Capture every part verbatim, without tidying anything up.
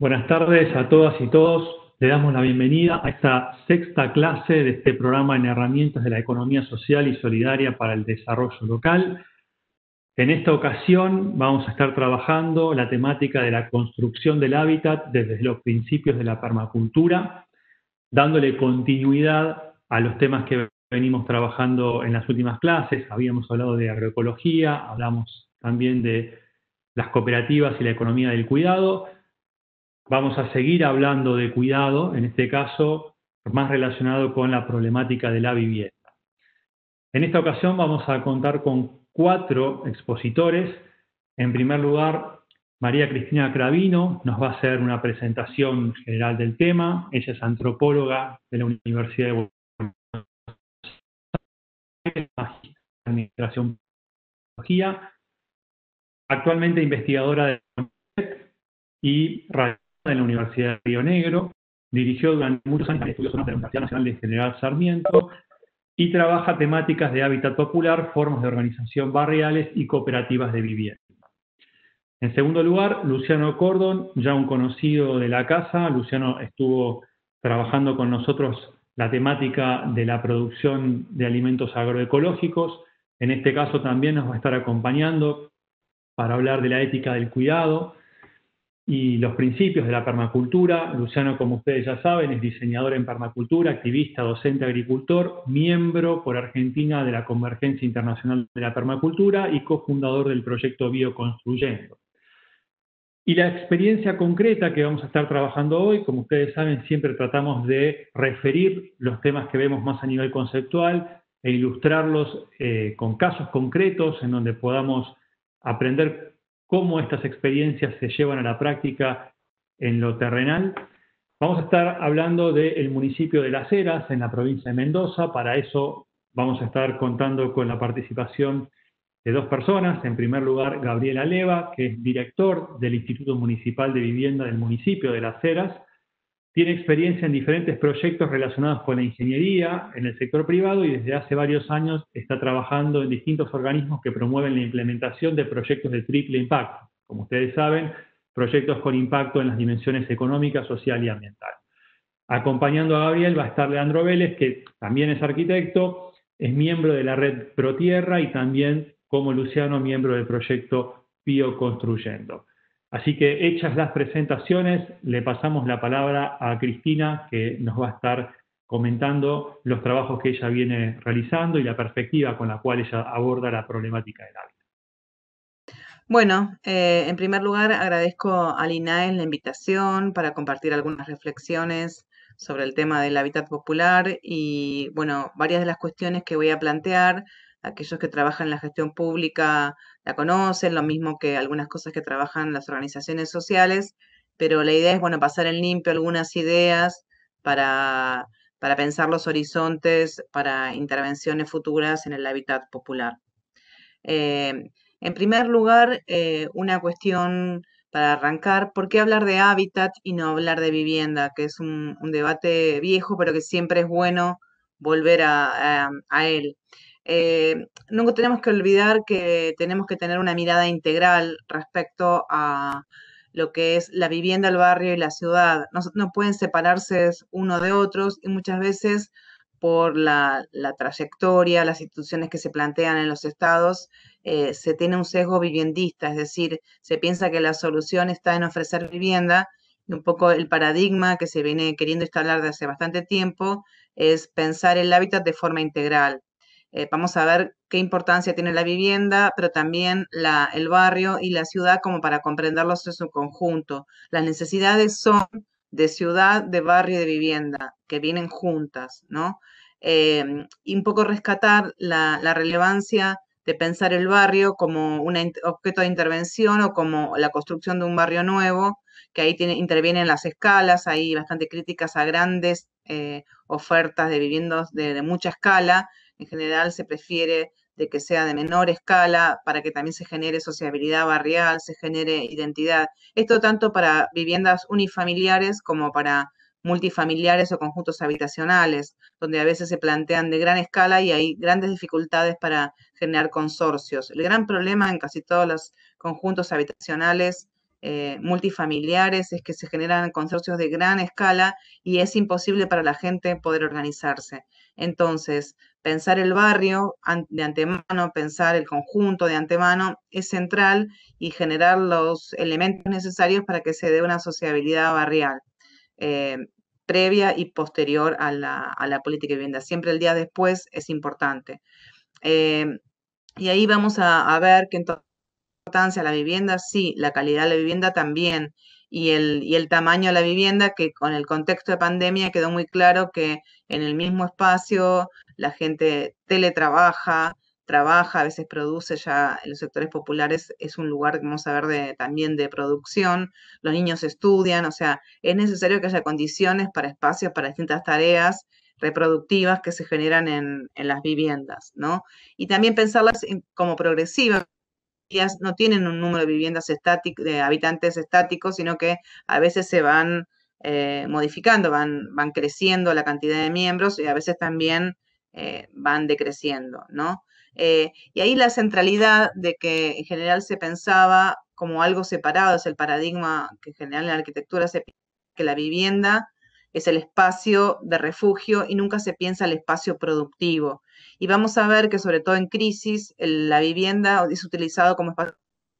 Buenas tardes a todas y todos. Le damos la bienvenida a esta sexta clase de este programa en herramientas de la economía social y solidaria para el desarrollo local. En esta ocasión vamos a estar trabajando la temática de la construcción del hábitat desde los principios de la permacultura, dándole continuidad a los temas que venimos trabajando en las últimas clases. Habíamos hablado de agroecología, hablamos también de las cooperativas y la economía del cuidado. Vamos a seguir hablando de cuidado, en este caso más relacionado con la problemática de la vivienda. En esta ocasión vamos a contar con cuatro expositores. En primer lugar, María Cristina Cravino nos va a hacer una presentación general del tema. Ella es antropóloga de la Universidad de Buenos Aires, Administración y Tecnología, actualmente investigadora de y en la Universidad de Río Negro, dirigió durante muchos años estudios de la Universidad Nacional de General Sarmiento y trabaja temáticas de hábitat popular, formas de organización barriales y cooperativas de vivienda. En segundo lugar, Luciano Cordon, ya un conocido de la casa. Luciano estuvo trabajando con nosotros la temática de la producción de alimentos agroecológicos. En este caso también nos va a estar acompañando para hablar de la ética del cuidado y los principios de la permacultura. Luciano, como ustedes ya saben, es diseñador en permacultura, activista, docente, agricultor, miembro por Argentina de la Convergencia Internacional de la Permacultura y cofundador del proyecto Bioconstruyendo. Y la experiencia concreta que vamos a estar trabajando hoy, como ustedes saben, siempre tratamos de referir los temas que vemos más a nivel conceptual e ilustrarlos eh, con casos concretos en donde podamos aprender cómo estas experiencias se llevan a la práctica en lo terrenal. Vamos a estar hablando del municipio de Las Heras, en la provincia de Mendoza. Para eso vamos a estar contando con la participación de dos personas. En primer lugar, Gabriel Aleva, que es director del Instituto Municipal de Vivienda del municipio de Las Heras. Tiene experiencia en diferentes proyectos relacionados con la ingeniería en el sector privado y desde hace varios años está trabajando en distintos organismos que promueven la implementación de proyectos de triple impacto. Como ustedes saben, proyectos con impacto en las dimensiones económica, social y ambiental. Acompañando a Gabriel va a estar Leandro Vélez, que también es arquitecto, es miembro de la red ProTierra y también, como Luciano, miembro del proyecto Bioconstruyendo. Así que, hechas las presentaciones, le pasamos la palabra a Cristina, que nos va a estar comentando los trabajos que ella viene realizando y la perspectiva con la cual ella aborda la problemática del hábitat. Bueno, eh, en primer lugar agradezco al I N A E la invitación para compartir algunas reflexiones sobre el tema del hábitat popular y, bueno, varias de las cuestiones que voy a plantear. Aquellos que trabajan en la gestión pública la conocen, lo mismo que algunas cosas que trabajan las organizaciones sociales, pero la idea es, bueno, pasar en limpio algunas ideas para, para pensar los horizontes para intervenciones futuras en el hábitat popular. Eh, en primer lugar, eh, una cuestión para arrancar, ¿por qué hablar de hábitat y no hablar de vivienda? Que es un, un debate viejo, pero que siempre es bueno volver a, a, a él. Eh, no tenemos que olvidar que tenemos que tener una mirada integral respecto a lo que es la vivienda, el barrio y la ciudad. No, no pueden separarse uno de otros y muchas veces por la, la trayectoria, las instituciones que se plantean en los estados, eh, se tiene un sesgo viviendista, es decir, se piensa que la solución está en ofrecer vivienda y un poco el paradigma que se viene queriendo instalar desde hace bastante tiempo es pensar el hábitat de forma integral. Eh, vamos a ver qué importancia tiene la vivienda, pero también la, el barrio y la ciudad como para comprenderlos en su conjunto. Las necesidades son de ciudad, de barrio y de vivienda, que vienen juntas, ¿no? Eh, y un poco rescatar la, la relevancia de pensar el barrio como un objeto de intervención o como la construcción de un barrio nuevo, que ahí tiene, intervienen las escalas, hay bastante críticas a grandes eh, ofertas de viviendas de, de mucha escala. En general se prefiere de que sea de menor escala para que también se genere sociabilidad barrial, se genere identidad. Esto tanto para viviendas unifamiliares como para multifamiliares o conjuntos habitacionales, donde a veces se plantean de gran escala y hay grandes dificultades para generar consorcios. El gran problema en casi todos los conjuntos habitacionales eh, multifamiliares, es que se generan consorcios de gran escala y es imposible para la gente poder organizarse. Entonces, pensar el barrio de antemano, pensar el conjunto de antemano es central y generar los elementos necesarios para que se dé una sociabilidad barrial. Eh, previa y posterior a la, a la política de vivienda. Siempre el día después es importante. Eh, y ahí vamos a, a ver que entonces importancia a la vivienda, sí, la calidad de la vivienda también, y el, y el tamaño de la vivienda, que con el contexto de pandemia quedó muy claro que en el mismo espacio la gente teletrabaja, trabaja, a veces produce ya en los sectores populares, es un lugar, vamos a ver, de, también de producción, los niños estudian, o sea, es necesario que haya condiciones para espacios, para distintas tareas reproductivas que se generan en, en las viviendas, ¿no? Y también pensarlas en, como progresivas, no tienen un número de viviendas estáticas, de habitantes estáticos, sino que a veces se van eh, modificando, van, van creciendo la cantidad de miembros y a veces también eh, van decreciendo, ¿no? Eh, y ahí la centralidad de que en general se pensaba como algo separado, es el paradigma que en general en la arquitectura se piensa que la vivienda es el espacio de refugio y nunca se piensa el espacio productivo. Y vamos a ver que sobre todo en crisis el, la vivienda es utilizado como espacio,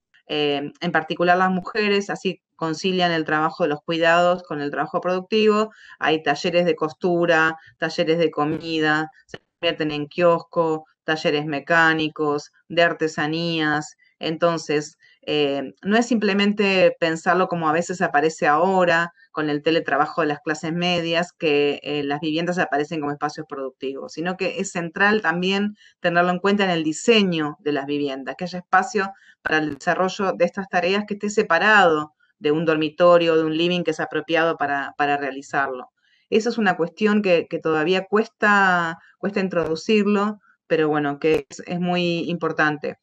eh, en particular las mujeres, así concilian el trabajo de los cuidados con el trabajo productivo. Hay talleres de costura, talleres de comida, se convierten en kiosco, talleres mecánicos, de artesanías. Entonces, eh, no es simplemente pensarlo como a veces aparece ahora, con el teletrabajo de las clases medias, que eh, las viviendas aparecen como espacios productivos, sino que es central también tenerlo en cuenta en el diseño de las viviendas, que haya espacio para el desarrollo de estas tareas que esté separado de un dormitorio, de un living que es apropiado para, para realizarlo. Esa es una cuestión que, que todavía cuesta, cuesta introducirlo, pero bueno, que es, es muy importante.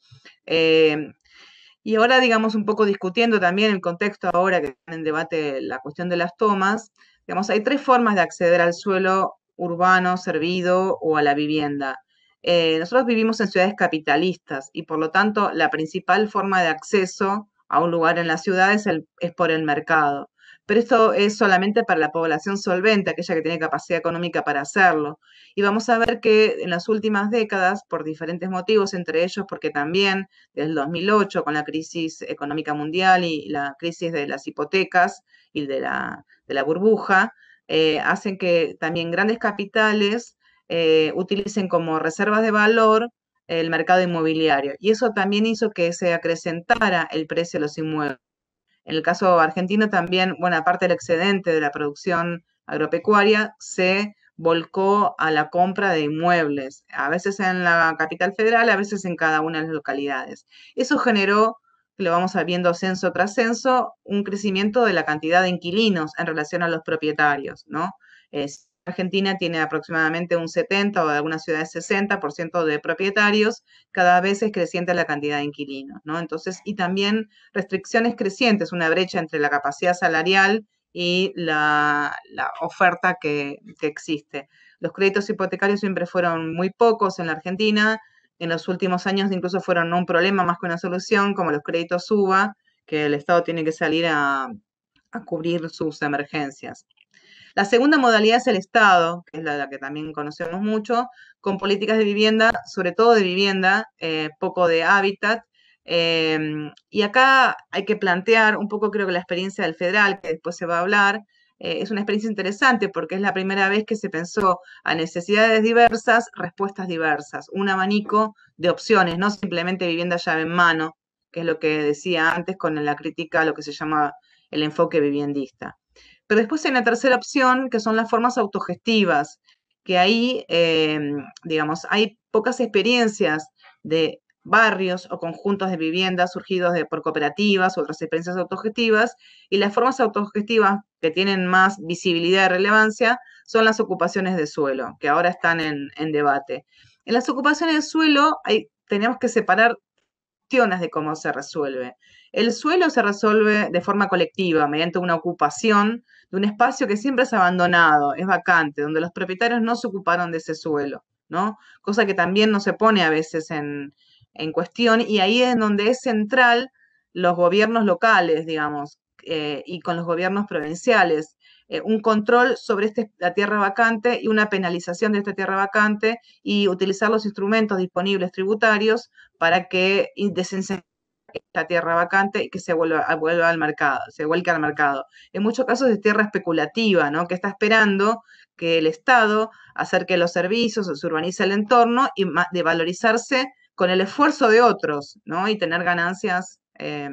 Eh, y ahora, digamos, un poco discutiendo también el contexto ahora que está en debate la cuestión de las tomas, digamos, hay tres formas de acceder al suelo urbano, servido o a la vivienda. Eh, nosotros vivimos en ciudades capitalistas y por lo tanto la principal forma de acceso a un lugar en la ciudad es, el, es por el mercado. Pero esto es solamente para la población solvente, aquella que tiene capacidad económica para hacerlo. Y vamos a ver que en las últimas décadas, por diferentes motivos, entre ellos porque también desde el dos mil ocho, con la crisis económica mundial y la crisis de las hipotecas y de la, de la burbuja, eh, hacen que también grandes capitales eh, utilicen como reservas de valor el mercado inmobiliario. Y eso también hizo que se acrecentara el precio de los inmuebles. En el caso argentino también, buena parte del excedente de la producción agropecuaria se volcó a la compra de inmuebles, a veces en la capital federal, a veces en cada una de las localidades. Eso generó, lo vamos viendo censo tras censo, un crecimiento de la cantidad de inquilinos en relación a los propietarios, ¿no? Es, Argentina tiene aproximadamente un setenta o de algunas ciudades sesenta por ciento de propietarios, cada vez es creciente la cantidad de inquilinos, ¿no? Entonces, y también restricciones crecientes, una brecha entre la capacidad salarial y la, la oferta que, que existe. Los créditos hipotecarios siempre fueron muy pocos en la Argentina, en los últimos años incluso fueron un problema más que una solución, como los créditos UBA, que el Estado tiene que salir a, a cubrir sus emergencias. La segunda modalidad es el Estado, que es la, la que también conocemos mucho, con políticas de vivienda, sobre todo de vivienda, eh, poco de hábitat. Eh, y acá hay que plantear un poco, creo que la experiencia del federal, que después se va a hablar, eh, es una experiencia interesante porque es la primera vez que se pensó a necesidades diversas, respuestas diversas, un abanico de opciones, no simplemente vivienda llave en mano, que es lo que decía antes con la crítica a lo que se llama el enfoque viviendista. Pero después hay una tercera opción, que son las formas autogestivas, que ahí, eh, digamos, hay pocas experiencias de barrios o conjuntos de viviendas surgidos de, por cooperativas o otras experiencias autogestivas, y las formas autogestivas que tienen más visibilidad y relevancia son las ocupaciones de suelo, que ahora están en, en debate. En las ocupaciones de suelo hay, tenemos que separar de cómo se resuelve. El suelo se resuelve de forma colectiva, mediante una ocupación de un espacio que siempre es abandonado, es vacante, donde los propietarios no se ocuparon de ese suelo, ¿no? Cosa que también no se pone a veces en, en cuestión, y ahí es donde es central los gobiernos locales, digamos, eh, y con los gobiernos provinciales, eh, un control sobre este, la tierra vacante y una penalización de esta tierra vacante y utilizar los instrumentos disponibles tributarios para que desincentiven la tierra vacante y que se vuelva, vuelva al mercado, se vuelque al mercado. En muchos casos es tierra especulativa, ¿no? Que está esperando que el Estado acerque los servicios o se urbanice el entorno y de valorizarse con el esfuerzo de otros, ¿no? Y tener ganancias eh,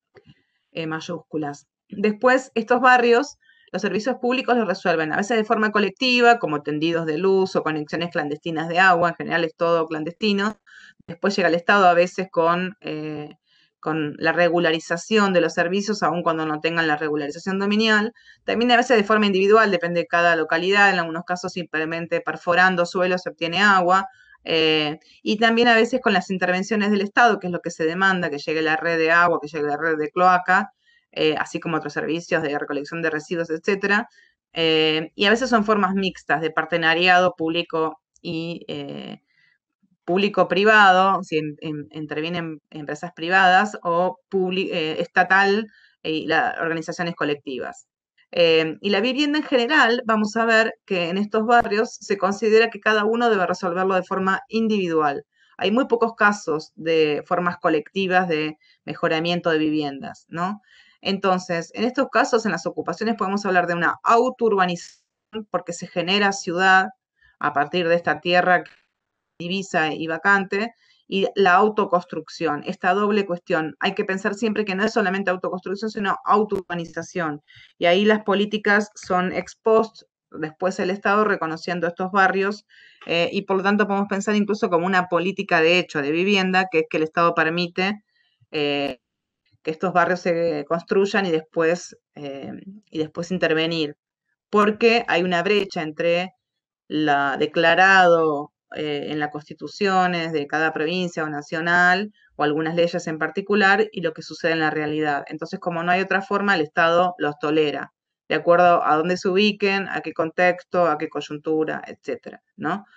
eh, mayúsculas. Después, estos barrios, los servicios públicos los resuelven a veces de forma colectiva, como tendidos de luz o conexiones clandestinas de agua, en general es todo clandestino. Después llega el Estado a veces con, eh, con la regularización de los servicios, aun cuando no tengan la regularización dominial. También a veces de forma individual, depende de cada localidad, en algunos casos simplemente perforando suelos se obtiene agua. Eh, y también a veces con las intervenciones del Estado, que es lo que se demanda, que llegue la red de agua, que llegue la red de cloaca, eh, así como otros servicios de recolección de residuos, etcétera. Eh, y a veces son formas mixtas de partenariado público y eh, público-privado, si en, en, intervienen empresas privadas o eh, estatal y las organizaciones colectivas. Eh, y la vivienda en general, vamos a ver que en estos barrios se considera que cada uno debe resolverlo de forma individual. Hay muy pocos casos de formas colectivas de mejoramiento de viviendas, ¿no? Entonces, en estos casos, en las ocupaciones, podemos hablar de una autourbanización porque se genera ciudad a partir de esta tierra divisa y vacante, y la autoconstrucción, esta doble cuestión. Hay que pensar siempre que no es solamente autoconstrucción, sino autourbanización. Y ahí las políticas son ex post, después el Estado reconociendo estos barrios, eh, y por lo tanto podemos pensar incluso como una política de hecho de vivienda, que es que el Estado permite eh, que estos barrios se construyan y después, eh, y después intervenir. Porque hay una brecha entre la declarado eh, en las constituciones de cada provincia o nacional, o algunas leyes en particular, y lo que sucede en la realidad. Entonces, como no hay otra forma, el Estado los tolera, de acuerdo a dónde se ubiquen, a qué contexto, a qué coyuntura, etcétera, ¿no?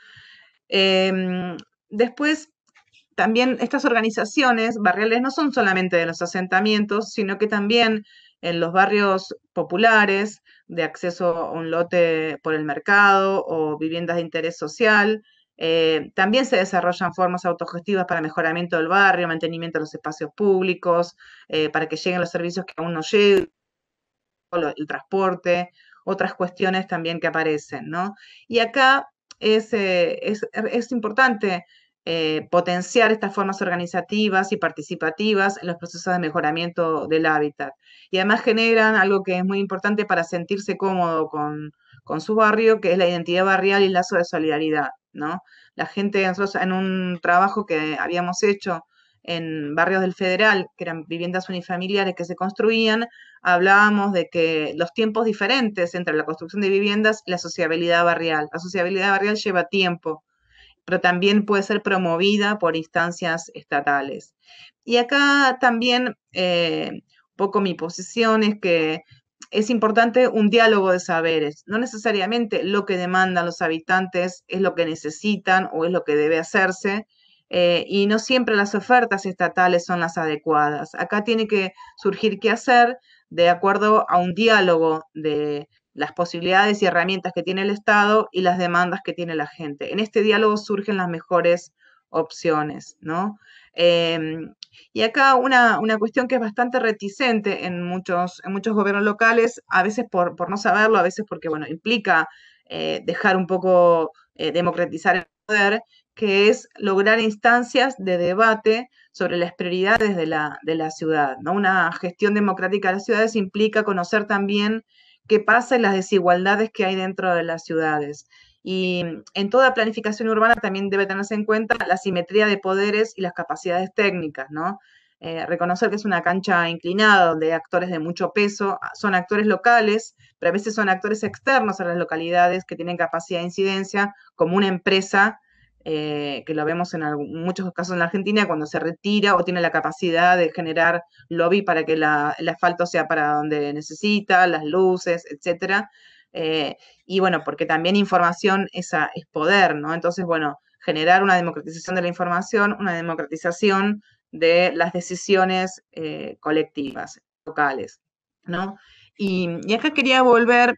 Eh, después, también estas organizaciones barriales no son solamente de los asentamientos, sino que también en los barrios populares de acceso a un lote por el mercado o viviendas de interés social. Eh, también se desarrollan formas autogestivas para mejoramiento del barrio, mantenimiento de los espacios públicos, eh, para que lleguen los servicios que aún no llegan, el transporte, otras cuestiones también que aparecen, ¿no? Y acá es, eh, es, es importante eh, potenciar estas formas organizativas y participativas en los procesos de mejoramiento del hábitat. Y además generan algo que es muy importante para sentirse cómodo con, con su barrio, que es la identidad barrial y el lazo de solidaridad, ¿no? La gente, nosotros en un trabajo que habíamos hecho en barrios del Federal, que eran viviendas unifamiliares que se construían, hablábamos de que los tiempos diferentes entre la construcción de viviendas y la sociabilidad barrial. La sociabilidad barrial lleva tiempo, pero también puede ser promovida por instancias estatales. Y acá también, eh, un poco mi posición es que es importante un diálogo de saberes. No necesariamente lo que demandan los habitantes es lo que necesitan o es lo que debe hacerse, eh, y no siempre las ofertas estatales son las adecuadas. Acá tiene que surgir qué hacer de acuerdo a un diálogo de las posibilidades y herramientas que tiene el Estado y las demandas que tiene la gente. En este diálogo surgen las mejores opciones, ¿no? Eh, y acá una, una, cuestión que es bastante reticente en muchos, en muchos gobiernos locales, a veces por, por no saberlo, a veces porque, bueno, implica eh, dejar un poco, eh, democratizar el poder, que es lograr instancias de debate sobre las prioridades de la, de la ciudad, ¿no? Una gestión democrática de las ciudades implica conocer también qué pasa en las desigualdades que hay dentro de las ciudades. Y en toda planificación urbana también debe tenerse en cuenta la simetría de poderes y las capacidades técnicas, ¿no? Eh, reconocer que es una cancha inclinada donde hay actores de mucho peso, son actores locales, pero a veces son actores externos a las localidades que tienen capacidad de incidencia, como una empresa, eh, que lo vemos en algún, muchos casos en la Argentina, cuando se retira o tiene la capacidad de generar lobby para que la, el asfalto sea para donde necesita, las luces, etcétera. Eh, y bueno, porque también información es, a, es poder, ¿no? Entonces, bueno, generar una democratización de la información, una democratización de las decisiones eh, colectivas, locales, ¿no? Y, y acá quería volver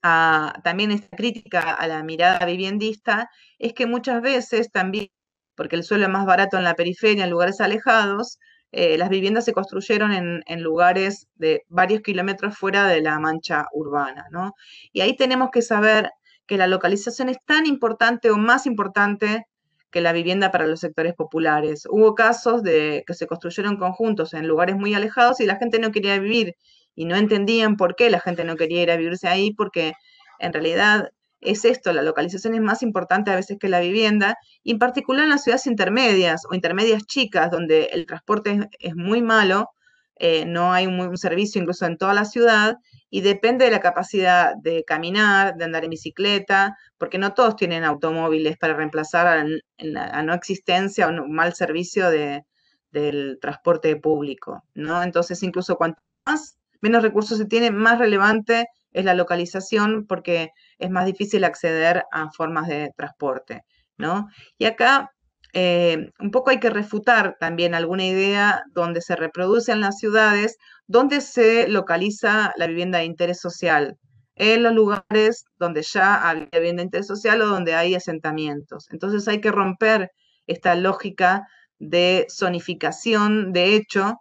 a también esta crítica a la mirada viviendista, es que muchas veces también, porque el suelo es más barato en la periferia, en lugares alejados, eh, las viviendas se construyeron en, en lugares de varios kilómetros fuera de la mancha urbana, ¿no? Y ahí tenemos que saber que la localización es tan importante o más importante que la vivienda para los sectores populares. Hubo casos de que se construyeron conjuntos en lugares muy alejados y la gente no quería vivir y no entendían por qué la gente no quería ir a vivirse ahí, porque en realidad es esto, la localización es más importante a veces que la vivienda, y en particular en las ciudades intermedias o intermedias chicas, donde el transporte es, es muy malo, eh, no hay un, un servicio incluso en toda la ciudad, y depende de la capacidad de caminar, de andar en bicicleta, porque no todos tienen automóviles para reemplazar a, la, a no existencia o un mal servicio de, del transporte público, ¿no? Entonces, incluso cuanto más, menos recursos se tiene, más relevante es la localización porque es más difícil acceder a formas de transporte, ¿no? Y acá eh, un poco hay que refutar también alguna idea donde se reproduce en las ciudades, donde se localiza la vivienda de interés social, en los lugares donde ya había vivienda de interés social o donde hay asentamientos. Entonces hay que romper esta lógica de zonificación de hecho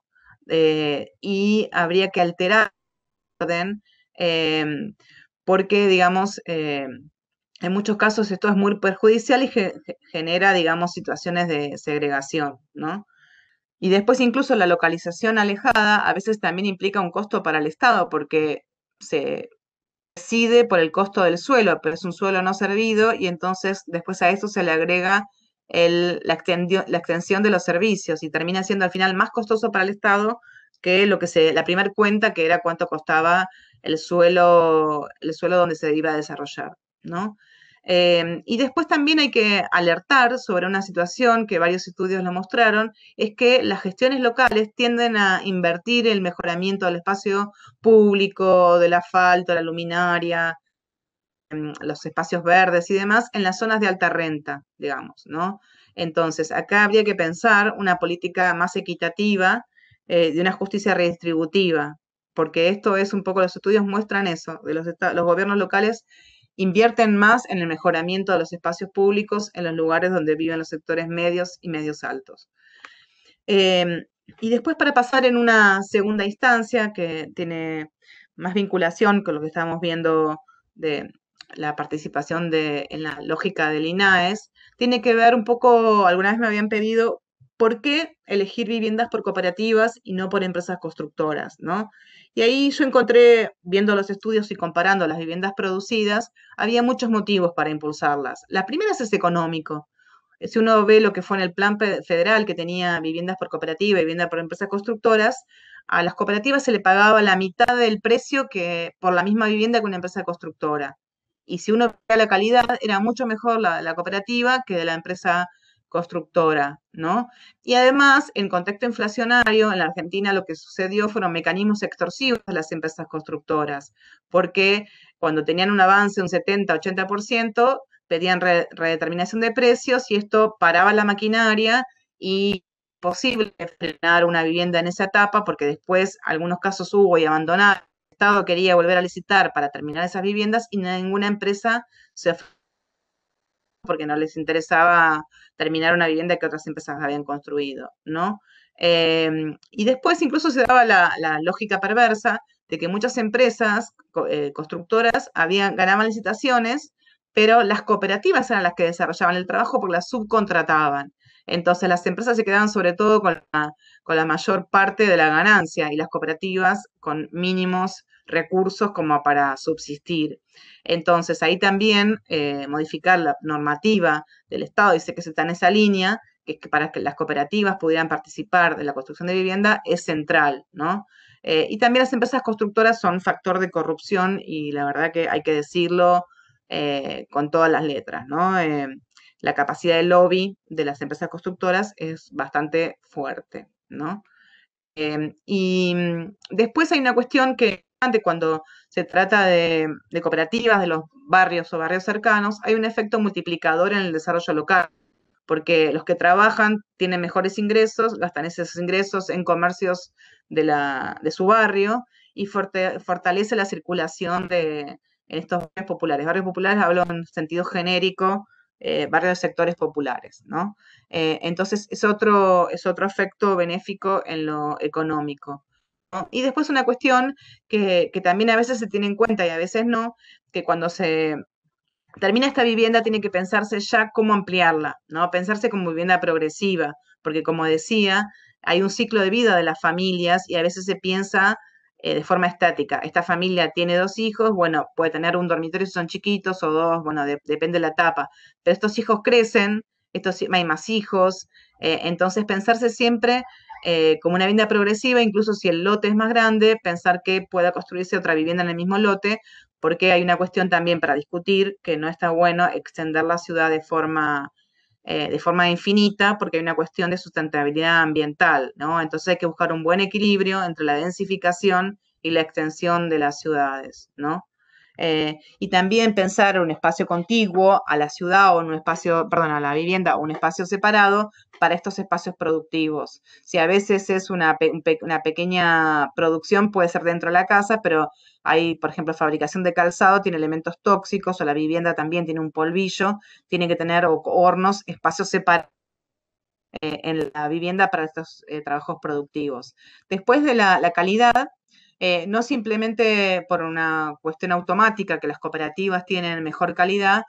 eh, y habría que alterar el orden eh, porque, digamos, eh, en muchos casos esto es muy perjudicial y ge genera, digamos, situaciones de segregación, ¿no? Y después incluso la localización alejada a veces también implica un costo para el Estado porque se decide por el costo del suelo, pero es un suelo no servido y entonces después a eso se le agrega el, la, extendio, la extensión de los servicios y termina siendo al final más costoso para el Estado que lo que se, la primera cuenta que era cuánto costaba el suelo, el suelo donde se iba a desarrollar, ¿no? Eh, y después también hay que alertar sobre una situación que varios estudios lo mostraron, es que las gestiones locales tienden a invertir el mejoramiento del espacio público, del asfalto, la luminaria, los espacios verdes y demás en las zonas de alta renta, digamos, ¿no? Entonces, acá habría que pensar una política más equitativa, eh, de una justicia redistributiva, porque esto es un poco, los estudios muestran eso, de los, los gobiernos locales invierten más en el mejoramiento de los espacios públicos en los lugares donde viven los sectores medios y medios altos. Eh, y después para pasar en una segunda instancia que tiene más vinculación con lo que estábamos viendo de la participación de, en la lógica del INAES, tiene que ver un poco, alguna vez me habían pedido, ¿por qué elegir viviendas por cooperativas y no por empresas constructoras, ¿no? Y ahí yo encontré, viendo los estudios y comparando las viviendas producidas, había muchos motivos para impulsarlas. La primera es económico. Si uno ve lo que fue en el plan federal que tenía viviendas por cooperativa y vivienda por empresas constructoras, a las cooperativas se le pagaba la mitad del precio que por la misma vivienda que una empresa constructora. Y si uno veía la calidad, era mucho mejor la, la cooperativa que de la empresa constructora, ¿no? Y además, en contexto inflacionario, en la Argentina lo que sucedió fueron mecanismos extorsivos de las empresas constructoras, porque cuando tenían un avance de un setenta, ochenta por ciento, pedían re, redeterminación de precios y esto paraba la maquinaria y posible frenar una vivienda en esa etapa porque después algunos casos hubo y abandonaron. El Estado quería volver a licitar para terminar esas viviendas y ninguna empresa se ofreció porque no les interesaba terminar una vivienda que otras empresas habían construido, ¿no? Eh, y después incluso se daba la, la, lógica perversa de que muchas empresas eh, constructoras habían, ganaban licitaciones, pero las cooperativas eran las que desarrollaban el trabajo porque las subcontrataban. Entonces las empresas se quedaban sobre todo con la, con la mayor parte de la ganancia y las cooperativas con mínimos recursos como para subsistir. Entonces ahí también eh, modificar la normativa del Estado, dice que se está en esa línea, que, que para que las cooperativas pudieran participar de la construcción de vivienda es central, ¿no? Eh, y también las empresas constructoras son factor de corrupción y la verdad que hay que decirlo eh, con todas las letras, ¿no? Eh, la capacidad de lobby de las empresas constructoras es bastante fuerte, ¿no? Eh, y después hay una cuestión que cuando se trata de, de cooperativas de los barrios o barrios cercanos, hay un efecto multiplicador en el desarrollo local, porque los que trabajan tienen mejores ingresos, gastan esos ingresos en comercios de, la, de su barrio y forte, fortalece la circulación de, en estos barrios populares. Barrios populares hablo en sentido genérico, eh, barrios de sectores populares, ¿no? Eh, entonces es otro, es otro efecto benéfico en lo económico, ¿no? Y después una cuestión que, que también a veces se tiene en cuenta y a veces no, que cuando se termina esta vivienda tiene que pensarse ya cómo ampliarla, ¿no? Pensarse como vivienda progresiva, porque como decía, hay un ciclo de vida de las familias y a veces se piensa eh, de forma estática. Esta familia tiene dos hijos, bueno, puede tener un dormitorio si son chiquitos o dos, bueno, de, depende de la etapa, pero estos hijos crecen, estos, hay más hijos, eh, entonces pensarse siempre eh, como una vivienda progresiva, incluso si el lote es más grande, pensar que pueda construirse otra vivienda en el mismo lote, porque hay una cuestión también para discutir que no está bueno extender la ciudad de forma, eh, de forma infinita, porque hay una cuestión de sustentabilidad ambiental, ¿no? Entonces hay que buscar un buen equilibrio entre la densificación y la extensión de las ciudades, ¿no? Eh, y también pensar un espacio contiguo a la ciudad o en un espacio, perdón, a la vivienda o un espacio separado para estos espacios productivos. Si a veces es una, pe una pequeña producción, puede ser dentro de la casa, pero hay, por ejemplo, fabricación de calzado, tiene elementos tóxicos, o la vivienda también tiene un polvillo, tiene que tener hornos, espacios separados eh, en la vivienda para estos eh, trabajos productivos. Después de la, la calidad, eh, no simplemente por una cuestión automática que las cooperativas tienen mejor calidad,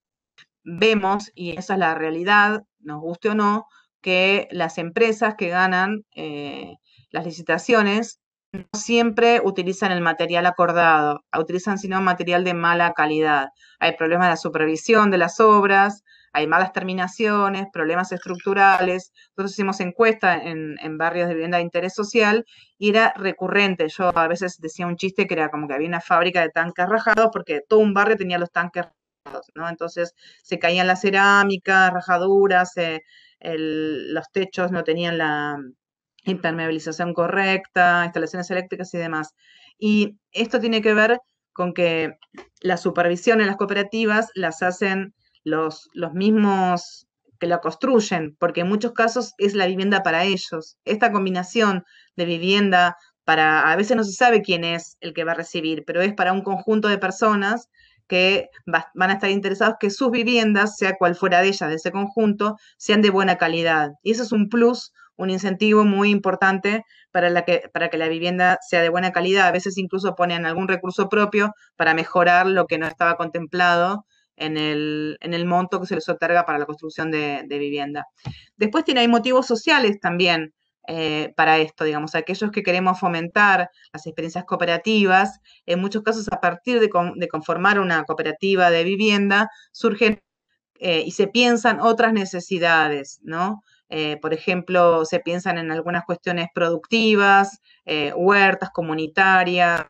vemos, y esa es la realidad, nos guste o no, que las empresas que ganan eh, las licitaciones no siempre utilizan el material acordado, utilizan sino material de mala calidad. Hay problemas de la supervisión de las obras, hay malas terminaciones, problemas estructurales. Nosotros hicimos encuesta en, en barrios de vivienda de interés social y era recurrente. Yo a veces decía un chiste que era como que había una fábrica de tanques rajados porque todo un barrio tenía los tanques rajados, ¿no? Entonces se caían las cerámicas, rajaduras, eh, el, los techos no tenían la impermeabilización correcta, instalaciones eléctricas y demás. Y esto tiene que ver con que la supervisión en las cooperativas las hacen los, los mismos que la construyen, porque en muchos casos es la vivienda para ellos. Esta combinación de vivienda para, a veces no se sabe quién es el que va a recibir, pero es para un conjunto de personas que va, van a estar interesados que sus viviendas, sea cual fuera de ellas, de ese conjunto, sean de buena calidad. Y eso es un plus, un incentivo muy importante para, la que, para que la vivienda sea de buena calidad. A veces incluso ponen algún recurso propio para mejorar lo que no estaba contemplado en el, en el monto que se les otorga para la construcción de, de vivienda. Después tiene, hay motivos sociales también eh, para esto, digamos, aquellos que queremos fomentar las experiencias cooperativas, en muchos casos a partir de, con, de conformar una cooperativa de vivienda, surgen eh, y se piensan otras necesidades, ¿no? Eh, por ejemplo, se piensan en algunas cuestiones productivas, eh, huertas comunitarias,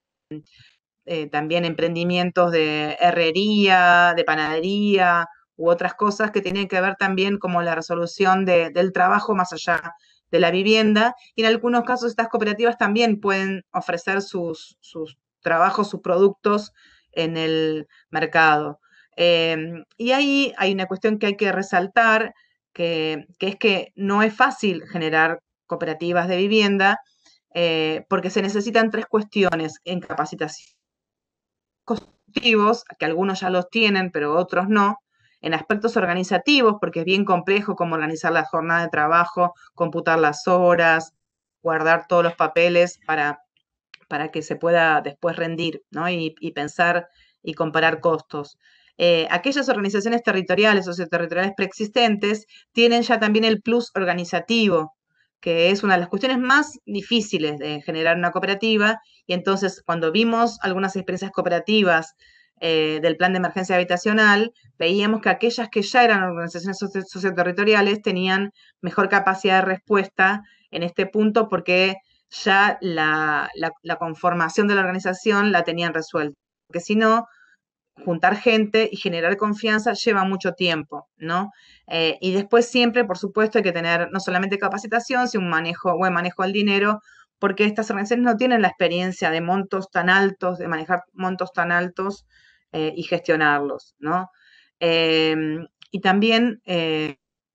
eh, también emprendimientos de herrería, de panadería u otras cosas que tienen que ver también como la resolución de, del trabajo más allá de la vivienda. Y en algunos casos estas cooperativas también pueden ofrecer sus, sus trabajos, sus productos en el mercado. Eh, y ahí hay una cuestión que hay que resaltar, que, que es que no es fácil generar cooperativas de vivienda, eh, porque se necesitan tres cuestiones en capacitación constructivos, que algunos ya los tienen, pero otros no, en aspectos organizativos, porque es bien complejo cómo organizar la jornada de trabajo, computar las horas, guardar todos los papeles para, para que se pueda después rendir, ¿no? Y, y pensar y comparar costos. Eh, aquellas organizaciones territoriales o socioterritoriales preexistentes tienen ya también el plus organizativo, que es una de las cuestiones más difíciles de generar una cooperativa, y entonces cuando vimos algunas experiencias cooperativas eh, del plan de emergencia habitacional, veíamos que aquellas que ya eran organizaciones socio socioterritoriales tenían mejor capacidad de respuesta en este punto porque ya la, la, la conformación de la organización la tenían resuelta. Porque si no, juntar gente y generar confianza lleva mucho tiempo, ¿no? Eh, y después siempre, por supuesto, hay que tener no solamente capacitación, sino un manejo, buen manejo del dinero, porque estas organizaciones no tienen la experiencia de montos tan altos, de manejar montos tan altos eh, y gestionarlos, ¿no? Eh, y también eh,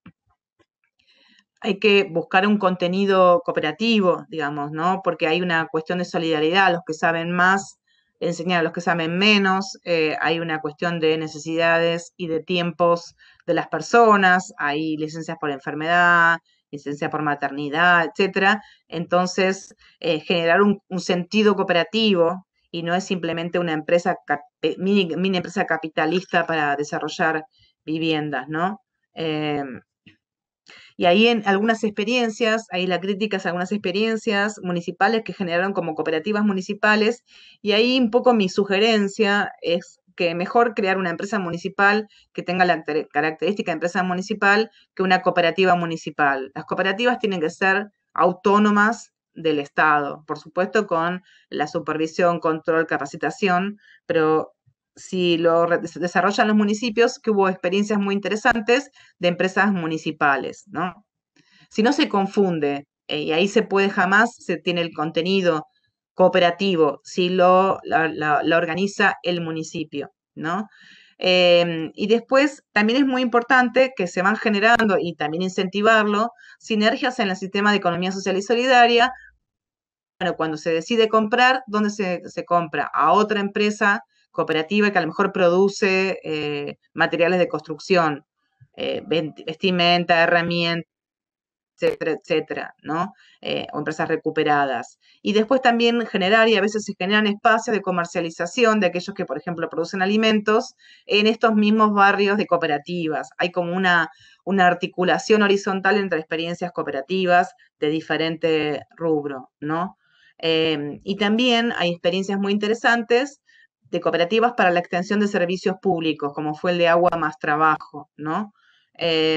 hay que buscar un contenido cooperativo, digamos, ¿no? Porque hay una cuestión de solidaridad, los que saben más enseñar a los que saben menos, eh, hay una cuestión de necesidades y de tiempos de las personas, hay licencias por enfermedad, licencia por maternidad, etcétera. Entonces, eh, generar un, un, sentido cooperativo y no es simplemente una empresa, mini, mini empresa capitalista para desarrollar viviendas, ¿no? Eh, y ahí en algunas experiencias, ahí la crítica es algunas experiencias municipales que generaron como cooperativas municipales, y ahí un poco mi sugerencia es que mejor crear una empresa municipal que tenga la característica de empresa municipal que una cooperativa municipal. Las cooperativas tienen que ser autónomas del Estado, por supuesto con la supervisión, control, capacitación, pero si lo desarrollan los municipios, que hubo experiencias muy interesantes de empresas municipales, ¿no? Si no se confunde, eh, y ahí se puede jamás, se tiene el contenido cooperativo, si lo, la, la, la organiza el municipio, ¿no? Eh, y después también es muy importante que se van generando, y también incentivarlo, sinergias en el sistema de economía social y solidaria. Bueno, cuando se decide comprar, ¿dónde se, se compra? A otra empresa cooperativa que a lo mejor produce eh, materiales de construcción, eh, vestimenta, herramientas, etcétera, etcétera, ¿no? Eh, o empresas recuperadas. Y después también generar, y a veces se generan espacios de comercialización de aquellos que, por ejemplo, producen alimentos en estos mismos barrios de cooperativas. Hay como una, una articulación horizontal entre experiencias cooperativas de diferente rubro, ¿no? Eh, y también hay experiencias muy interesantes de cooperativas para la extensión de servicios públicos, como fue el de Agua más Trabajo, ¿no? Eh,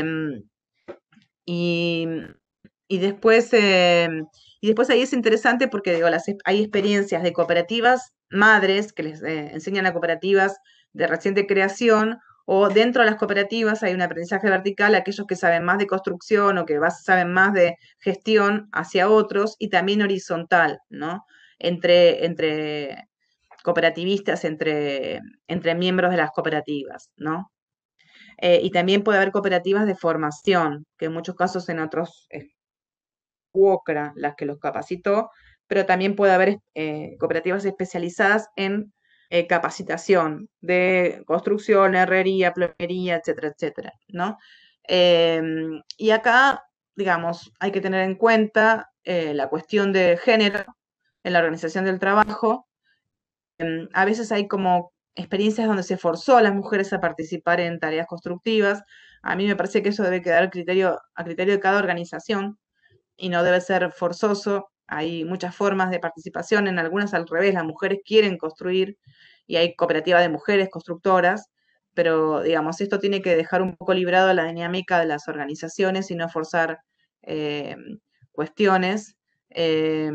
y, y, después, eh, y después ahí es interesante porque digo, las, hay experiencias de cooperativas madres que les eh, enseñan a cooperativas de reciente creación, o dentro de las cooperativas hay un aprendizaje vertical, aquellos que saben más de construcción o que saben más de gestión hacia otros, y también horizontal, ¿no? Entre, entre cooperativistas, entre, entre miembros de las cooperativas, ¿no? Eh, y también puede haber cooperativas de formación, que en muchos casos en otros es UOCRA las que los capacitó, pero también puede haber eh, cooperativas especializadas en eh, capacitación de construcción, herrería, plomería, etcétera, etcétera, ¿no? Eh, y acá, digamos, hay que tener en cuenta eh, la cuestión de género en la organización del trabajo. Eh, a veces hay como experiencias donde se forzó a las mujeres a participar en tareas constructivas. A mí me parece que eso debe quedar a criterio, a criterio de cada organización y no debe ser forzoso. Hay muchas formas de participación, en algunas al revés, las mujeres quieren construir y hay cooperativas de mujeres constructoras, pero digamos, esto tiene que dejar un poco librado la dinámica de las organizaciones y no forzar eh, cuestiones. Eh,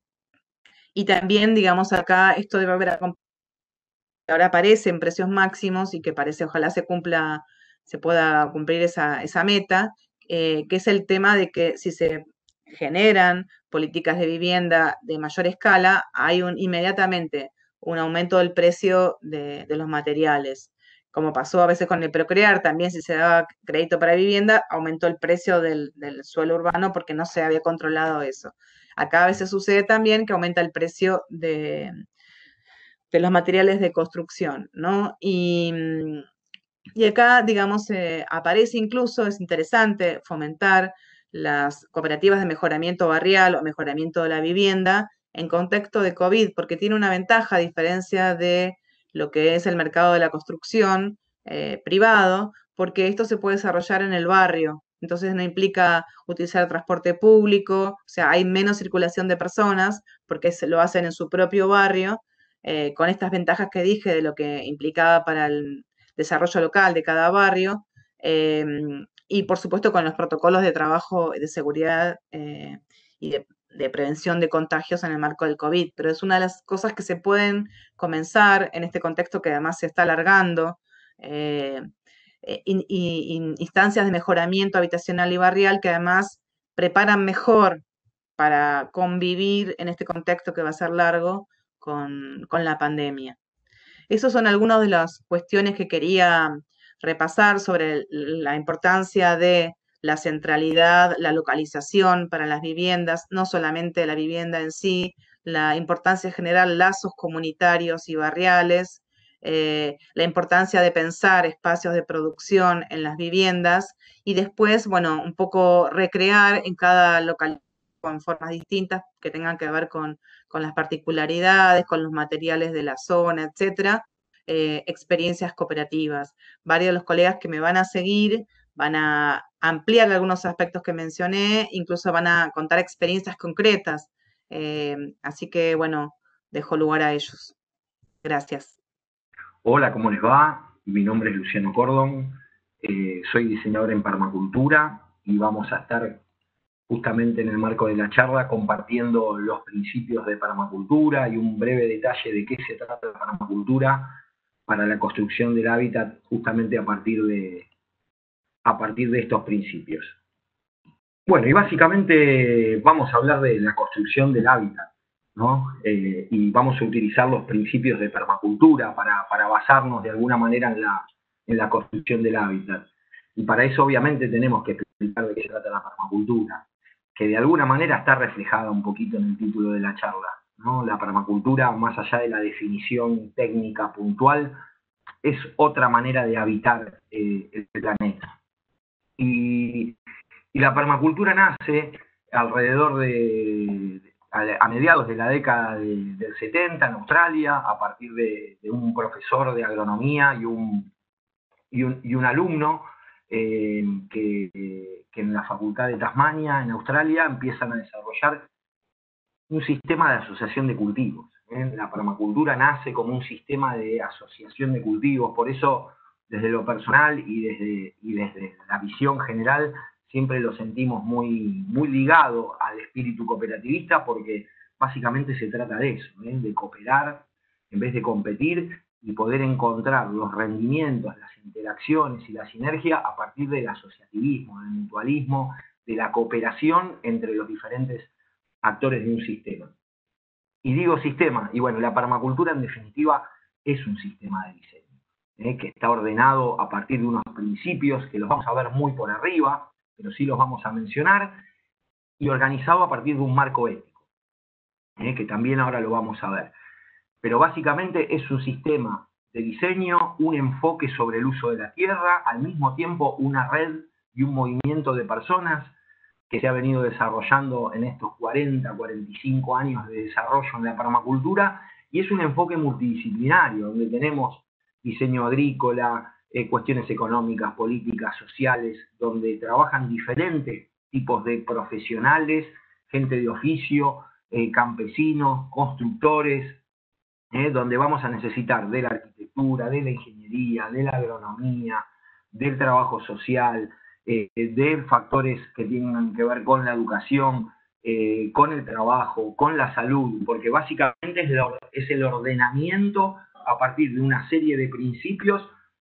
y también, digamos, acá esto debe haber ahora aparece en precios máximos y que parece ojalá se cumpla, se pueda cumplir esa, esa meta, eh, que es el tema de que si se generan políticas de vivienda de mayor escala, hay un, inmediatamente un aumento del precio de, de los materiales. Como pasó a veces con el Procrear, también si se daba crédito para vivienda, aumentó el precio del, del suelo urbano porque no se había controlado eso. Acá a veces sucede también que aumenta el precio de, de los materiales de construcción, ¿no? Y, y acá, digamos, eh, aparece incluso, es interesante fomentar las cooperativas de mejoramiento barrial o mejoramiento de la vivienda en contexto de COVID, porque tiene una ventaja a diferencia de lo que es el mercado de la construcción eh, privado, porque esto se puede desarrollar en el barrio, entonces no implica utilizar transporte público, o sea, hay menos circulación de personas porque se lo hacen en su propio barrio, eh, con estas ventajas que dije de lo que implicaba para el desarrollo local de cada barrio, eh, y por supuesto con los protocolos de trabajo de seguridad eh, y de, de, prevención de contagios en el marco del COVID. Pero es una de las cosas que se pueden comenzar en este contexto que además se está alargando, eh, in, in, instancias de mejoramiento habitacional y barrial que además preparan mejor para convivir en este contexto que va a ser largo con, con la pandemia. Esas son algunas de las cuestiones que quería repasar sobre la importancia de la centralidad, la localización para las viviendas, no solamente la vivienda en sí, la importancia de generar lazos comunitarios y barriales, eh, la importancia de pensar espacios de producción en las viviendas y después, bueno, un poco recrear en cada localidad con formas distintas que tengan que ver con, con las particularidades, con los materiales de la zona, etcétera, eh, experiencias cooperativas. Varios de los colegas que me van a seguir van a ampliar algunos aspectos que mencioné, incluso van a contar experiencias concretas. Eh, así que, bueno, dejo lugar a ellos. Gracias. Hola, ¿cómo les va? Mi nombre es Luciano Cordon, eh, soy diseñador en permacultura y vamos a estar justamente en el marco de la charla compartiendo los principios de permacultura y un breve detalle de qué se trata la permacultura para la construcción del hábitat justamente a partir de, a partir de estos principios. Bueno, y básicamente vamos a hablar de la construcción del hábitat, ¿no? Eh, y vamos a utilizar los principios de permacultura para, para basarnos de alguna manera en la, en la construcción del hábitat. Y para eso obviamente tenemos que explicar de qué se trata la permacultura, que de alguna manera está reflejada un poquito en el título de la charla, ¿no? La permacultura, más allá de la definición técnica puntual, es otra manera de habitar eh, el planeta. Y, y la permacultura nace alrededor de, a, a mediados de la década de, del setenta en Australia, a partir de, de un profesor de agronomía y un, y un, y un alumno eh, que, que en la Facultad de Tasmania, en Australia, empiezan a desarrollar un sistema de asociación de cultivos. ¿eh? La permacultura nace como un sistema de asociación de cultivos, por eso desde lo personal y desde, y desde la visión general siempre lo sentimos muy, muy ligado al espíritu cooperativista, porque básicamente se trata de eso, ¿eh? de cooperar en vez de competir y poder encontrar los rendimientos, las interacciones y la sinergia a partir del asociativismo, del mutualismo, de la cooperación entre los diferentes actores de un sistema. Y digo sistema, y bueno, la permacultura en definitiva es un sistema de diseño, ¿eh? que está ordenado a partir de unos principios que los vamos a ver muy por arriba, pero sí los vamos a mencionar, y organizado a partir de un marco ético, ¿eh? que también ahora lo vamos a ver. Pero básicamente es un sistema de diseño, un enfoque sobre el uso de la tierra, al mismo tiempo una red y un movimiento de personas que se ha venido desarrollando en estos cuarenta, cuarenta y cinco años de desarrollo en la permacultura, y es un enfoque multidisciplinario, donde tenemos diseño agrícola, eh, cuestiones económicas, políticas, sociales, donde trabajan diferentes tipos de profesionales, gente de oficio, eh, campesinos, constructores, eh, donde vamos a necesitar de la arquitectura, de la ingeniería, de la agronomía, del trabajo social, Eh, de factores que tienen que ver con la educación, eh, con el trabajo, con la salud, porque básicamente es, lo, es el ordenamiento a partir de una serie de principios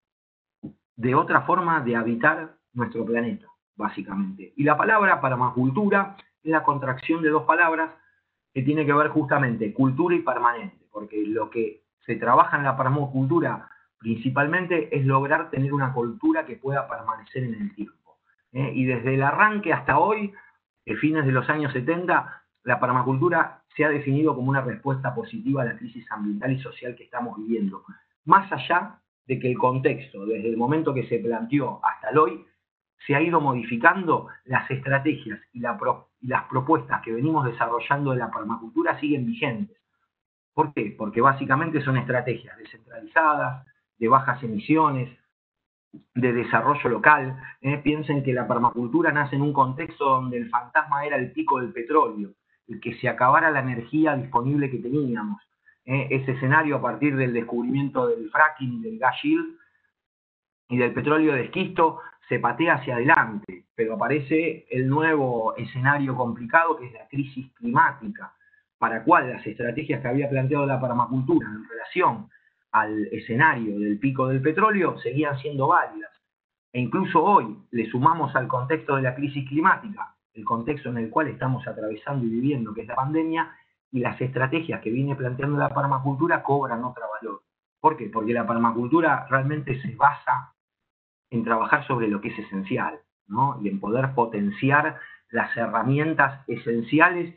de otra forma de habitar nuestro planeta, básicamente. Y la palabra permacultura es la contracción de dos palabras que tiene que ver justamente cultura y permanente, porque lo que se trabaja en la permacultura principalmente es lograr tener una cultura que pueda permanecer en el tiempo. ¿eh? Y desde el arranque hasta hoy, eh, fines de los años setenta, la permacultura se ha definido como una respuesta positiva a la crisis ambiental y social que estamos viviendo. Más allá de que el contexto, desde el momento que se planteó hasta el hoy, se ha ido modificando, las estrategias y, la pro, y las propuestas que venimos desarrollando de la permacultura siguen vigentes. ¿Por qué? Porque básicamente son estrategias descentralizadas, de bajas emisiones, de desarrollo local. ¿eh? Piensen que la permacultura nace en un contexto donde el fantasma era el pico del petróleo, el que se acabara la energía disponible que teníamos. ¿eh? Ese escenario a partir del descubrimiento del fracking, del gas shield y del petróleo de esquisto se patea hacia adelante, pero aparece el nuevo escenario complicado que es la crisis climática, para cual las estrategias que había planteado la permacultura en relación al escenario del pico del petróleo seguían siendo válidas. E incluso hoy le sumamos al contexto de la crisis climática, el contexto en el cual estamos atravesando y viviendo, que es la pandemia, y las estrategias que viene planteando la permacultura cobran otro valor. ¿Por qué? Porque la permacultura realmente se basa en trabajar sobre lo que es esencial, ¿no? Y en poder potenciar las herramientas esenciales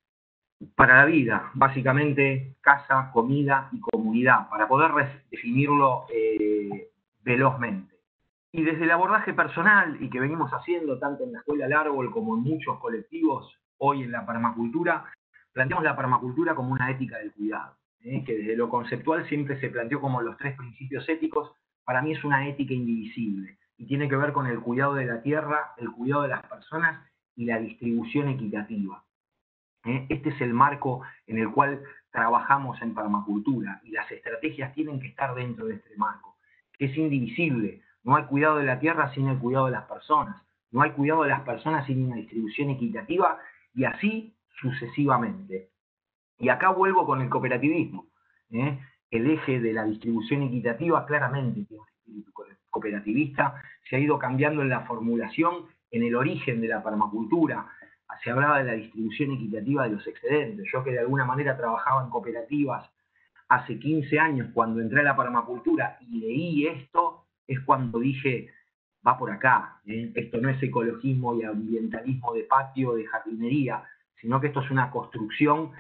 para la vida, básicamente casa, comida y comunidad, para poder definirlo eh, velozmente. Y desde el abordaje personal, y que venimos haciendo tanto en la Escuela al Árbol como en muchos colectivos hoy en la permacultura, planteamos la permacultura como una ética del cuidado, ¿eh? que desde lo conceptual siempre se planteó como los tres principios éticos. Para mí es una ética indivisible y tiene que ver con el cuidado de la tierra, el cuidado de las personas y la distribución equitativa. ¿Eh? Este es el marco en el cual trabajamos en permacultura y las estrategias tienen que estar dentro de este marco, que es indivisible. No hay cuidado de la tierra sin el cuidado de las personas, no hay cuidado de las personas sin una distribución equitativa y así sucesivamente. Y acá vuelvo con el cooperativismo. ¿eh? El eje de la distribución equitativa claramente tiene un espíritu cooperativista, se ha ido cambiando en la formulación, en el origen de la permacultura. Se hablaba de la distribución equitativa de los excedentes. Yo que de alguna manera trabajaba en cooperativas hace quince años, cuando entré a la permacultura y leí esto, es cuando dije, va por acá. ¿eh? Esto no es ecologismo y ambientalismo de patio, de jardinería, sino que esto es una construcción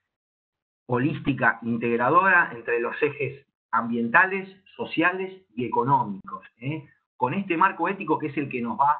holística, integradora entre los ejes ambientales, sociales y económicos. ¿eh? Con este marco ético que es el que nos va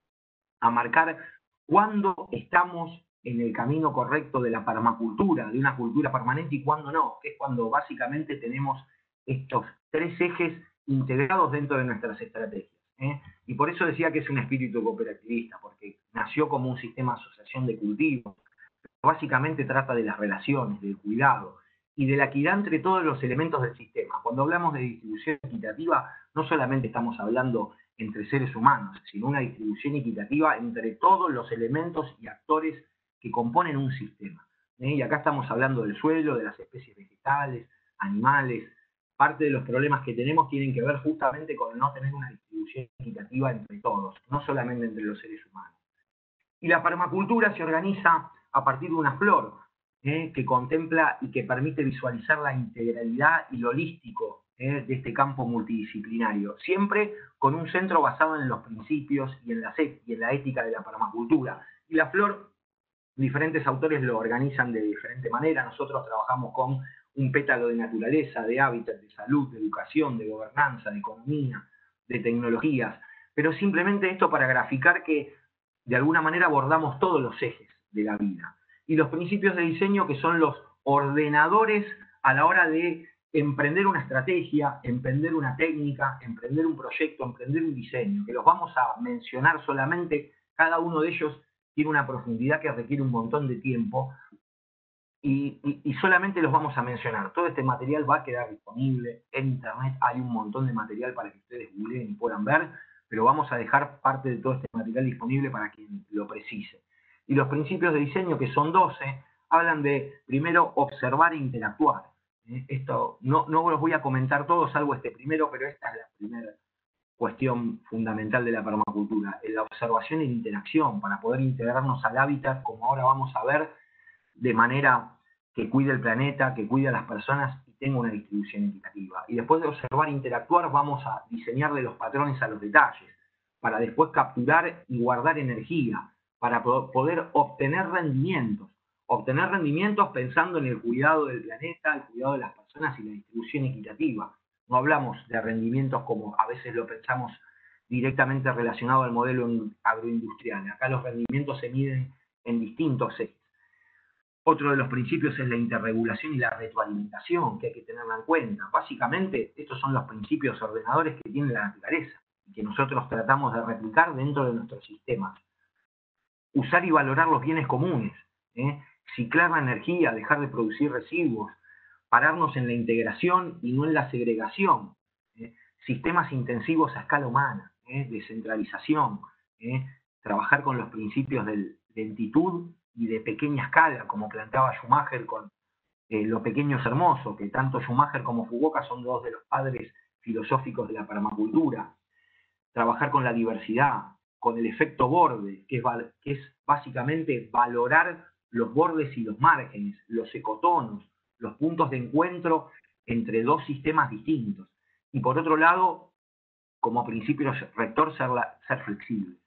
a marcar cuándo estamos en el camino correcto de la permacultura, de una cultura permanente, y cuándo no, que es cuando básicamente tenemos estos tres ejes integrados dentro de nuestras estrategias. ¿eh? Y por eso decía que es un espíritu cooperativista, porque nació como un sistema de asociación de cultivos, básicamente trata de las relaciones, del cuidado y de la equidad entre todos los elementos del sistema. Cuando hablamos de distribución equitativa, no solamente estamos hablando entre seres humanos, sino una distribución equitativa entre todos los elementos y actores que componen un sistema. ¿eh? Y acá estamos hablando del suelo, de las especies vegetales, animales. Parte de los problemas que tenemos tienen que ver justamente con no tener una distribución equitativa entre todos, no solamente entre los seres humanos. Y la permacultura se organiza a partir de una flor, ¿eh? que contempla y que permite visualizar la integralidad y lo holístico ¿eh? de este campo multidisciplinario, siempre con un centro basado en los principios y en, la, y en la ética de la permacultura. Y la flor, diferentes autores lo organizan de diferente manera. Nosotros trabajamos con un pétalo de naturaleza, de hábitat, de salud, de educación, de gobernanza, de economía, de tecnologías, pero simplemente esto para graficar que de alguna manera abordamos todos los ejes de la vida. Y los principios de diseño, que son los ordenadores a la hora de emprender una estrategia, emprender una técnica, emprender un proyecto, emprender un diseño, que los vamos a mencionar solamente. Cada uno de ellos tiene una profundidad que requiere un montón de tiempo y, y, y solamente los vamos a mencionar. Todo este material va a quedar disponible en internet, hay un montón de material para que ustedes googleen y puedan ver, pero vamos a dejar parte de todo este material disponible para quien lo precise. Y los principios de diseño, que son doce, hablan de, primero, observar e interactuar. ¿eh? Esto no, no los voy a comentar todos, salvo este primero, pero esta es la primera cuestión fundamental de la permacultura, la observación e interacción, para poder integrarnos al hábitat, como ahora vamos a ver, de manera que cuide el planeta, que cuide a las personas y tenga una distribución equitativa. Y después de observar e interactuar, vamos a diseñarle los patrones a los detalles, para después capturar y guardar energía, para poder obtener rendimientos. Obtener rendimientos pensando en el cuidado del planeta, el cuidado de las personas y la distribución equitativa. No hablamos de rendimientos como a veces lo pensamos directamente relacionado al modelo agroindustrial. Acá los rendimientos se miden en distintos ejes. Otro de los principios es la interregulación y la retroalimentación, que hay que tenerla en cuenta. Básicamente, estos son los principios ordenadores que tiene la naturaleza y que nosotros tratamos de replicar dentro de nuestros sistemas. Usar y valorar los bienes comunes, ¿eh? ciclar la energía, dejar de producir residuos, pararnos en la integración y no en la segregación, ¿eh? sistemas intensivos a escala humana, ¿eh? descentralización, ¿eh? trabajar con los principios de lentitud y de pequeña escala, como planteaba Schumacher con eh, lo pequeño es hermoso, que tanto Schumacher como Fukuoka son dos de los padres filosóficos de la permacultura. Trabajar con la diversidad, con el efecto borde, que es, que es básicamente valorar los bordes y los márgenes, los ecotonos, los puntos de encuentro entre dos sistemas distintos. Y por otro lado, como principio rector, ser, la, ser flexible.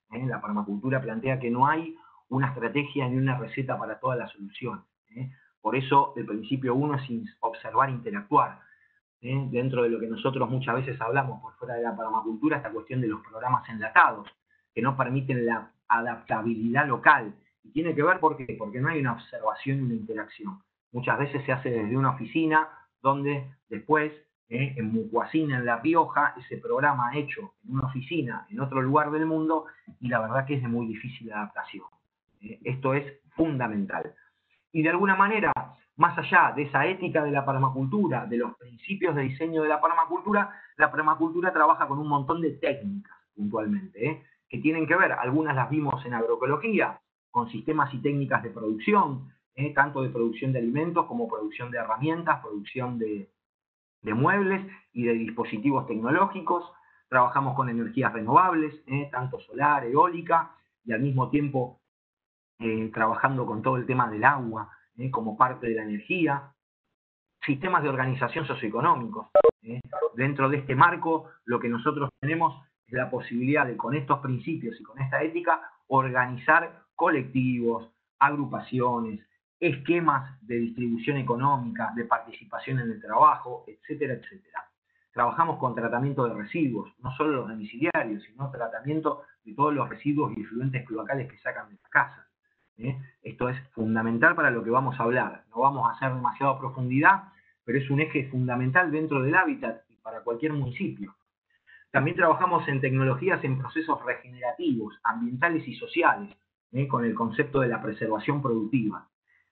¿eh? La permacultura plantea que no hay una estrategia ni una receta para todas las soluciones. ¿eh? Por eso el principio uno es observar e interactuar. ¿eh? Dentro de lo que nosotros muchas veces hablamos por fuera de la permacultura, esta cuestión de los programas enlatados, que no permiten la adaptabilidad local. Y tiene que ver, ¿por qué? Porque no hay una observación y una interacción. Muchas veces se hace desde una oficina, donde después, eh, en Mucuacina, en La Rioja, ese programa hecho en una oficina, en otro lugar del mundo, y la verdad que es de muy difícil adaptación. Eh, esto es fundamental. Y de alguna manera, más allá de esa ética de la permacultura, de los principios de diseño de la permacultura, la permacultura trabaja con un montón de técnicas, puntualmente, ¿eh? que tienen que ver, algunas las vimos en agroecología, con sistemas y técnicas de producción, ¿eh? tanto de producción de alimentos como producción de herramientas, producción de, de muebles y de dispositivos tecnológicos. Trabajamos con energías renovables, ¿eh? tanto solar, eólica, y al mismo tiempo eh, trabajando con todo el tema del agua, ¿eh? como parte de la energía. Sistemas de organización socioeconómicos. ¿eh? Dentro de este marco, lo que nosotros tenemos es la posibilidad de, con estos principios y con esta ética, organizar colectivos, agrupaciones, esquemas de distribución económica, de participación en el trabajo, etcétera, etcétera. Trabajamos con tratamiento de residuos, no solo los domiciliarios, sino tratamiento de todos los residuos y efluentes cloacales que sacan de las casas. ¿eh? Esto es fundamental para lo que vamos a hablar. No vamos a hacer demasiada profundidad, pero es un eje fundamental dentro del hábitat y para cualquier municipio. También trabajamos en tecnologías en procesos regenerativos, ambientales y sociales, ¿eh? con el concepto de la preservación productiva.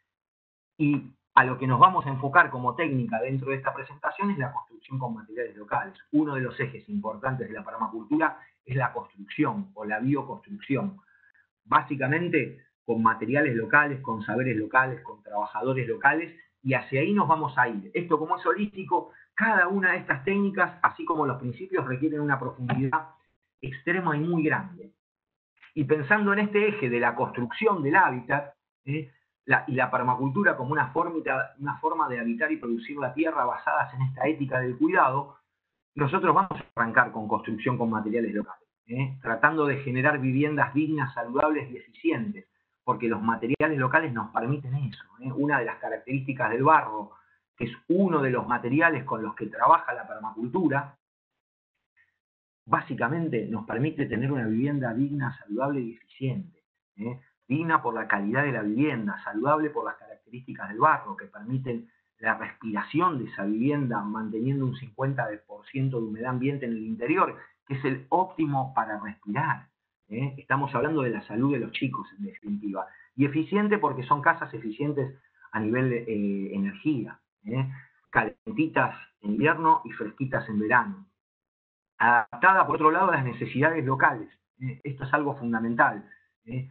Y a lo que nos vamos a enfocar como técnica dentro de esta presentación es la construcción con materiales locales. Uno de los ejes importantes de la permacultura es la construcción o la bioconstrucción. Básicamente con materiales locales, con saberes locales, con trabajadores locales, y hacia ahí nos vamos a ir. Esto, como es holístico, cada una de estas técnicas, así como los principios, requieren una profundidad extrema y muy grande. Y pensando en este eje de la construcción del hábitat, ¿eh? la, y la permacultura como una forma, una forma de habitar y producir la tierra basadas en esta ética del cuidado, nosotros vamos a arrancar con construcción con materiales locales, ¿eh? tratando de generar viviendas dignas, saludables y eficientes, porque los materiales locales nos permiten eso. ¿eh? Una de las características del barro, que es uno de los materiales con los que trabaja la permacultura, básicamente nos permite tener una vivienda digna, saludable y eficiente. ¿eh? Digna por la calidad de la vivienda, saludable por las características del barro, que permiten la respiración de esa vivienda, manteniendo un cincuenta por ciento de humedad ambiente en el interior, que es el óptimo para respirar. ¿eh? Estamos hablando de la salud de los chicos, en definitiva. Y eficiente porque son casas eficientes a nivel de eh, energía. ¿eh? Calentitas en invierno y fresquitas en verano. Adaptada, por otro lado, a las necesidades locales. ¿eh? Esto es algo fundamental. ¿eh?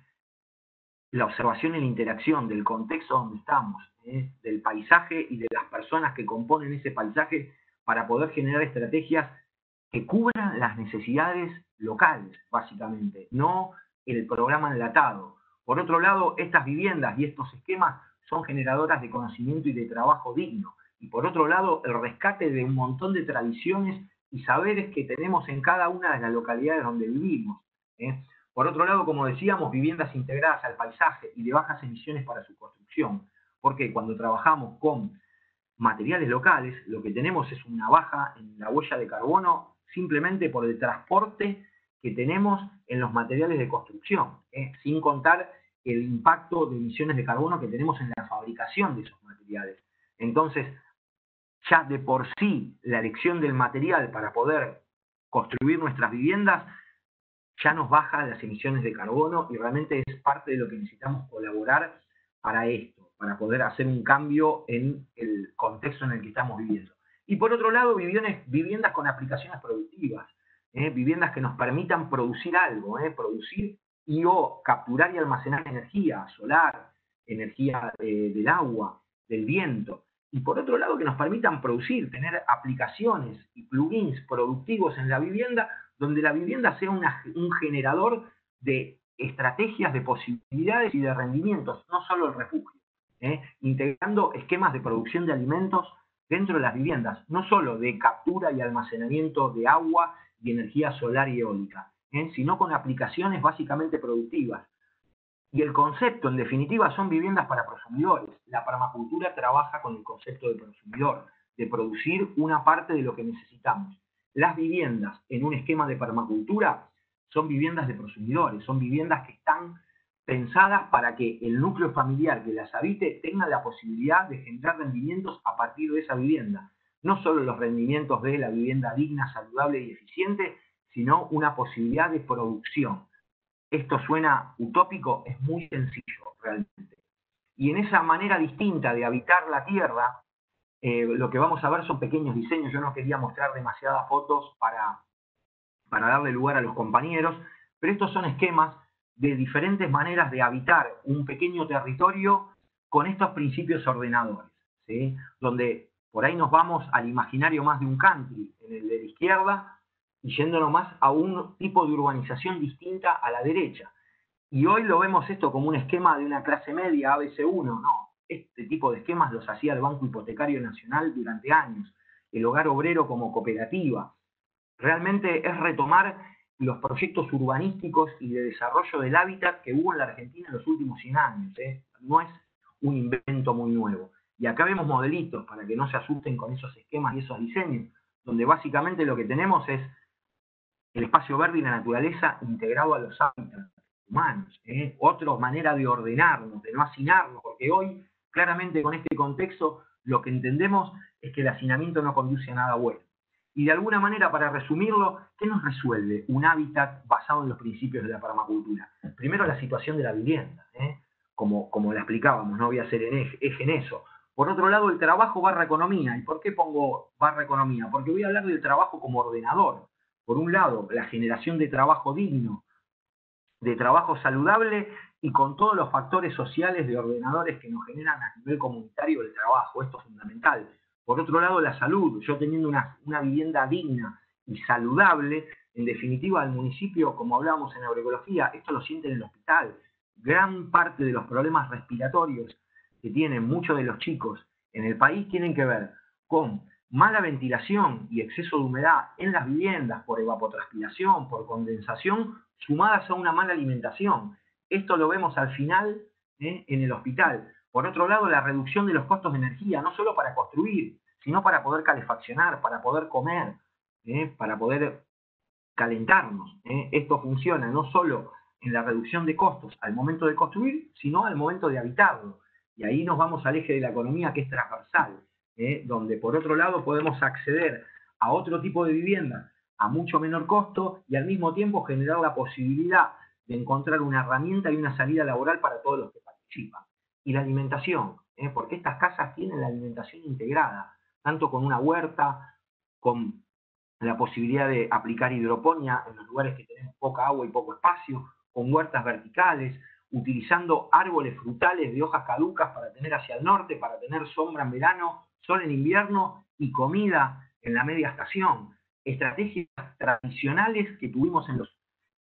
La observación y la interacción del contexto donde estamos, ¿eh? del paisaje y de las personas que componen ese paisaje para poder generar estrategias que cubran las necesidades locales, básicamente, no el programa enlatado. Por otro lado, estas viviendas y estos esquemas son generadoras de conocimiento y de trabajo digno. Y por otro lado, el rescate de un montón de tradiciones y saberes que tenemos en cada una de las localidades donde vivimos. ¿eh? Por otro lado, como decíamos, viviendas integradas al paisaje y de bajas emisiones para su construcción. Porque cuando trabajamos con materiales locales, lo que tenemos es una baja en la huella de carbono simplemente por el transporte que tenemos en los materiales de construcción, ¿eh? sin contar el impacto de emisiones de carbono que tenemos en la fabricación de esos materiales. Entonces, ya de por sí, la elección del material para poder construir nuestras viviendas ya nos baja las emisiones de carbono y realmente es parte de lo que necesitamos colaborar para esto, para poder hacer un cambio en el contexto en el que estamos viviendo. Y por otro lado, viviendas, viviendas con aplicaciones productivas, ¿eh? viviendas que nos permitan producir algo, ¿eh? producir y o capturar y almacenar energía solar, energía eh, del agua, del viento. Y por otro lado, que nos permitan producir, tener aplicaciones y plugins productivos en la vivienda, donde la vivienda sea una, un generador de estrategias, de posibilidades y de rendimientos, no solo el refugio, ¿eh? integrando esquemas de producción de alimentos dentro de las viviendas, no solo de captura y almacenamiento de agua y energía solar y eólica, ¿eh? sino con aplicaciones básicamente productivas. Y el concepto, en definitiva, son viviendas para prosumidores. La permacultura trabaja con el concepto de prosumidor, de producir una parte de lo que necesitamos. Las viviendas en un esquema de permacultura son viviendas de prosumidores, son viviendas que están pensadas para que el núcleo familiar que las habite tenga la posibilidad de generar rendimientos a partir de esa vivienda. No solo los rendimientos de la vivienda digna, saludable y eficiente, sino una posibilidad de producción. Esto suena utópico, es muy sencillo realmente. Y en esa manera distinta de habitar la tierra, eh, lo que vamos a ver son pequeños diseños. Yo no quería mostrar demasiadas fotos para, para darle lugar a los compañeros, pero estos son esquemas de diferentes maneras de habitar un pequeño territorio con estos principios ordenadores, ¿sí? Donde por ahí nos vamos al imaginario más de un country, en el de la izquierda, y yéndonos más a un tipo de urbanización distinta a la derecha. Y hoy lo vemos esto como un esquema de una clase media A B C uno, no. Este tipo de esquemas los hacía el Banco Hipotecario Nacional durante años, el Hogar Obrero como cooperativa. Realmente es retomar los proyectos urbanísticos y de desarrollo del hábitat que hubo en la Argentina en los últimos cien años, ¿eh? No es un invento muy nuevo. Y acá vemos modelitos para que no se asusten con esos esquemas y esos diseños, donde básicamente lo que tenemos es el espacio verde y la naturaleza integrado a los hábitats humanos, ¿eh? Otra manera de ordenarnos, de no hacinarnos, porque hoy, claramente con este contexto, lo que entendemos es que el hacinamiento no conduce a nada bueno. Y de alguna manera, para resumirlo, ¿qué nos resuelve un hábitat basado en los principios de la permacultura? Primero, la situación de la vivienda, ¿eh? como, como la explicábamos, no voy a hacer en eje, eje en eso. Por otro lado, el trabajo barra economía. ¿Y por qué pongo barra economía? Porque voy a hablar del trabajo como ordenador. Por un lado, la generación de trabajo digno, de trabajo saludable y con todos los factores sociales de ordenadores que nos generan a nivel comunitario el trabajo. Esto es fundamental. Por otro lado, la salud. Yo teniendo una, una vivienda digna y saludable, en definitiva, el municipio, como hablábamos en agroecología, esto lo siente en el hospital. Gran parte de los problemas respiratorios que tienen muchos de los chicos en el país tienen que ver con mala ventilación y exceso de humedad en las viviendas por evapotranspiración, por condensación, sumadas a una mala alimentación. Esto lo vemos al final ¿eh? en el hospital. Por otro lado, la reducción de los costos de energía, no solo para construir, sino para poder calefaccionar, para poder comer, ¿eh? para poder calentarnos. ¿eh? Esto funciona no solo en la reducción de costos al momento de construir, sino al momento de habitarlo. Y ahí nos vamos al eje de la economía que es transversal. ¿eh? Donde por otro lado podemos acceder a otro tipo de vivienda a mucho menor costo y al mismo tiempo generar la posibilidad de encontrar una herramienta y una salida laboral para todos los que participan. Y la alimentación, ¿eh? porque estas casas tienen la alimentación integrada, tanto con una huerta, con la posibilidad de aplicar hidroponía en los lugares que tenemos poca agua y poco espacio, con huertas verticales, utilizando árboles frutales de hojas caducas para tener hacia el norte, para tener sombra en verano, sol en invierno y comida en la media estación. Estrategias tradicionales que tuvimos en, los,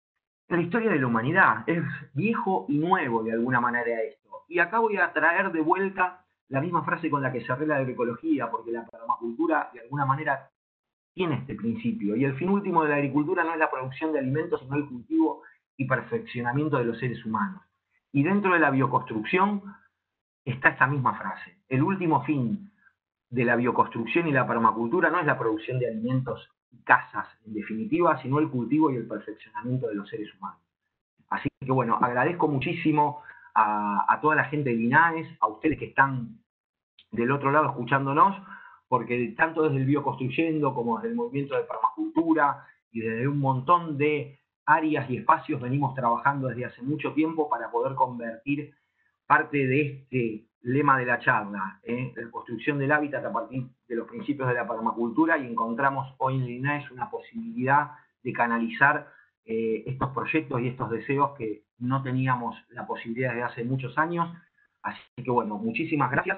en la historia de la humanidad. Es viejo y nuevo de alguna manera esto. Y acá voy a traer de vuelta la misma frase con la que cerré la agroecología, porque la permacultura de alguna manera tiene este principio. Y el fin último de la agricultura no es la producción de alimentos, sino el cultivo y perfeccionamiento de los seres humanos. Y dentro de la bioconstrucción está esta misma frase. El último fin de la bioconstrucción y la permacultura no es la producción de alimentos y casas, en definitiva, sino el cultivo y el perfeccionamiento de los seres humanos. Así que bueno, agradezco muchísimo a, a toda la gente de Linares, a ustedes que están del otro lado escuchándonos, porque tanto desde el Bioconstruyendo como desde el movimiento de permacultura y desde un montón de áreas y espacios venimos trabajando desde hace mucho tiempo para poder convertir parte de este lema de la charla, ¿eh? la construcción del hábitat a partir de los principios de la permacultura, y encontramos hoy en Linares una posibilidad de canalizar eh, estos proyectos y estos deseos que no teníamos la posibilidad desde hace muchos años. Así que bueno, muchísimas gracias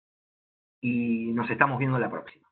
y nos estamos viendo la próxima.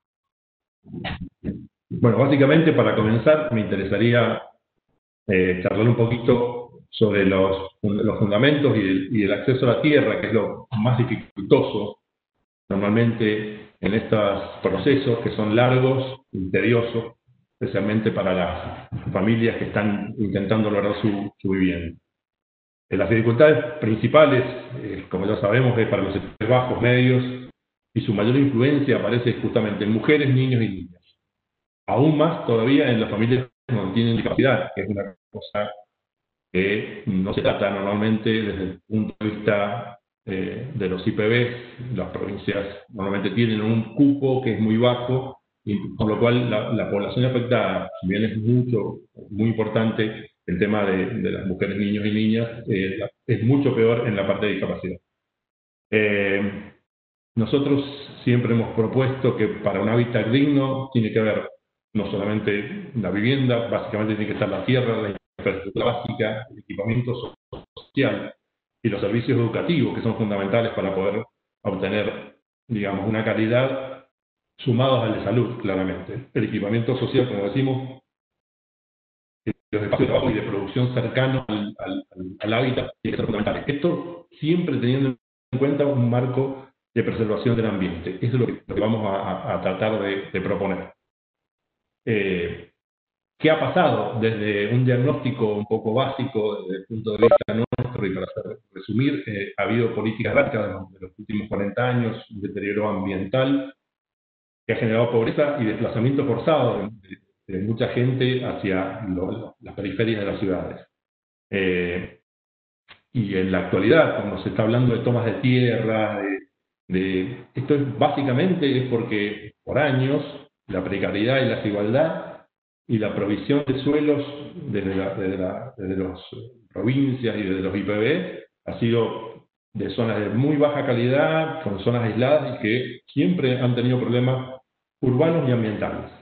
Bueno, básicamente para comenzar me interesaría eh, charlar un poquito sobre los, los fundamentos y el, y el acceso a la tierra, que es lo más dificultoso normalmente en estos procesos que son largos y tediosos, especialmente para las familias que están intentando lograr su, su vivienda. Eh, las dificultades principales, eh, como ya sabemos, es para los sectores bajos, medios, y su mayor influencia aparece justamente en mujeres, niños y niñas. Aún más todavía en las familias que no tienen discapacidad, que es una cosa que no se trata normalmente desde el punto de vista eh, de los I P Bs. Las provincias normalmente tienen un cupo que es muy bajo, y con lo cual la, la población afectada, si bien es mucho, muy importante el tema de, de las mujeres, niños y niñas, eh, es mucho peor en la parte de discapacidad. Eh, nosotros siempre hemos propuesto que para un hábitat digno tiene que haber no solamente la vivienda, básicamente tiene que estar la tierra, la infraestructura básica, el equipamiento social y los servicios educativos, que son fundamentales para poder obtener, digamos, una calidad, sumados al de salud, claramente. El equipamiento social, como decimos, los espacios de trabajo y de producción cercanos al, al, al hábitat tienen que ser fundamentales. Esto siempre teniendo en cuenta un marco de preservación del ambiente. Eso es lo que, lo que vamos a, a tratar de, de proponer. Eh, ¿Qué ha pasado desde un diagnóstico un poco básico desde el punto de vista nuestro? Y para resumir, eh, ha habido políticas erráticas de los, de los últimos cuarenta años, un deterioro ambiental que ha generado pobreza y desplazamiento forzado de, de mucha gente hacia lo, las periferias de las ciudades. Eh, y en la actualidad, cuando se está hablando de tomas de tierra, de, de, esto es básicamente es porque por años la precariedad y la desigualdad y la provisión de suelos desde, la, desde, la, desde las provincias y desde los I P B ha sido de zonas de muy baja calidad, con zonas aisladas y que siempre han tenido problemas urbanos y ambientales.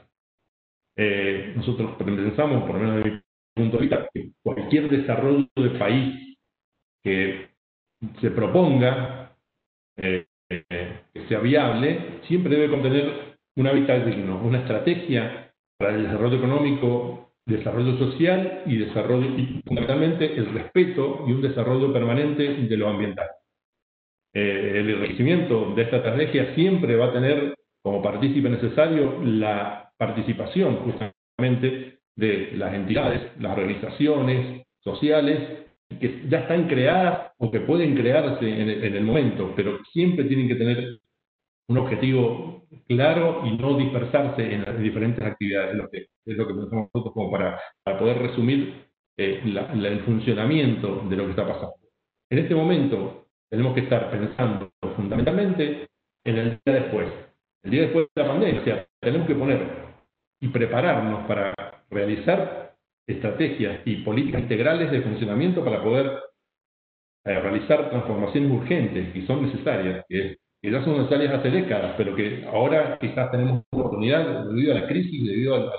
Eh, nosotros pensamos, por lo menos desde mi punto de vista, que cualquier desarrollo de país que se proponga, eh, eh, que sea viable, siempre debe contener un hábitat digno, una estrategia para el desarrollo económico, desarrollo social y desarrollo, y fundamentalmente el respeto y un desarrollo permanente de lo ambiental. Eh, el enriquecimiento de esta estrategia siempre va a tener como partícipe necesario la participación justamente de las entidades, las organizaciones sociales, que ya están creadas o que pueden crearse en el, en el momento, pero siempre tienen que tener un objetivo claro y no dispersarse en las diferentes actividades, lo que, es lo que pensamos nosotros como para, para poder resumir eh, la, la, el funcionamiento de lo que está pasando. En este momento tenemos que estar pensando fundamentalmente en el día después, el día después de la pandemia, o sea, tenemos que poner y prepararnos para realizar estrategias y políticas integrales de funcionamiento para poder eh, realizar transformaciones urgentes y son necesarias, que, que ya son necesarias hace décadas, pero que ahora quizás tenemos una oportunidad debido a la crisis, debido al,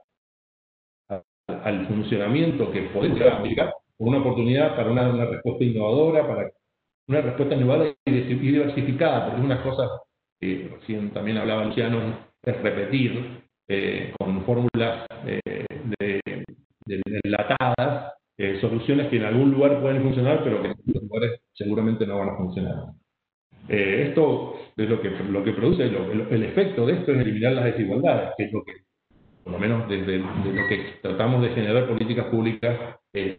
al, al, al funcionamiento que podemos aplicar, una oportunidad para una, una respuesta innovadora, para una respuesta innovadora y diversificada, porque unas cosas que recién también hablaba Luciano es repetir eh, con fórmulas eh, de, de, de enlatadas, eh, soluciones que en algún lugar pueden funcionar, pero que en otros lugares seguramente no van a funcionar. Eh, esto es lo que, lo que produce, lo, el, el efecto de esto es eliminar las desigualdades, que es lo que, por lo menos desde de lo que tratamos de generar políticas públicas. Eh,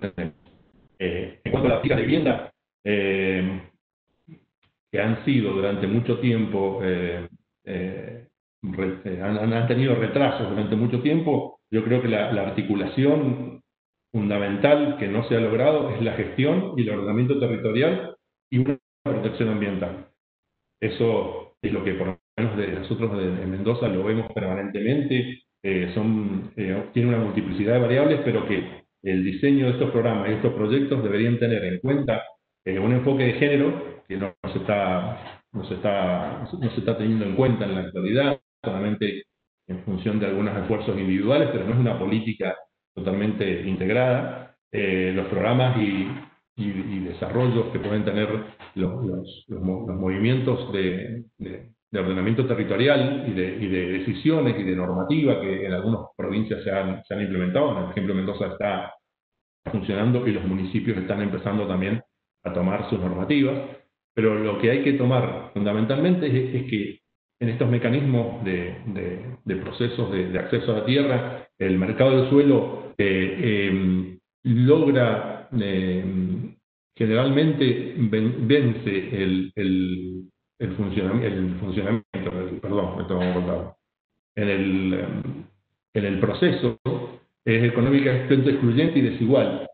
eh, en cuanto a las políticas de vivienda, eh, que han sido durante mucho tiempo, eh, eh, re, han, han tenido retrasos durante mucho tiempo, yo creo que la, la articulación fundamental que no se ha logrado es la gestión y el ordenamiento territorial y una protección ambiental. Eso es lo que por lo menos de nosotros de, de Mendoza lo vemos permanentemente, eh, son, eh, tiene una multiplicidad de variables, pero que el diseño de estos programas y estos proyectos deberían tener en cuenta eh, un enfoque de género que no, no, se está, no, se está, no se está teniendo en cuenta en la actualidad, solamente en función de algunos esfuerzos individuales, pero no es una política totalmente integrada. Eh, los programas y, y, y desarrollos que pueden tener los, los, los, los movimientos de, de, de ordenamiento territorial y de, y de decisiones y de normativa que en algunas provincias se han, se han implementado. Por ejemplo, Mendoza está funcionando y los municipios están empezando también a tomar sus normativas, pero lo que hay que tomar fundamentalmente es, es que en estos mecanismos de, de, de procesos de, de acceso a la tierra, el mercado del suelo eh, eh, logra, eh, generalmente ven, vence el, el, el, funcionamiento, el funcionamiento, el, perdón, me tengo que acordar, en el, en el proceso, es económicamente excluyente y desigual,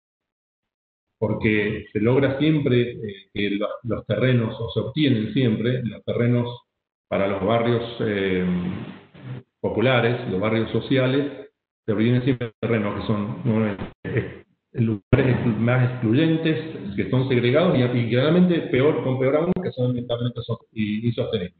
porque se logra siempre eh, que los, los terrenos, o se obtienen siempre los terrenos para los barrios eh, populares, los barrios sociales, se obtienen siempre terrenos que son eh, lugares más excluyentes, que son segregados y, y generalmente peor, con peor aún, que son ambientalmente insostenibles.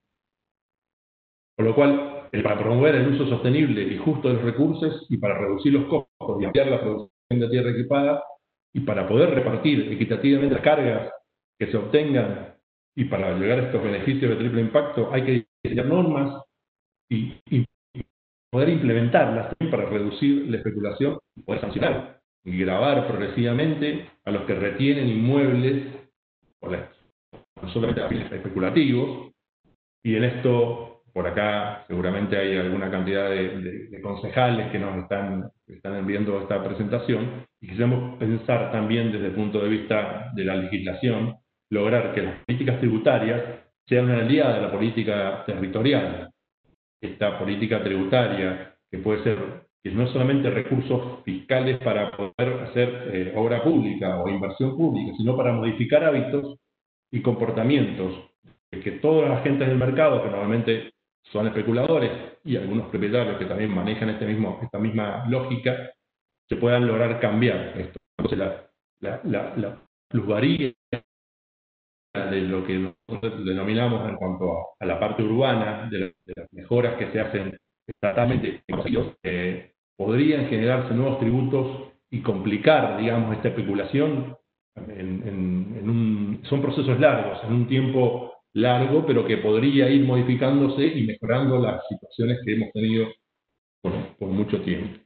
Por lo cual, el, para promover el uso sostenible y justo de los recursos y para reducir los costos y ampliar la producción de tierra equipada, y para poder repartir equitativamente las cargas que se obtengan y para llegar a estos beneficios de triple impacto, hay que diseñar normas y, y, y poder implementarlas para reducir la especulación y poder sancionar y gravar progresivamente a los que retienen inmuebles por la, solamente a fines especulativos. Y en esto, por acá, seguramente hay alguna cantidad de, de, de concejales que nos están, están viendo esta presentación, y queremos pensar también desde el punto de vista de la legislación, lograr que las políticas tributarias sean una aliada de la política territorial. Esta política tributaria, que puede ser, que no es solamente recursos fiscales para poder hacer eh, obra pública o inversión pública, sino para modificar hábitos y comportamientos, que todos los agentes del mercado, que normalmente son especuladores, y algunos propietarios que también manejan este mismo, esta misma lógica, se puedan lograr cambiar esto. Entonces, la, la, la, la plusvalía de lo que nosotros denominamos en cuanto a, a la parte urbana, de, la, de las mejoras que se hacen estatalmente, eh, podrían generarse nuevos tributos y complicar, digamos, esta especulación. En, en, en un, son procesos largos, en un tiempo largo, pero que podría ir modificándose y mejorando las situaciones que hemos tenido por, por mucho tiempo.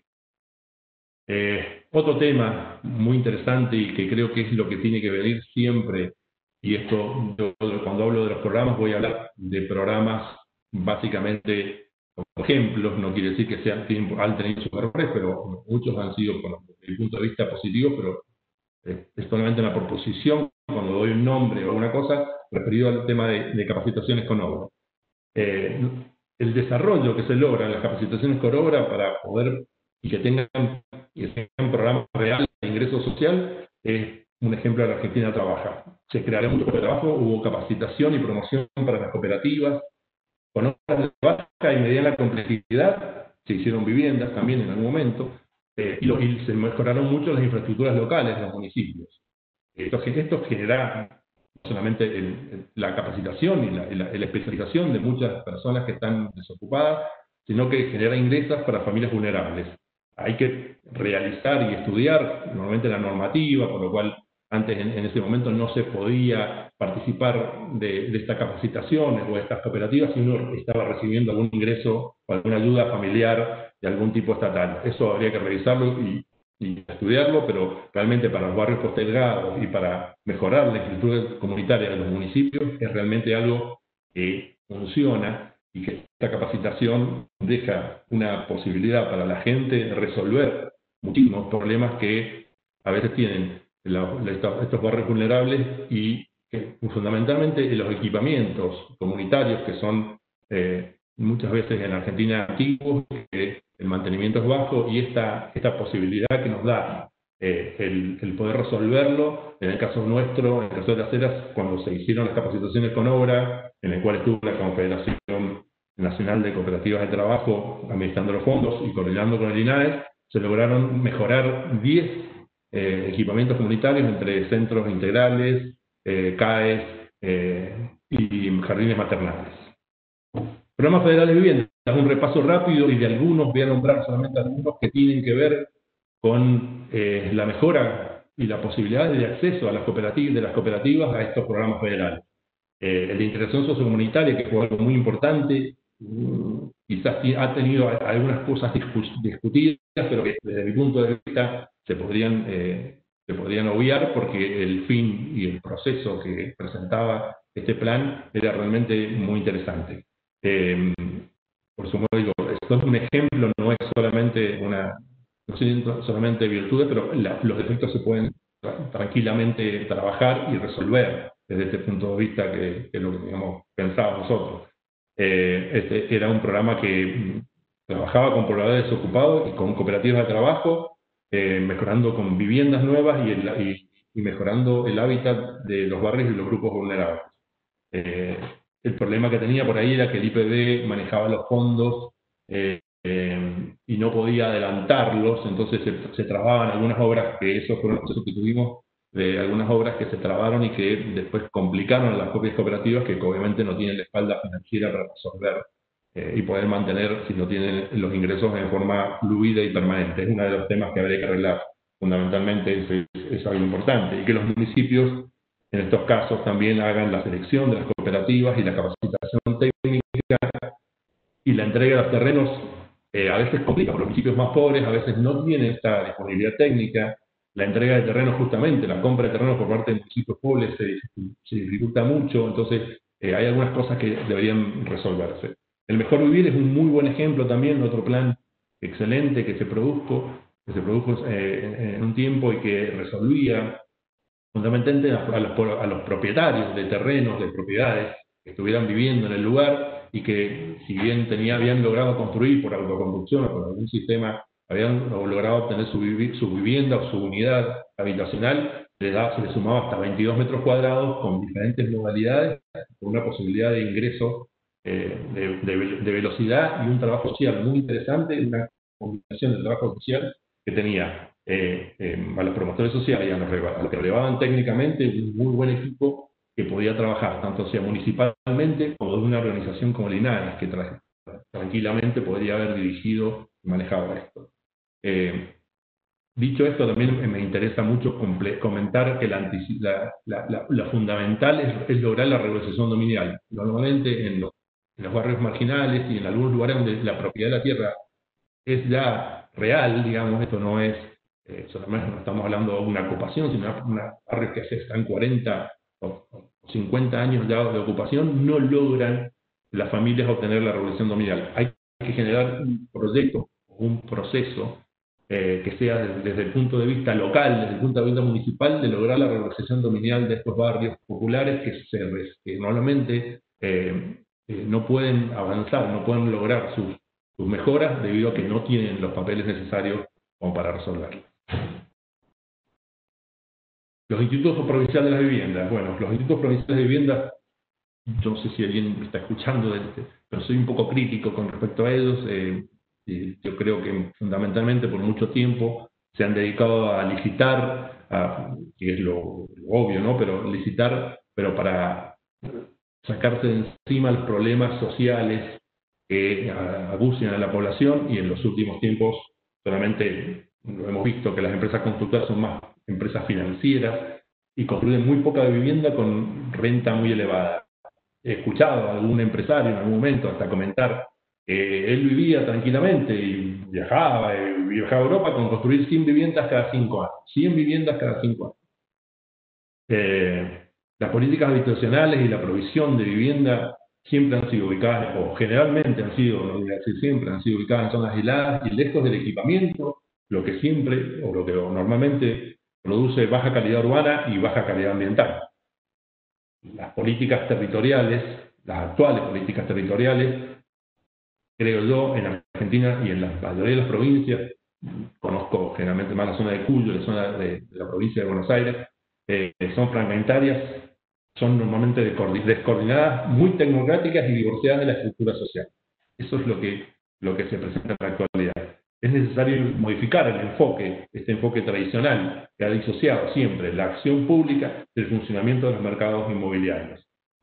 Eh, otro tema muy interesante y que creo que es lo que tiene que venir siempre, y esto yo, cuando hablo de los programas voy a hablar de programas básicamente como ejemplos, no quiere decir que sean, han tenido sus errores, pero muchos han sido, desde el punto de vista positivo, pero es solamente una proposición, cuando doy un nombre o una cosa, referido al tema de, de capacitaciones con obra. Eh, el desarrollo que se logra en las capacitaciones con obra para poder, y que tengan, y que tengan programas reales de ingreso social, es un ejemplo de la Argentina Trabaja. Se crearon muchos de trabajo, hubo capacitación y promoción para las cooperativas, con obras de baja y mediana complejidad, se hicieron viviendas también en algún momento, Eh, y, lo, y se mejoraron mucho las infraestructuras locales de los municipios. Esto, esto genera no solamente el, el, la capacitación y la, y, la, y la especialización de muchas personas que están desocupadas, sino que genera ingresos para familias vulnerables. Hay que realizar y estudiar normalmente la normativa, por lo cual antes en, en ese momento no se podía participar de, de estas capacitaciones o de estas cooperativas si uno estaba recibiendo algún ingreso o alguna ayuda familiar de algún tipo estatal. Eso habría que revisarlo y, y estudiarlo, pero realmente para los barrios postergados y para mejorar la infraestructura comunitaria de los municipios es realmente algo que funciona y que esta capacitación deja una posibilidad para la gente de resolver muchísimos problemas que a veces tienen los, estos barrios vulnerables y que fundamentalmente los equipamientos comunitarios que son eh, muchas veces en Argentina antiguos, que el mantenimiento es bajo, y esta, esta posibilidad que nos da eh, el, el poder resolverlo, en el caso nuestro, en el caso de las Heras, cuando se hicieron las capacitaciones con obra, en el cual estuvo la Confederación Nacional de Cooperativas de Trabajo administrando los fondos y coordinando con el INAES, se lograron mejorar diez eh, equipamientos comunitarios entre centros integrales, eh, C A E S eh, y jardines maternales. Programas federales de vivienda, un repaso rápido y de algunos, voy a nombrar solamente algunos que tienen que ver con eh, la mejora y la posibilidad de acceso a las cooperativas, de las cooperativas a estos programas federales. Eh, el de integración sociocomunitaria, que fue algo muy importante, um, quizás ha tenido algunas cosas discutidas, pero que desde mi punto de vista se podrían, eh, se podrían obviar porque el fin y el proceso que presentaba este plan era realmente muy interesante. Eh, por su modo digo, esto es un ejemplo, no es solamente una, no son solamente virtudes, pero la, los defectos se pueden tra tranquilamente trabajar y resolver desde este punto de vista que, que lo que digamos, pensábamos nosotros. Eh, este era un programa que mm, trabajaba con pobladores desocupados y con cooperativas de trabajo, eh, mejorando con viviendas nuevas y, el, y, y mejorando el hábitat de los barrios y los grupos vulnerables. Eh, el problema que tenía por ahí era que el I P B manejaba los fondos eh, eh, y no podía adelantarlos, entonces se, se trababan algunas obras, que eso fue un proceso que tuvimos, de algunas obras que se trabaron y que después complicaron a las propias cooperativas, que obviamente no tienen la espalda financiera para resolver eh, y poder mantener, si no tienen los ingresos en forma fluida y permanente. Es uno de los temas que habría que arreglar. Fundamentalmente es, es algo importante, y que los municipios en estos casos también hagan la selección de las cooperativas y la capacitación técnica y la entrega de los terrenos. Eh, a veces complica, por los municipios más pobres a veces no tienen esta disponibilidad técnica. La entrega de terrenos, justamente, la compra de terrenos por parte de municipios pobres se, se dificulta mucho, entonces eh, hay algunas cosas que deberían resolverse. El Mejor Vivir es un muy buen ejemplo también, otro plan excelente que se produjo, que se produjo eh, en un tiempo y que resolvía fundamentalmente a los, a los propietarios de terrenos, de propiedades, que estuvieran viviendo en el lugar y que, si bien tenía, habían logrado construir por autoconstrucción o por algún sistema, habían logrado obtener su, vivi su vivienda o su unidad habitacional, le da, se le sumaba hasta veintidós metros cuadrados con diferentes modalidades, con una posibilidad de ingreso eh, de, de, de velocidad y un trabajo social muy interesante, una combinación de trabajo social que tenía eh, eh, a los promotores sociales y a los, a los que relevaban técnicamente un muy buen equipo que podía trabajar, tanto sea municipalmente como de una organización como Linares, que tra tranquilamente podría haber dirigido y manejado esto. Eh, dicho esto, también me interesa mucho comentar que la, la, la, la fundamental es, es lograr la regularización dominial. Normalmente en los, en los barrios marginales y en algunos lugares donde la propiedad de la tierra es ya real, digamos, esto no es, eh, solamente no estamos hablando de una ocupación, sino una, una barrios que están cuarenta o cincuenta años ya de ocupación, no logran las familias obtener la regulación dominial. Hay que generar un proyecto, un proceso eh, que sea desde, desde el punto de vista local, desde el punto de vista municipal, de lograr la regulación dominial de estos barrios populares que, se, que normalmente eh, eh, no pueden avanzar, no pueden lograr sus sus mejoras debido a que no tienen los papeles necesarios como para resolverlo. Los institutos provinciales de las viviendas. Bueno, los institutos provinciales de viviendas, yo no sé si alguien me está escuchando, pero soy un poco crítico con respecto a ellos. Eh, yo creo que fundamentalmente por mucho tiempo se han dedicado a licitar, a, que es lo, lo obvio, ¿no? Pero licitar, pero para sacarse de encima los problemas sociales que abusen a la población, y en los últimos tiempos solamente lo hemos visto que las empresas constructoras son más empresas financieras y construyen muy poca vivienda con renta muy elevada. He escuchado a algún empresario en algún momento hasta comentar que él vivía tranquilamente y viajaba, y viajaba a Europa con construir cien viviendas cada cinco años. cien viviendas cada cinco años. Eh, las políticas habitacionales y la provisión de vivienda siempre han sido ubicadas, o generalmente han sido, no voy a decir siempre, han sido ubicadas en zonas aisladas y lejos del equipamiento, lo que siempre, o lo que normalmente produce baja calidad urbana y baja calidad ambiental. Las políticas territoriales, las actuales políticas territoriales, creo yo, en Argentina y en la mayoría de las provincias, conozco generalmente más la zona de Cuyo, la zona de, de la provincia de Buenos Aires, eh, son fragmentarias, son normalmente descoordinadas, muy tecnocráticas y divorciadas de la estructura social. Eso es lo que, lo que se presenta en la actualidad. Es necesario modificar el enfoque, este enfoque tradicional que ha disociado siempre la acción pública del funcionamiento de los mercados inmobiliarios.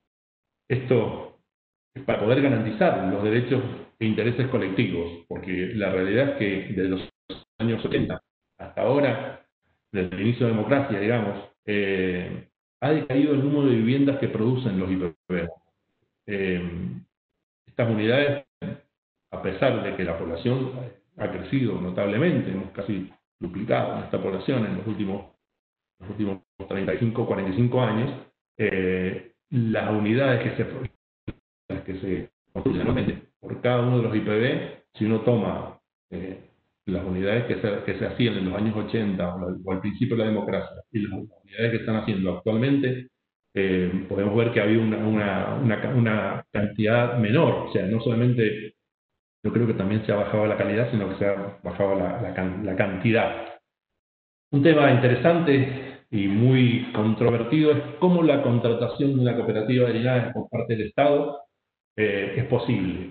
Esto es para poder garantizar los derechos e intereses colectivos, porque la realidad es que desde los años setenta hasta ahora, desde el inicio de la democracia, digamos, eh, ha decaído el número de viviendas que producen los I P B. Eh, estas unidades, a pesar de que la población ha crecido notablemente, hemos casi duplicado esta población en los últimos, los últimos treinta y cinco, cuarenta y cinco años, eh, las unidades que se, las que se construyen anualmente por cada uno de los I P B, si uno toma eh, las unidades que se, que se hacían en los años ochenta o, la, o al principio de la democracia y las unidades que están haciendo actualmente, eh, podemos ver que había una, una, una, una cantidad menor. O sea, no solamente, yo creo que también se ha bajado la calidad, sino que se ha bajado la, la, la cantidad. Un tema interesante y muy controvertido es cómo la contratación de una cooperativa de linajes por parte del Estado eh, es posible.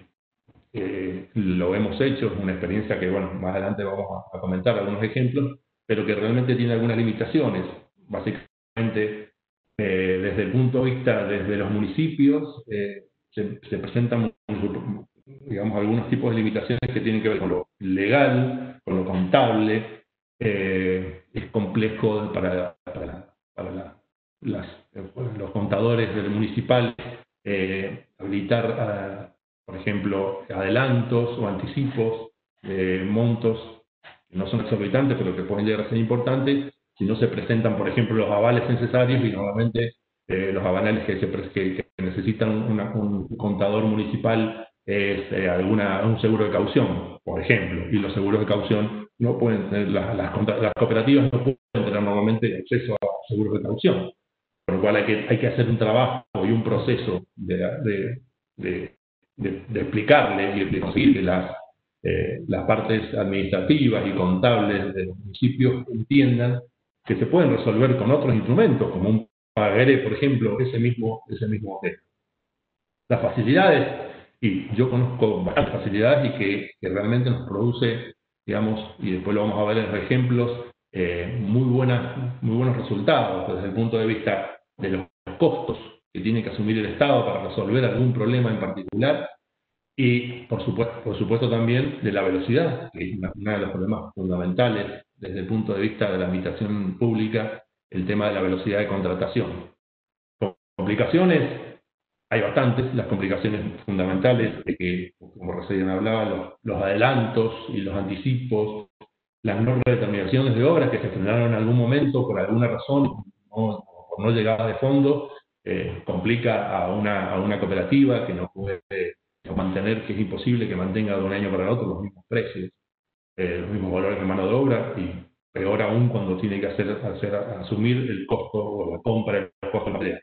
Eh, lo hemos hecho, es una experiencia que, bueno, más adelante vamos a, a comentar algunos ejemplos, pero que realmente tiene algunas limitaciones. Básicamente, eh, desde el punto de vista, desde los municipios, eh, se, se presentan, digamos, algunos tipos de limitaciones que tienen que ver con lo legal, con lo contable. Eh, es complejo para, para, para la, las, los contadores del municipal eh, habilitar, a, por ejemplo, adelantos o anticipos, eh, montos que no son exorbitantes, pero que pueden llegar a ser importantes, si no se presentan, por ejemplo, los avales necesarios, y normalmente eh, los avales que, se, que, que necesitan una, un contador municipal es eh, alguna, un seguro de caución, por ejemplo, y los seguros de caución no pueden tener, las, las, las cooperativas no pueden tener normalmente acceso a seguros de caución, por lo cual hay que, hay que hacer un trabajo y un proceso de, de, de, de, de explicarle y de conseguir que las, eh, las partes administrativas y contables de los municipios entiendan que se pueden resolver con otros instrumentos, como un pagaré, por ejemplo, ese mismo, ese mismo objeto. Las facilidades, y yo conozco bastantes facilidades y que, que realmente nos produce, digamos, y después lo vamos a ver en ejemplos, eh, muy, buenas, muy buenos resultados desde el punto de vista de los costos que tiene que asumir el Estado para resolver algún problema en particular, y por supuesto, por supuesto también de la velocidad, que es uno de los problemas fundamentales desde el punto de vista de la administración pública, el tema de la velocidad de contratación. Complicaciones, hay bastantes. Las complicaciones fundamentales de que, como recién hablaba, los, los adelantos y los anticipos, las no redeterminaciones de obras que se frenaron en algún momento por alguna razón, no, por no llegada de fondo, eh, complica a una, a una cooperativa que no puede mantener, que es imposible que mantenga de un año para el otro los mismos precios, eh, los mismos valores de mano de obra, y peor aún cuando tiene que hacer, hacer asumir el costo o la compra del costo de material.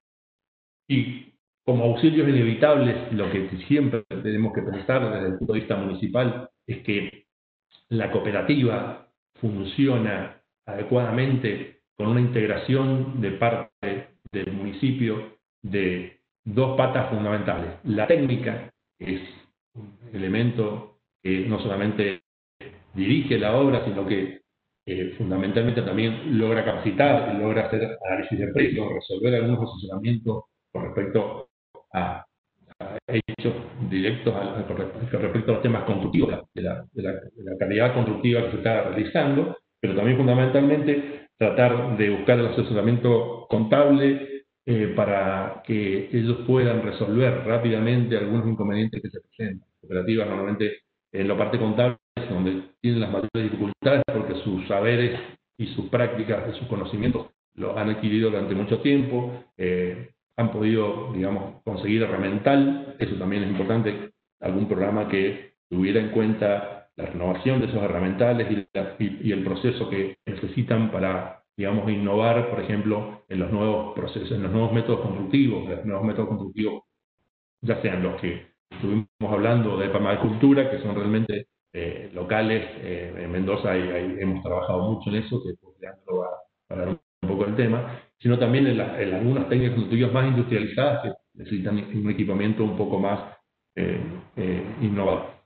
Y como auxilios inevitables, lo que siempre tenemos que pensar desde el punto de vista municipal es que la cooperativa funciona adecuadamente con una integración de parte del municipio de dos patas fundamentales. La técnica, que es un elemento que no solamente dirige la obra, sino que eh, fundamentalmente también logra capacitar, logra hacer análisis de precios, resolver algunos asesoramientos con respecto a, a hechos directos a, a, con respecto a los temas constructivos, de la, de, la, de la calidad constructiva que se está realizando, pero también fundamentalmente tratar de buscar el asesoramiento contable eh, para que ellos puedan resolver rápidamente algunos inconvenientes que se presentan. Cooperativas normalmente en la parte contable es donde tienen las mayores dificultades porque sus saberes y sus prácticas, sus conocimientos los han adquirido durante mucho tiempo, eh, han podido, digamos, conseguir herramental. Eso también es importante, algún programa que tuviera en cuenta la renovación de esos herramientales y, la, y, y el proceso que necesitan para, digamos, innovar, por ejemplo, en los nuevos procesos, en los nuevos métodos constructivos, los nuevos métodos constructivos, ya sean los que estuvimos hablando de permacultura, que son realmente eh, locales. Eh, en Mendoza hay, hay, hemos trabajado mucho en eso, que Leandro va a hablar un poco del tema, sino también en, la, en algunas técnicas constructivas más industrializadas que necesitan un equipamiento un poco más eh, eh, innovador.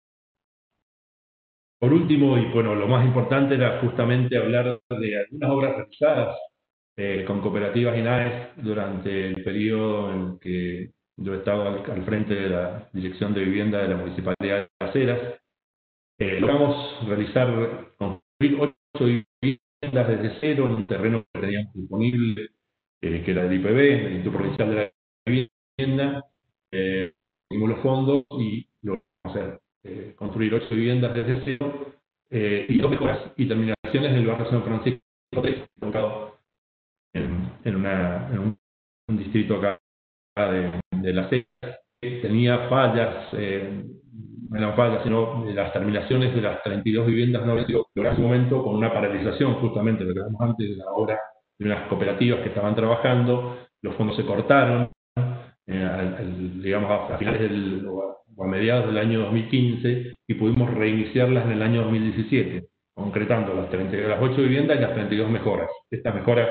Por último, y bueno, lo más importante era justamente hablar de algunas obras realizadas eh, con cooperativas I N A E S durante el periodo en que yo estaba al, al frente de la Dirección de Vivienda de la Municipalidad de Las Heras. Eh, logramos realizar, construir ocho viviendas desde cero en un terreno que teníamos disponible, eh, que era del I P B, el Instituto Provincial de la Vivienda. Eh, Tuvimos los fondos y logramos hacer, eh, construir ocho viviendas desde cero eh, y dos mejoras y terminaciones en el barrio San Francisco tres, ubicado en, en, una, en un un distrito acá de, de Las Heras, que tenía fallas, eh, no eran fallas, sino las terminaciones de las treinta y dos viviendas no habían sido logradas en su momento con una paralización, justamente lo que vimos antes de la obra de unas cooperativas que estaban trabajando, los fondos se cortaron, eh, al, al, digamos a, a finales del, o a mediados del año dos mil quince, y pudimos reiniciarlas en el año dos mil diecisiete, concretando las, treinta, las ocho viviendas y las treinta y dos mejoras. Estas mejoras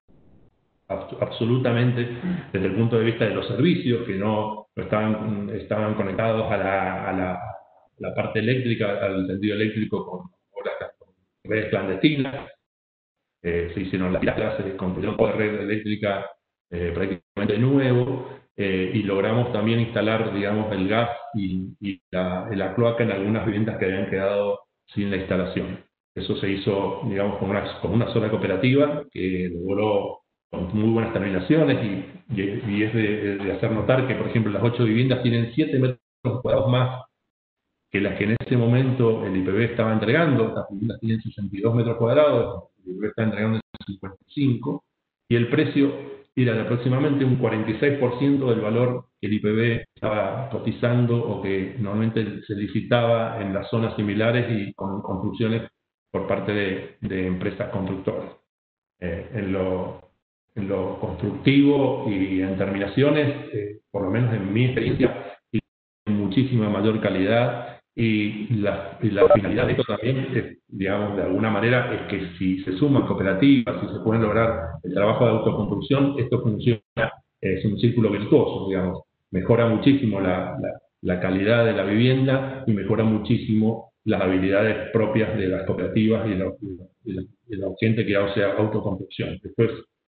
absolutamente desde el punto de vista de los servicios, que no, no estaban, estaban conectados a la, a, la, a la parte eléctrica, al tendido eléctrico con, con redes clandestinas. Eh, se hicieron las pilas, se construyó toda la red eléctrica eh, prácticamente nuevo, eh, y logramos también instalar, digamos, el gas y, y la, la cloaca en algunas viviendas que habían quedado sin la instalación. Eso se hizo, digamos, con una, con una sola cooperativa que logró con muy buenas terminaciones, y, y, y es de, de hacer notar que, por ejemplo, las ocho viviendas tienen siete metros cuadrados más que las que en ese momento el I P B estaba entregando. Las viviendas tienen sesenta y dos metros cuadrados, el I P B está entregando cincuenta y cinco, y el precio era de aproximadamente un cuarenta y seis por ciento del valor que el I P B estaba cotizando o que normalmente se licitaba en las zonas similares y con construcciones por parte de, de empresas constructoras. Eh, en lo en lo constructivo y en terminaciones, eh, por lo menos en mi experiencia, tiene muchísima mayor calidad, y la, y la finalidad de esto también, es, digamos, de alguna manera, es que si se suman cooperativas, si se pueden lograr el trabajo de autoconstrucción, esto funciona, es un círculo virtuoso, digamos, mejora muchísimo la, la, la calidad de la vivienda y mejora muchísimo las habilidades propias de las cooperativas y de la, y la, y la gente que hace autoconstrucción. Después,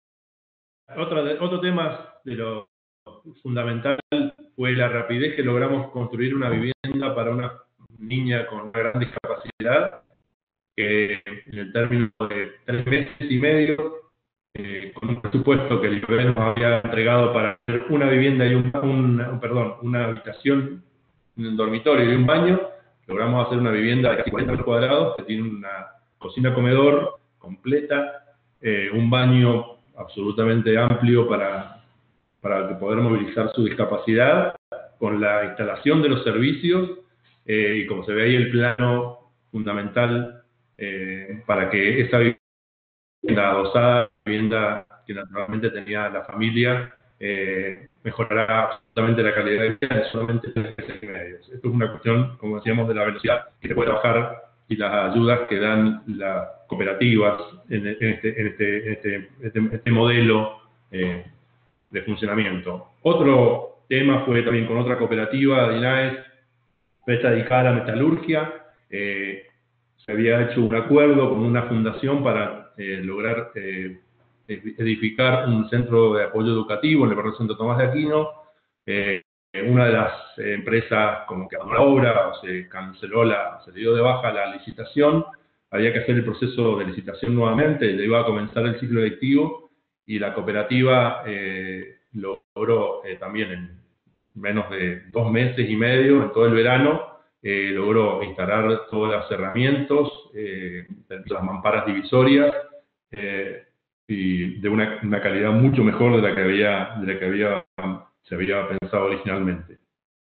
Otro, de, otro tema de lo fundamental fue la rapidez que logramos construir una vivienda para una niña con una gran discapacidad, que en el término de tres meses y medio, eh, con un presupuesto que el I P B nos había entregado para hacer una vivienda y un, un perdón, una habitación, un dormitorio y un baño, logramos hacer una vivienda de casi cuarenta metros cuadrados que tiene una cocina comedor completa, eh, un baño absolutamente amplio para, para poder movilizar su discapacidad, con la instalación de los servicios, eh, y como se ve ahí el plano fundamental eh, para que esa vivienda adosada, vivienda que naturalmente tenía la familia, eh, mejorará absolutamente la calidad de vida en solamente tres meses y medio. Esto es una cuestión, como decíamos, de la velocidad que se puede trabajar y las ayudas que dan las cooperativas en este, en este, en este, este, este modelo eh, de funcionamiento. Otro tema fue también con otra cooperativa de INAES, esta dedicada a la metalurgia. Eh, se había hecho un acuerdo con una fundación para eh, lograr eh, edificar un centro de apoyo educativo en el barrio Santo Tomás de Aquino. Eh, Una de las eh, empresas como que abandonó la obra, o se canceló, la, se dio de baja la licitación, había que hacer el proceso de licitación nuevamente, le iba a comenzar el ciclo lectivo, y la cooperativa eh, logró eh, también en menos de dos meses y medio, en todo el verano, eh, logró instalar todos los cerramientos, eh, las mamparas divisorias, eh, y de una, una calidad mucho mejor de la que había, de la que había se había pensado originalmente.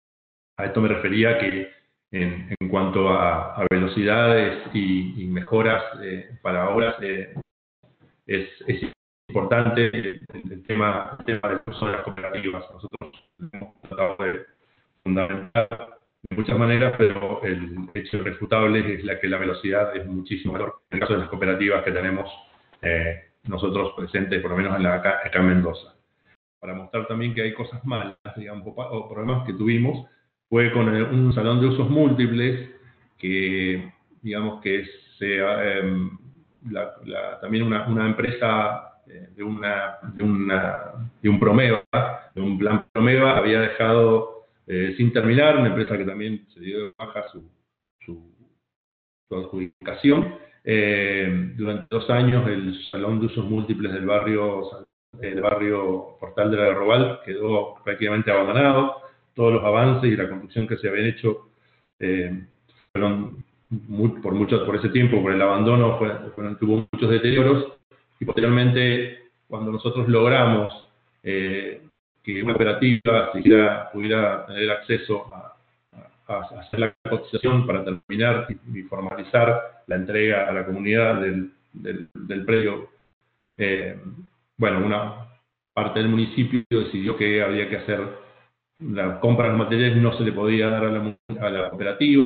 A esto me refería que en, en cuanto a, a velocidades y, y mejoras eh, para obras, eh, es, es importante el, el, tema, el tema del uso de las cooperativas. Nosotros hemos tratado de fundamentar de muchas maneras, pero el hecho irrefutable es la que la velocidad es muchísimo mayor en el caso de las cooperativas que tenemos eh, nosotros presentes, por lo menos en la, acá, acá en Mendoza. Para mostrar también que hay cosas malas, digamos, o problemas que tuvimos, fue con el, un salón de usos múltiples, que, digamos, que se, eh, la, la, también una, una empresa eh, de, una, de, una, de un Promeva, de un plan Promeva, había dejado eh, sin terminar, una empresa que también se dio de baja su, su, su adjudicación. Eh, durante dos años el salón de usos múltiples del barrio el barrio Portal de la Garrobal quedó prácticamente abandonado. Todos los avances y la construcción que se habían hecho eh, fueron muy, por mucho, por ese tiempo, por el abandono, fue, fueron, tuvo muchos deterioros, y posteriormente, cuando nosotros logramos eh, que una cooperativa siquiera pudiera tener acceso a, a, a hacer la cotización para terminar y, y formalizar la entrega a la comunidad del, del, del predio. Eh, bueno, una parte del municipio decidió que había que hacer la compra de los materiales, no se le podía dar a la, a la cooperativa.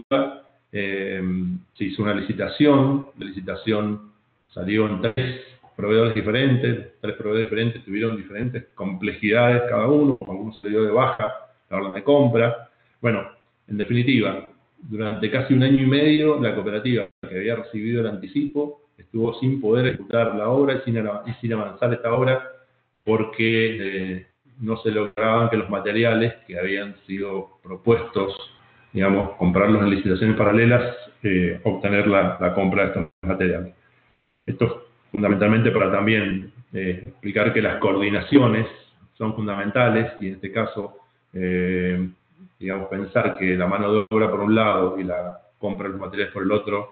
Eh, se hizo una licitación, la licitación salió en tres proveedores diferentes, tres proveedores diferentes tuvieron diferentes complejidades cada uno, algunos se dio de baja la orden de compra. Bueno, en definitiva, durante casi un año y medio la cooperativa que había recibido el anticipo estuvo sin poder ejecutar la obra y sin, y sin avanzar esta obra porque eh, no se lograban que los materiales que habían sido propuestos, digamos, comprarlos en licitaciones paralelas, eh, obtener la, la compra de estos materiales. Esto es fundamentalmente para también eh, explicar que las coordinaciones son fundamentales y en este caso, eh, digamos, pensar que la mano de obra por un lado y la compra de los materiales por el otro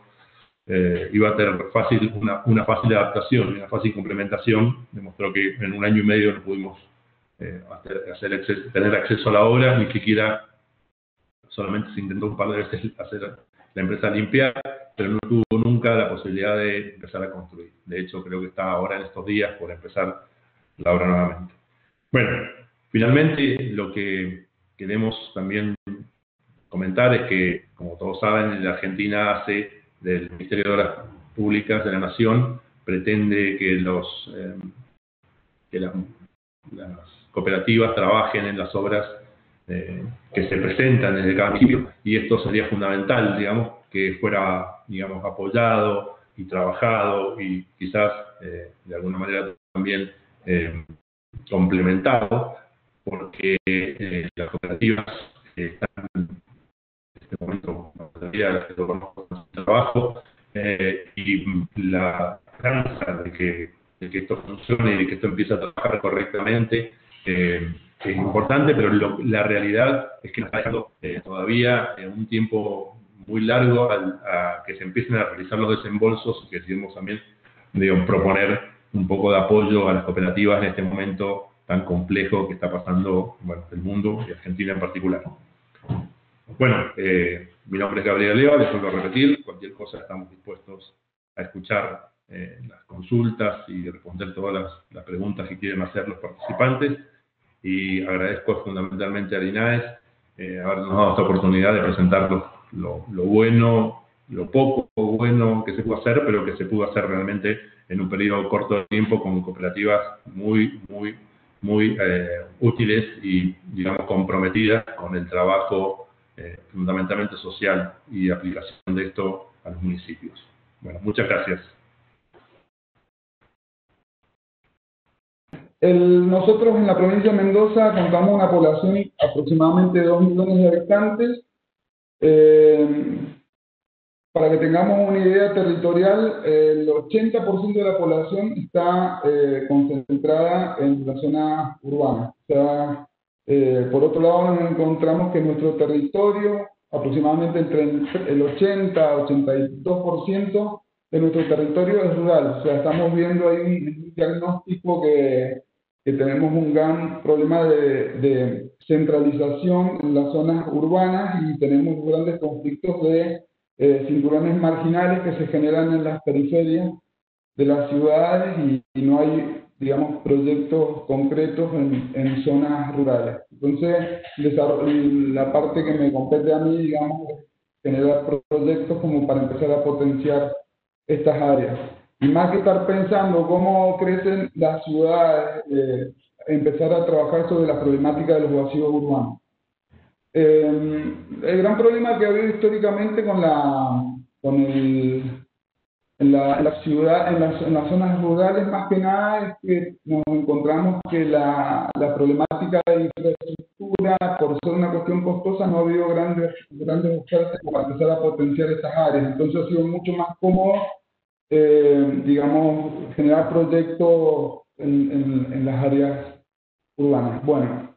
eh, iba a tener fácil, una, una fácil adaptación y una fácil complementación, demostró que en un año y medio no pudimos eh, hacer, hacer acceso, tener acceso a la obra, ni siquiera solamente se intentó un par de veces hacer la empresa limpiar, pero no tuvo nunca la posibilidad de empezar a construir. De hecho, creo que está ahora en estos días por empezar la obra nuevamente. Bueno, finalmente lo que queremos también comentar es que, como todos saben, la Argentina hace del Ministerio de Obras Públicas de la Nación, pretende que, los, eh, que la, las cooperativas trabajen en las obras eh, que se presentan desde cada municipio, y esto sería fundamental, digamos, que fuera, digamos, apoyado y trabajado y quizás eh, de alguna manera también eh, complementado, porque eh, las cooperativas eh, están en este momento con trabajo eh, y la esperanza de que, de que esto funcione y de que esto empiece a trabajar correctamente eh, es importante, pero lo, la realidad es que nos está dejando eh, todavía eh, un tiempo muy largo al, a que se empiecen a realizar los desembolsos y que decidimos también digamos, proponer un poco de apoyo a las cooperativas en este momento tan complejo que está pasando bueno, el mundo y Argentina en particular. Bueno, eh, mi nombre es Gabriel Leva, les vuelvo a repetir, cualquier cosa estamos dispuestos a escuchar eh, las consultas y responder todas las, las preguntas que quieren hacer los participantes, y agradezco fundamentalmente a Linaes eh, habernos dado esta oportunidad de presentar lo, lo, lo bueno, lo poco bueno que se pudo hacer, pero que se pudo hacer realmente en un periodo corto de tiempo con cooperativas muy, muy, muy eh, útiles y, digamos, comprometidas con el trabajo eh, fundamentalmente social y aplicación de esto a los municipios. Bueno, muchas gracias. El, nosotros en la provincia de Mendoza contamos una población aproximadamente de dos millones de habitantes. Eh, para que tengamos una idea territorial, el ochenta por ciento de la población está eh, concentrada en la zona urbana. O sea, eh, por otro lado nos encontramos que nuestro territorio, aproximadamente entre el ochenta a ochenta y dos por ciento de nuestro territorio es rural. O sea, estamos viendo ahí un diagnóstico que que tenemos un gran problema de, de centralización en las zonas urbanas y tenemos grandes conflictos de eh, cinturones marginales que se generan en las periferias de las ciudades y, y no hay, digamos, proyectos concretos en, en zonas rurales. Entonces, la parte que me compete a mí, digamos, es generar proyectos como para empezar a potenciar estas áreas. Y más que estar pensando cómo crecen las ciudades, eh, empezar a trabajar sobre la problemática de los vacíos urbanos. Eh, el gran problema que ha habido históricamente con la, con el, en, la, en la ciudad, en las, en las zonas rurales, más que nada es que nos encontramos que la, la problemática de infraestructura, por ser una cuestión costosa, no ha habido grandes, grandes ofertas para empezar a potenciar estas áreas. Entonces ha sido mucho más cómodo Eh, digamos, generar proyectos en, en, en las áreas urbanas. Bueno,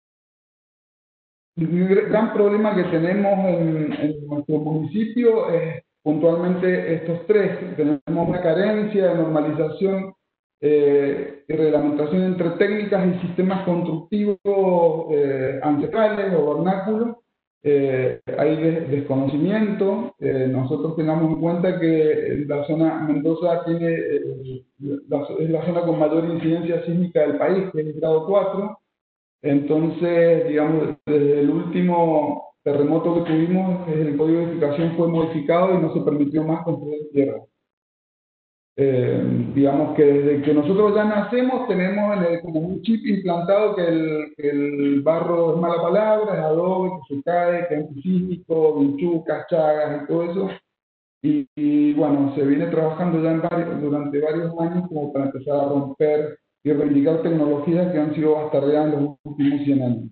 el gran problema que tenemos en, en nuestro municipio es puntualmente estos tres. Tenemos una carencia de normalización eh, y reglamentación entre técnicas y sistemas constructivos eh, ancestrales o vernáculos. Eh, hay des desconocimiento. Eh, nosotros tengamos en cuenta que la zona Mendoza tiene, eh, la, es la zona con mayor incidencia sísmica del país, que es el grado cuatro. Entonces, digamos, desde el último terremoto que tuvimos, el código de edificación fue modificado y no se permitió más construir en tierra. Eh, digamos que desde que nosotros ya nacemos tenemos en el, como un chip implantado que el, que el barro es mala palabra, es adobe, que se cae, que es antisísmico, vinchucas, chagas y todo eso. Y, y bueno, se viene trabajando ya en varios, durante varios años como para empezar a romper y reivindicar tecnologías que han sido bastardeadas en los últimos cien años.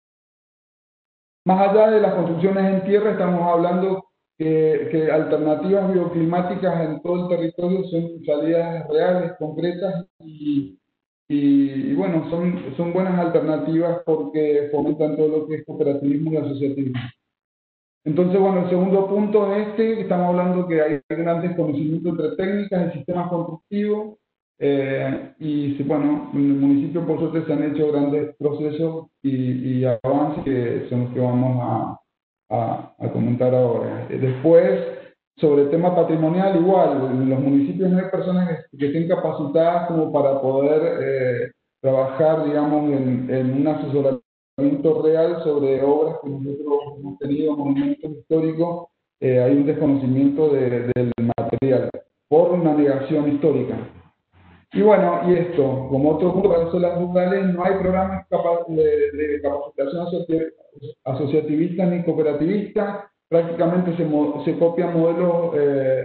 Más allá de las construcciones en tierra, estamos hablando que, que alternativas bioclimáticas en todo el territorio son salidas reales, concretas y, y, y bueno, son, son buenas alternativas porque fomentan todo lo que es cooperativismo y asociativismo. Entonces, bueno, el segundo punto es este, que estamos hablando que hay gran desconocimiento entre técnicas y sistemas constructivos. Eh, y bueno, en el municipio por suerte se han hecho grandes procesos y, y avances que son los que vamos a, a, a comentar ahora. Después, sobre el tema patrimonial, igual, en los municipios no hay personas que, que estén capacitadas como para poder eh, trabajar, digamos, en, en un asesoramiento real sobre obras que nosotros hemos tenido, monumentos históricos. Eh, hay un desconocimiento de, del material por una negación histórica. Y bueno, y esto, como otro punto para las zonas rurales, no hay programas de, de capacitación asociativista ni cooperativista, prácticamente se, se copian modelos eh,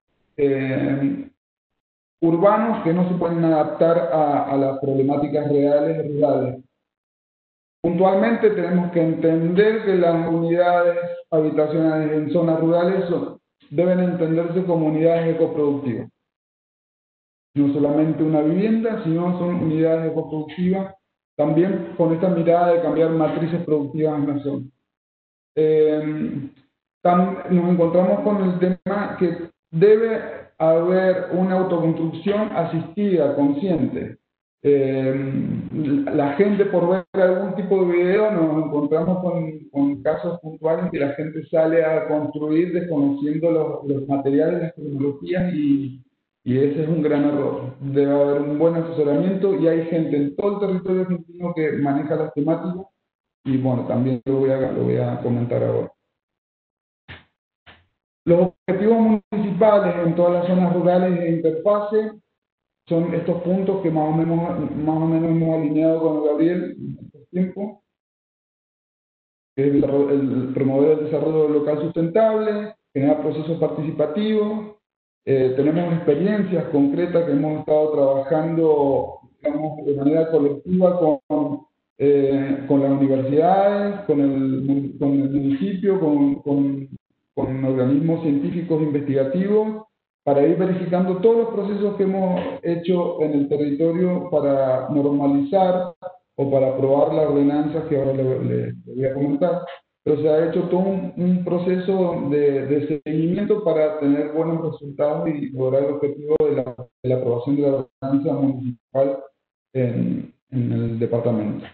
eh, urbanos que no se pueden adaptar a, a las problemáticas reales rurales. Puntualmente tenemos que entender que las unidades habitacionales en zonas rurales son, deben entenderse como unidades ecoproductivas. No solamente una vivienda, sino son unidades ecoproductivas, también con esta mirada de cambiar matrices productivas en la zona. Eh, nos encontramos con el tema que debe haber una autoconstrucción asistida, consciente. Eh, la gente, por ver algún tipo de video, nos encontramos con, con casos puntuales que la gente sale a construir desconociendo los, los materiales, las tecnologías y Y ese es un gran error. Debe haber un buen asesoramiento y hay gente en todo el territorio argentino que maneja las temáticas y bueno, también lo voy a, lo voy a comentar ahora. Los objetivos municipales en todas las zonas rurales de interfase son estos puntos que más o menos, más o menos hemos alineado con Gabriel en estos tiempos. El, el promover el desarrollo local sustentable, generar procesos participativos. Eh, tenemos experiencias concretas que hemos estado trabajando, digamos, de manera colectiva con, eh, con las universidades, con el, con el municipio, con, con, con organismos científicos investigativos, para ir verificando todos los procesos que hemos hecho en el territorio para normalizar o para aprobar las ordenanzas que ahora le, le, le voy a comentar. Pero se ha hecho todo un, un proceso de, de seguimiento para tener buenos resultados y lograr el objetivo de la, de la aprobación de la ordenanza municipal en, en el departamento.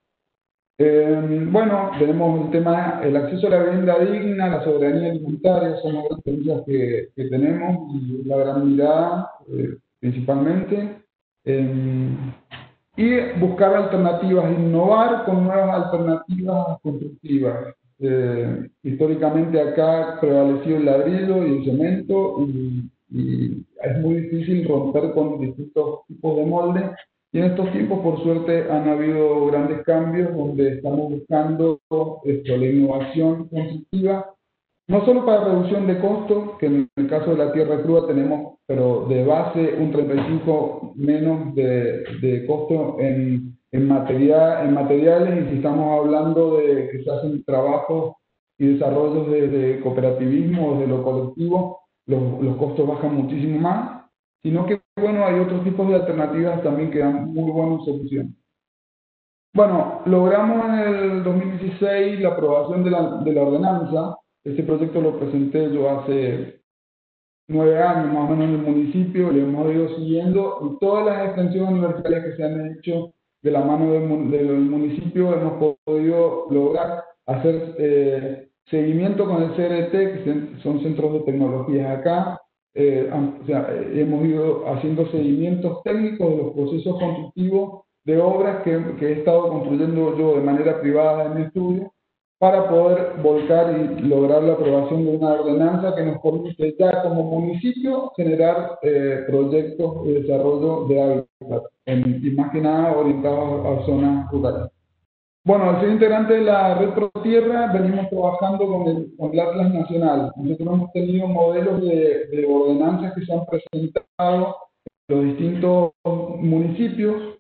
Eh, bueno, tenemos el tema, el acceso a la vivienda digna, la soberanía alimentaria, son las grandes premisas que, que tenemos y la gran mirada eh, principalmente. Eh, y buscar alternativas, innovar con nuevas alternativas constructivas. Eh, históricamente acá ha prevalecido el ladrillo y el cemento y, y es muy difícil romper con distintos tipos de moldes. Y en estos tiempos, por suerte, han habido grandes cambios donde estamos buscando esto, la innovación constructiva, no solo para reducción de costos, que en el caso de la tierra cruda tenemos, pero de base, un treinta y cinco menos de, de costo en, en, materia, en materiales, y si estamos hablando de que se hacen trabajos y desarrollos de, de cooperativismo o de lo colectivo, los, los costos bajan muchísimo más, sino que, bueno, hay otros tipos de alternativas también que dan muy buenas soluciones. Bueno, logramos en el dos mil dieciséis la aprobación de la, de la ordenanza. Este proyecto lo presenté yo hace nueve años más o menos en el municipio, le hemos ido siguiendo y todas las extensiones universitarias que se han hecho de la mano del, del municipio hemos podido lograr hacer eh, seguimiento con el C R T, que son centros de tecnologías acá. Eh, o sea, hemos ido haciendo seguimientos técnicos de los procesos constructivos de obras que, que he estado construyendo yo de manera privada en mi estudio, para poder volcar y lograr la aprobación de una ordenanza que nos permite ya como municipio generar eh, proyectos de desarrollo de hábitat, en, y más que nada orientados a, a zonas rurales. Bueno, al ser integrante de la Red Pro Tierra, venimos trabajando con el, con el Atlas Nacional. Nosotros hemos tenido modelos de, de ordenanzas que se han presentado en los distintos municipios.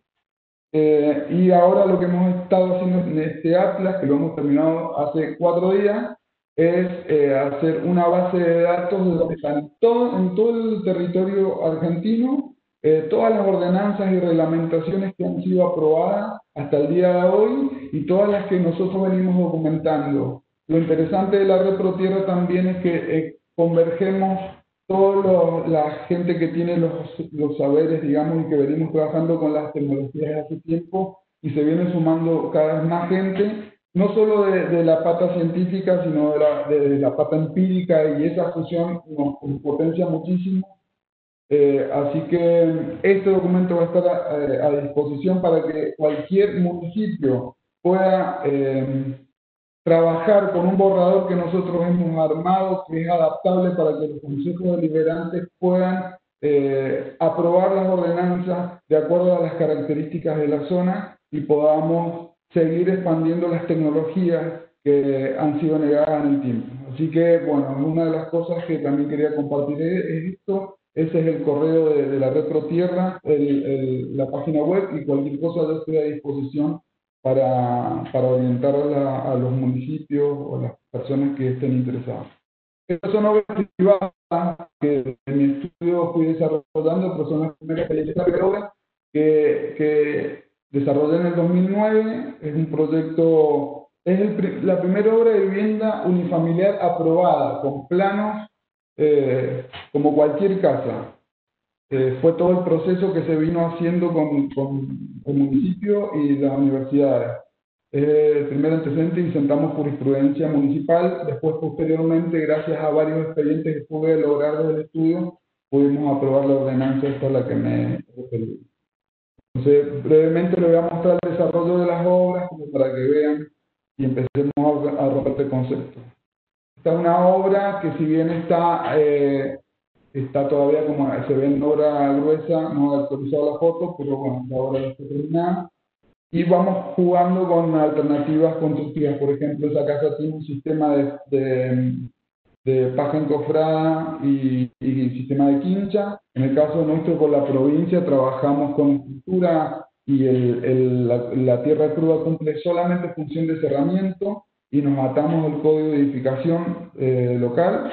Eh, y ahora lo que hemos estado haciendo en este Atlas, que lo hemos terminado hace cuatro días, es eh, hacer una base de datos de donde están todo, en todo el territorio argentino, eh, todas las ordenanzas y reglamentaciones que han sido aprobadas hasta el día de hoy y todas las que nosotros venimos documentando. Lo interesante de la Red Pro Tierra también es que eh, convergemos toda la gente que tiene los, los saberes, digamos, y que venimos trabajando con las tecnologías hace tiempo, y se viene sumando cada vez más gente, no solo de, de la pata científica, sino de la, de, de la pata empírica, y esa fusión nos, nos potencia muchísimo. Eh, así que este documento va a estar a, a disposición para que cualquier municipio pueda eh, trabajar con un borrador que nosotros hemos armado, que es adaptable para que los consejos deliberantes puedan eh, aprobar las ordenanzas de acuerdo a las características de la zona y podamos seguir expandiendo las tecnologías que han sido negadas en el tiempo. Así que, bueno, una de las cosas que también quería compartir es esto. Ese es el correo de, de la Red Pro Tierra, el, el, la página web, y cualquier cosa yo estoy a disposición para, para orientar a, la, a los municipios o a las personas que estén interesadas. Estas son obras privadas que en mi estudio fui desarrollando, pero son las primeras que obras que, que desarrollé en el dos mil nueve. Es un proyecto, es el, la primera obra de vivienda unifamiliar aprobada, con planos eh, como cualquier casa. Eh, fue todo el proceso que se vino haciendo con, con el municipio y las universidades. Eh, el primer antecedente, y sentamos jurisprudencia municipal. Después, posteriormente, gracias a varios expedientes que pude lograr desde el estudio, pudimos aprobar la ordenanza. Esta es la que me referí. Entonces, brevemente les voy a mostrar el desarrollo de las obras, como para que vean y empecemos a, a romper este concepto. Esta es una obra que, si bien está... Eh, está todavía como se ve en obra gruesa, no he actualizado la foto, pero bueno, la obra ya está terminada. Y vamos jugando con alternativas constructivas. Por ejemplo, esa casa tiene un sistema de, de, de paja encofrada y, y sistema de quincha. En el caso nuestro, con la provincia, trabajamos con estructura y el, el, la, la tierra cruda cumple solamente función de cerramiento, y nos atamos al código de edificación eh, local.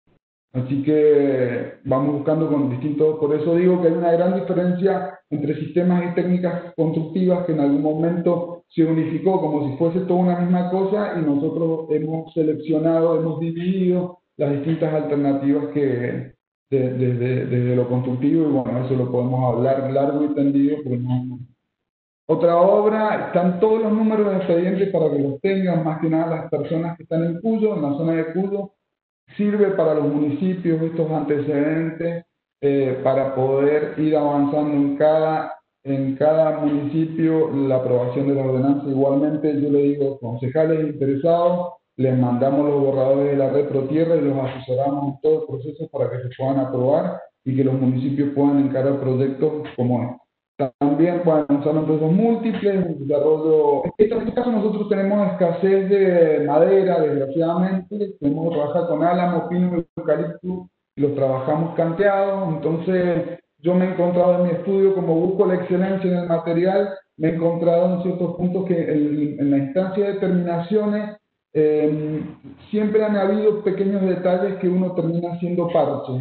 Así que vamos buscando con distintos, por eso digo que hay una gran diferencia entre sistemas y técnicas constructivas que en algún momento se unificó como si fuese toda una misma cosa, y nosotros hemos seleccionado, hemos dividido las distintas alternativas que desde de, de, de lo constructivo, y bueno, eso lo podemos hablar largo y tendido, pero no. Otra obra, están todos los números de expedientes para que los tengan, más que nada las personas que están en Cuyo, en la zona de Cuyo. Sirve para los municipios estos antecedentes eh, para poder ir avanzando en cada, en cada municipio la aprobación de la ordenanza. Igualmente, yo le digo, concejales interesados, les mandamos los borradores de la Red Pro Tierra y los asesoramos en todo el proceso para que se puedan aprobar y que los municipios puedan encarar proyectos como este. También, bueno, son empresas múltiples, desarrollo. En este caso nosotros tenemos escasez de madera, desgraciadamente. Tenemos que trabajar con álamo, pino y eucalipto, y los trabajamos canteados. Entonces, yo me he encontrado en mi estudio, como busco la excelencia en el material, me he encontrado en ciertos puntos que en, en la instancia de terminaciones eh, siempre han habido pequeños detalles que uno termina haciendo parche,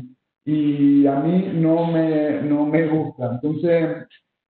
y a mí no me, no me gusta. Entonces,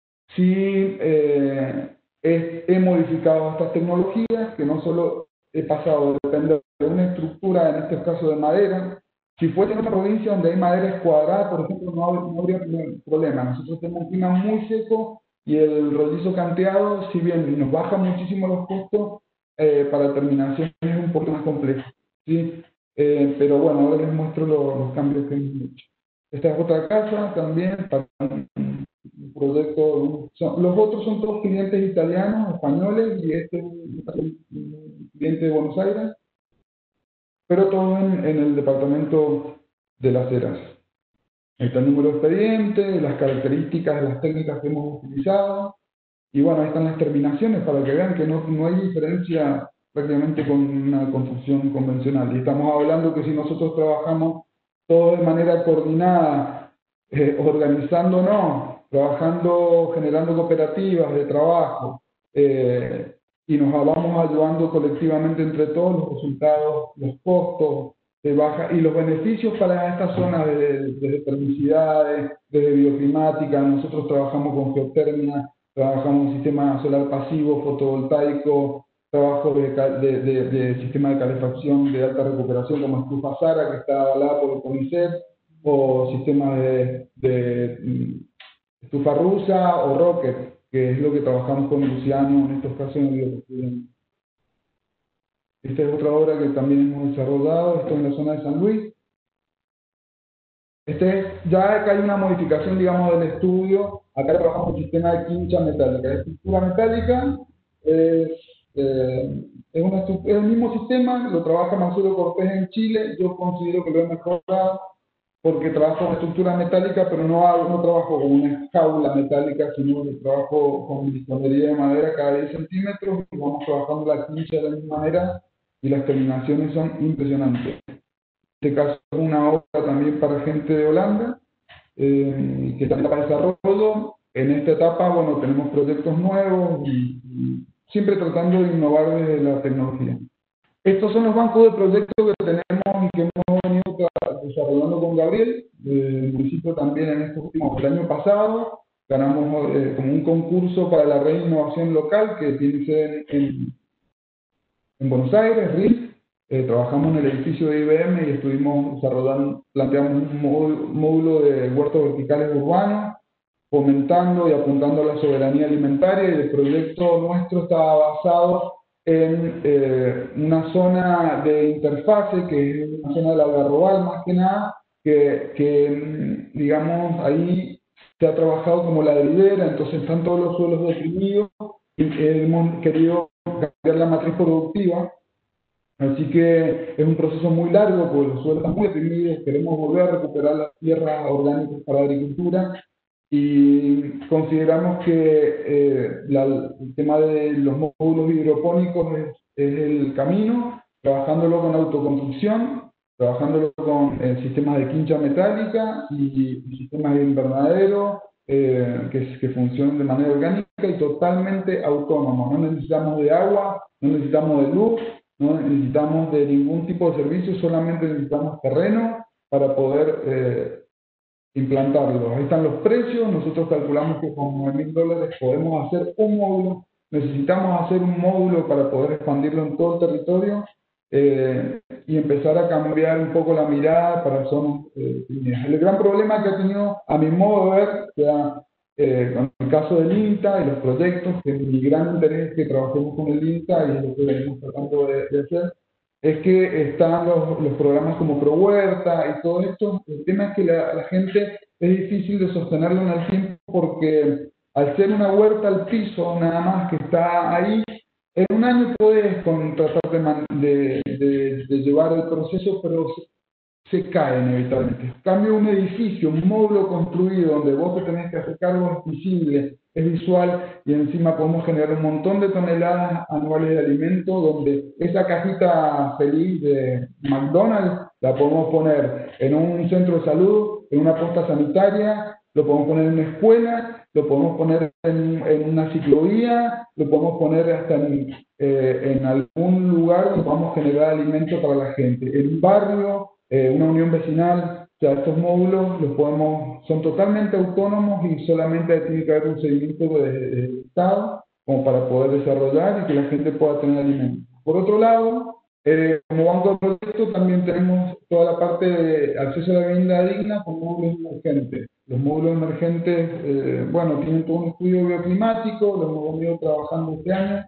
sí eh, he, he modificado estas tecnologías, que no solo he pasado de depender de una estructura, en este caso de madera, Si fuese en otra provincia donde hay madera escuadrada, por ejemplo, no, hab- no habría problema. Nosotros tenemos un clima muy seco y el rollizo canteado, si bien nos baja muchísimo los costos, eh, para terminación es un poco más complejo, ¿sí? Eh, pero bueno, ahora les muestro lo- los cambios que hemos hecho. Esta es otra casa también para un un proyecto. Son- los otros son todos clientes italianos, españoles, y este es un un cliente de Buenos Aires, pero todo en, en el departamento de las Heras. Ahí está el número de expediente, las características de las técnicas que hemos utilizado, y bueno, ahí están las terminaciones para que vean que no, no hay diferencia prácticamente con una construcción convencional. Y estamos hablando que si nosotros trabajamos todo de manera coordinada, eh, organizándonos, trabajando, generando cooperativas de trabajo, eh, y nos vamos ayudando colectivamente entre todos, los resultados, los costos de baja y los beneficios para esta zona de, desde termicidades, desde bioclimática. Nosotros trabajamos con geotermia, trabajamos en sistema solar pasivo, fotovoltaico, trabajo de, ca- de, de, de sistema de calefacción de alta recuperación como estufa Sara, que está avalada por el CONICET, o sistemas de, de mm, estufa rusa o rocket, que es lo que trabajamos con Luciano en estos casos en el bioconstruyente. Esta es otra obra que también hemos desarrollado, esto en la zona de San Luis. Este es, ya acá hay una modificación, digamos, del estudio. Acá trabajamos con sistema de quincha metálica. La estructura metálica es, eh, es, una estru- es el mismo sistema, lo trabaja Marcelo Cortés en Chile. Yo considero que lo he mejorado porque trabajo con estructura metálica, pero no, hago- no trabajo con una jaula metálica, sino que trabajo con disconería de madera cada diez centímetros, y vamos trabajando la quincha de la misma manera, y las terminaciones son impresionantes. En este caso es una obra también para gente de Holanda, eh, que está para desarrollo. En esta etapa, bueno, tenemos proyectos nuevos y, y siempre tratando de innovar desde la tecnología. Estos son los bancos de proyectos que tenemos y que hemos venido tra- desarrollando con Gabriel, del municipio también en estos últimos, el año pasado. Ganamos eh, como un concurso para la red de innovación local que tiene sede en, en, en Buenos Aires, R I F. Eh, trabajamos en el edificio de I B M y estuvimos desarrollando, planteamos un módulo, módulo de huertos verticales urbanos, fomentando y apuntando a la soberanía alimentaria, y el proyecto nuestro estaba basado en eh, una zona de interfase, que es una zona del Algarrobal más que nada, que, que mm, digamos ahí se ha trabajado como ladridera, entonces están todos los suelos deprimidos y hemos querido cambiar la matriz productiva. Así que es un proceso muy largo porque los suelos están muy deprimidos, queremos volver a recuperar las tierras orgánicas para la agricultura, y consideramos que eh, la- el tema de los módulos hidropónicos es, es el camino, trabajándolo con autoconstrucción, trabajándolo con eh, sistemas de quincha metálica y, y sistemas de invernadero, eh, que, que funcionan de manera orgánica y totalmente autónomos. No necesitamos de agua, no necesitamos de luz, no necesitamos de ningún tipo de servicio, solamente necesitamos terreno para poder eh, implantarlo. Ahí están los precios. Nosotros calculamos que con nueve mil dólares podemos hacer un módulo. Necesitamos hacer un módulo para poder expandirlo en todo el territorio, eh, y empezar a cambiar un poco la mirada para zonas eh, pequeñas. El gran problema que ha tenido, a mi modo de ver, sea, eh, con el caso del INTA y los proyectos, que mi gran interés es que trabajemos con el INTA y es lo que venimos tratando de, de hacer, es que están los, los programas como ProHuerta y todo esto. El tema es que la, la gente es difícil de sostenerlo en el tiempo porque al ser una huerta al piso nada más que está ahí, en un año puedes con, tratar de, man- de, de- de llevar el proceso, pero se, se cae inevitablemente. En cambio, un edificio, un módulo construido donde vos te tenés que hacer cargo, es visible, es visual, y encima podemos generar un montón de toneladas anuales de alimento, donde esa cajita feliz de McDonald's la podemos poner en un centro de salud, en una posta sanitaria, lo podemos poner en una escuela, lo podemos poner en, en una ciclovía, lo podemos poner hasta en, eh, en algún lugar donde podamos generar alimento para la gente, en un barrio, eh, una unión vecinal. O sea, estos módulos los podemos, son totalmente autónomos y solamente tiene que haber un seguimiento del Estado como para poder desarrollar y que la gente pueda tener alimentos. Por otro lado, Eh, como banco de proyecto también tenemos toda la parte de acceso a la vivienda digna con módulos emergentes. Los módulos emergentes, eh, bueno, tienen todo un estudio bioclimático, lo hemos venido trabajando este año,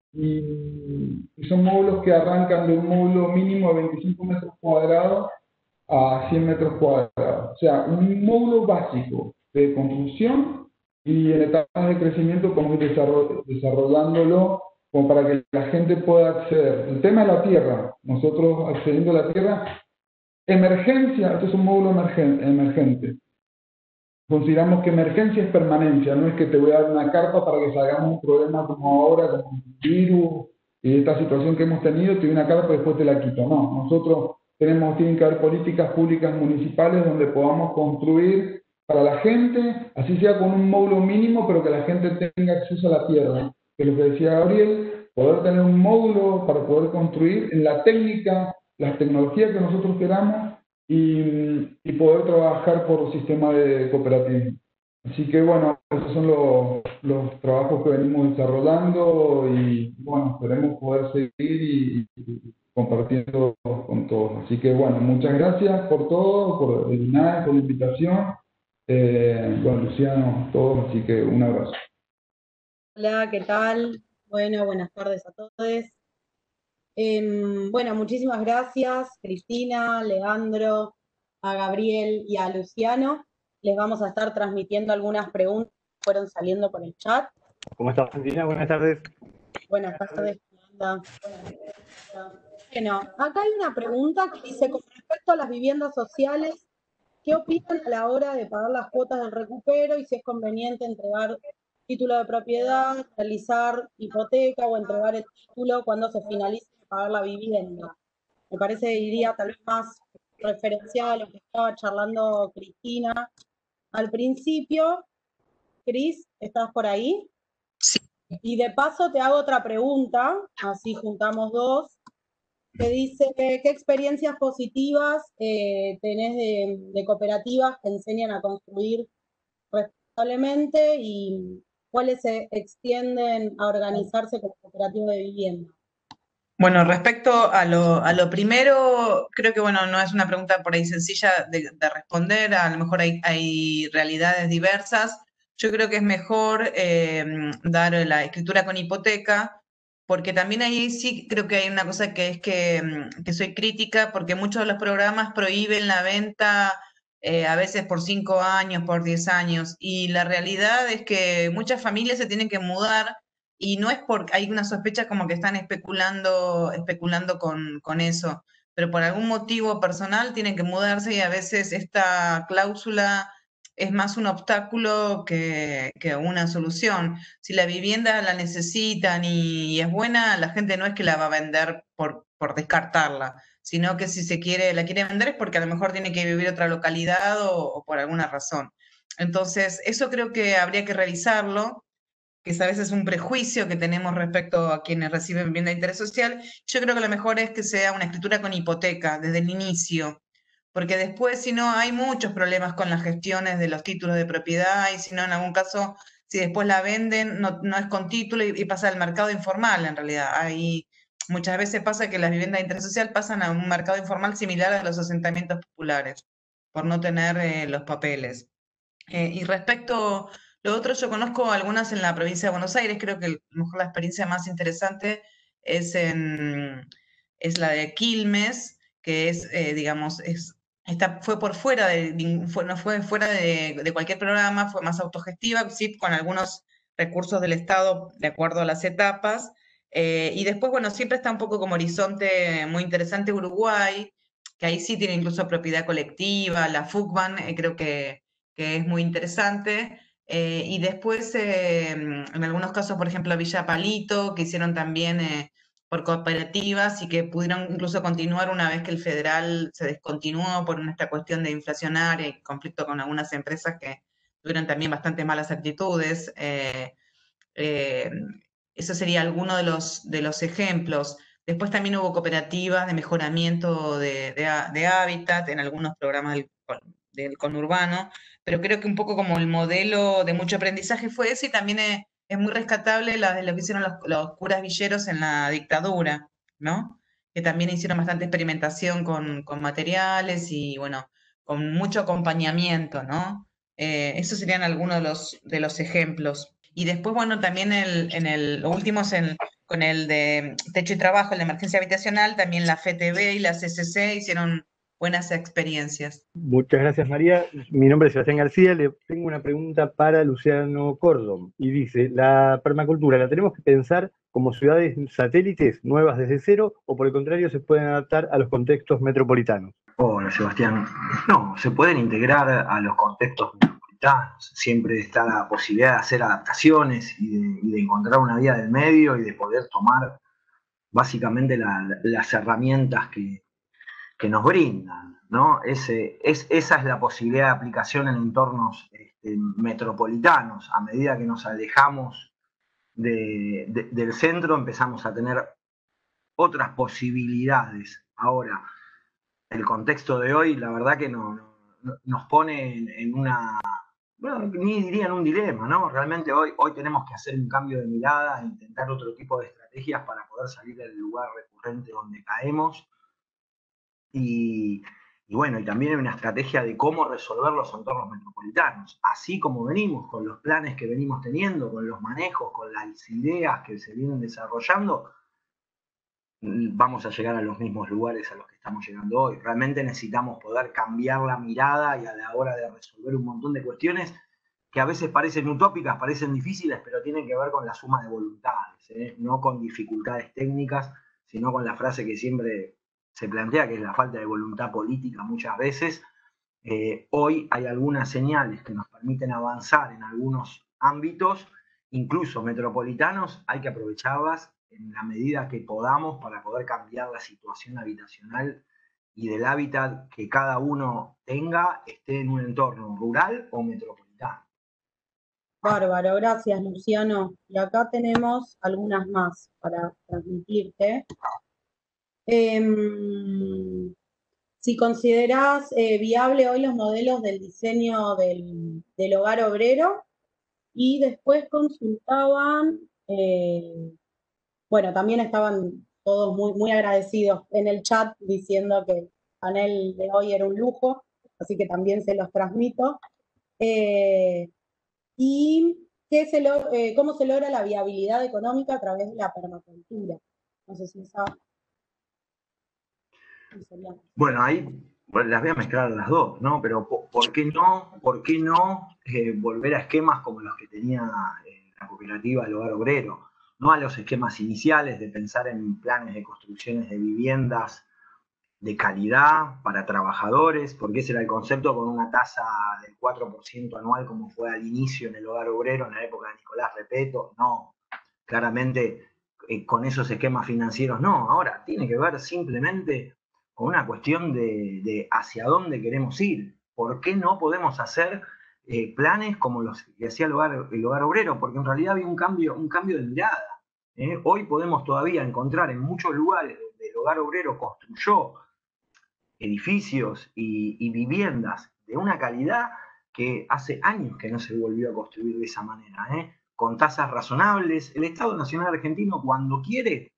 y, y son módulos que arrancan de un módulo mínimo de veinticinco metros cuadrados a cien metros cuadrados. O sea, un módulo básico de construcción y en etapas de crecimiento como ir desarrollándolo como para que la gente pueda acceder. El tema de la tierra, nosotros accediendo a la tierra, emergencia, esto es un módulo emergen, emergente. Consideramos que emergencia es permanencia, no es que te voy a dar una carpa para que salgamos un problema como ahora, como un virus y esta situación que hemos tenido, te doy una carpa y después te la quito. No, nosotros tenemos, tienen que haber políticas públicas municipales donde podamos construir para la gente, así sea con un módulo mínimo, pero que la gente tenga acceso a la tierra. Que lo que decía Gabriel, poder tener un módulo para poder construir en la técnica, las tecnologías que nosotros queramos, y, y poder trabajar por sistema de cooperativismo. Así que bueno, esos son los, los trabajos que venimos desarrollando y bueno, esperemos poder seguir y, y compartiendo con todos. Así que bueno, muchas gracias por todo, por el I N A E, por la invitación. Eh, bueno, Luciano, todos, así que un abrazo. Hola, ¿qué tal? Bueno, buenas tardes a todos. Eh, bueno, muchísimas gracias, Cristina, Leandro, a Gabriel y a Luciano. Les vamos a estar transmitiendo algunas preguntas que fueron saliendo por el chat. ¿Cómo estás, Argentina? Buenas tardes. Buenas tardes, Fernanda. Bueno, acá hay una pregunta que dice, con respecto a las viviendas sociales, ¿qué opinan a la hora de pagar las cuotas del recupero y si es conveniente entregar título de propiedad, realizar hipoteca o entregar el título cuando se finalice de pagar la vivienda? Me parece que iría tal vez más referenciado a lo que estaba charlando Cristina al principio. Cris, ¿estás por ahí? Sí. Y de paso te hago otra pregunta, así juntamos dos, que dice, ¿qué experiencias positivas eh, tenés de, de cooperativas que enseñan a construir responsablemente y cuáles se extienden a organizarse como cooperativa de vivienda? Bueno, respecto a lo, a lo primero, creo que bueno, no es una pregunta por ahí sencilla de, de responder, a lo mejor hay, hay realidades diversas. Yo creo que es mejor eh, dar la escritura con hipoteca, porque también ahí sí creo que hay una cosa que es que, que soy crítica, porque muchos de los programas prohíben la venta eh, a veces por cinco años, por diez años, y la realidad es que muchas familias se tienen que mudar y no es porque hay una sospecha como que están especulando, especulando con, con eso, pero por algún motivo personal tienen que mudarse y a veces esta cláusula es más un obstáculo que, que una solución. Si la vivienda la necesitan y es buena, la gente no es que la va a vender por, por descartarla, sino que si se quiere, la quiere vender es porque a lo mejor tiene que vivir en otra localidad o, o por alguna razón. Entonces, eso creo que habría que revisarlo, que es a veces un prejuicio que tenemos respecto a quienes reciben vivienda de interés social. Yo creo que lo mejor es que sea una escritura con hipoteca desde el inicio, porque después, si no, hay muchos problemas con las gestiones de los títulos de propiedad y si no, en algún caso, si después la venden, no, no es con título y, y pasa al mercado informal, en realidad. Hay, muchas veces pasa que las viviendas de interés social pasan a un mercado informal similar a los asentamientos populares, por no tener eh, los papeles. Eh, y respecto lo otro, yo conozco algunas en la provincia de Buenos Aires, creo que a lo mejor la experiencia más interesante es, en, es la de Quilmes, que es, eh, digamos, es, está, fue por fuera, de, fue, no fue fuera de, de cualquier programa, fue más autogestiva, sí, con algunos recursos del Estado de acuerdo a las etapas. Eh, y después, bueno, siempre está un poco como horizonte muy interesante Uruguay, que ahí sí tiene incluso propiedad colectiva, la FUCBAN, eh, creo que que es muy interesante, eh, y después eh, en algunos casos, por ejemplo, Villa Palito, que hicieron también eh, por cooperativas y que pudieron incluso continuar una vez que el federal se descontinuó por esta cuestión de inflacionaria y conflicto con algunas empresas que tuvieron también bastante malas actitudes. Eh, eh, eso sería alguno de los, de los ejemplos. Después también hubo cooperativas de mejoramiento de, de, de hábitat en algunos programas del, del conurbano, pero creo que un poco como el modelo de mucho aprendizaje fue ese y también es, es muy rescatable la, lo que hicieron los, los curas villeros en la dictadura, ¿no? que también hicieron bastante experimentación con, con materiales y, bueno, con mucho acompañamiento, ¿no? Eh, esos serían algunos de los, de los ejemplos. Y después, bueno, también el, en el, lo último es en, con el de techo y trabajo, el de emergencia habitacional, también la F E T V y la C C C hicieron buenas experiencias. Muchas gracias, María. Mi nombre es Sebastián García. Le tengo una pregunta para Luciano Cordon. Y dice, ¿la permacultura la tenemos que pensar como ciudades satélites nuevas desde cero o por el contrario se pueden adaptar a los contextos metropolitanos? Hola, Sebastián. No, se pueden integrar a los contextos metropolitanos. Siempre está la posibilidad de hacer adaptaciones y de, y de encontrar una vía del medio y de poder tomar básicamente la, las herramientas que, que nos brindan, ¿no? Ese, es, esa es la posibilidad de aplicación en entornos este, metropolitanos. A medida que nos alejamos de, de, del centro, empezamos a tener otras posibilidades. Ahora, el contexto de hoy, la verdad que no, no, nos pone en, en una, bueno, ni diría en un dilema, ¿no? Realmente hoy, hoy tenemos que hacer un cambio de mirada, e intentar otro tipo de estrategias para poder salir del lugar recurrente donde caemos. Y, y bueno, y también hay una estrategia de cómo resolver los entornos metropolitanos. Así como venimos con los planes que venimos teniendo, con los manejos, con las ideas que se vienen desarrollando, vamos a llegar a los mismos lugares a los que estamos llegando hoy. Realmente necesitamos poder cambiar la mirada y a la hora de resolver un montón de cuestiones que a veces parecen utópicas, parecen difíciles, pero tienen que ver con la suma de voluntades, ¿eh? No con dificultades técnicas, sino con la frase que siempre se plantea, que es la falta de voluntad política muchas veces. Eh, hoy hay algunas señales que nos permiten avanzar en algunos ámbitos, incluso metropolitanos, hay que aprovecharlas en la medida que podamos para poder cambiar la situación habitacional y del hábitat que cada uno tenga, esté en un entorno rural o metropolitano. Bárbaro, gracias Luciano. Y acá tenemos algunas más para transmitirte. Eh, si considerás eh, viable hoy los modelos del diseño del, del hogar obrero, y después consultaban, eh, bueno, también estaban todos muy, muy agradecidos en el chat diciendo que el panel de hoy era un lujo, así que también se los transmito. Eh, y qué se lo, eh, cómo se logra la viabilidad económica a través de la permacultura. No sé si esa... Bueno, ahí bueno, las voy a mezclar las dos, ¿no? Pero ¿por qué no, por qué no eh, volver a esquemas como los que tenía eh, la cooperativa El Hogar Obrero? No a los esquemas iniciales de pensar en planes de construcciones de viviendas de calidad para trabajadores, porque ese era el concepto, con una tasa del cuatro por ciento anual como fue al inicio en El Hogar Obrero, en la época de Nicolás Repetto. No, claramente eh, con esos esquemas financieros no. Ahora tiene que ver simplemente con una cuestión de, de hacia dónde queremos ir. ¿Por qué no podemos hacer eh, planes como los que hacía el hogar, el hogar Obrero? Porque en realidad había un cambio, un cambio de mirada. ¿eh? Hoy podemos todavía encontrar en muchos lugares donde el Hogar Obrero construyó edificios y, y viviendas de una calidad que hace años que no se volvió a construir de esa manera, ¿eh? Con tasas razonables. El Estado Nacional Argentino, cuando quiere,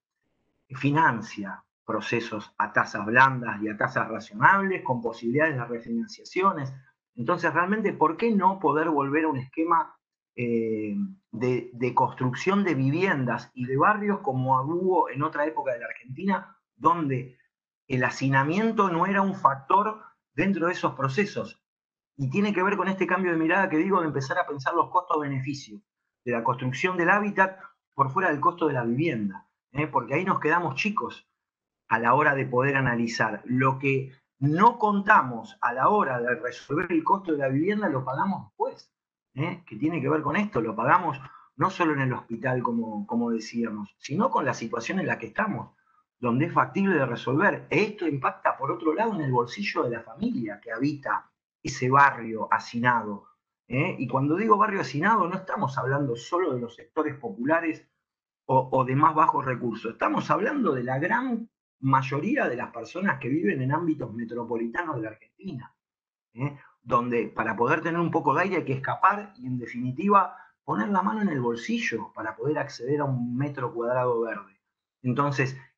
financia procesos a tasas blandas y a tasas razonables, con posibilidades de refinanciaciones. Entonces, realmente, ¿por qué no poder volver a un esquema eh, de, de construcción de viviendas y de barrios como hubo en otra época de la Argentina, donde el hacinamiento no era un factor dentro de esos procesos? Y tiene que ver con este cambio de mirada que digo, de empezar a pensar los costos-beneficios de la construcción del hábitat por fuera del costo de la vivienda, ¿eh? Porque ahí nos quedamos chicos a la hora de poder analizar. Lo que no contamos a la hora de resolver el costo de la vivienda lo pagamos después, ¿eh? Que tiene que ver con esto, lo pagamos no solo en el hospital, como, como decíamos, sino con la situación en la que estamos, donde es factible de resolver. Esto impacta, por otro lado, en el bolsillo de la familia que habita ese barrio hacinado. ¿eh? Y cuando digo barrio hacinado, no estamos hablando solo de los sectores populares o, o de más bajos recursos. Estamos hablando de la gran mayoría de las personas que viven en ámbitos metropolitanos de la Argentina, ¿eh? Donde para poder tener un poco de aire hay que escapar y, en definitiva, poner la mano en el bolsillo para poder acceder a un metro cuadrado verde. Entonces,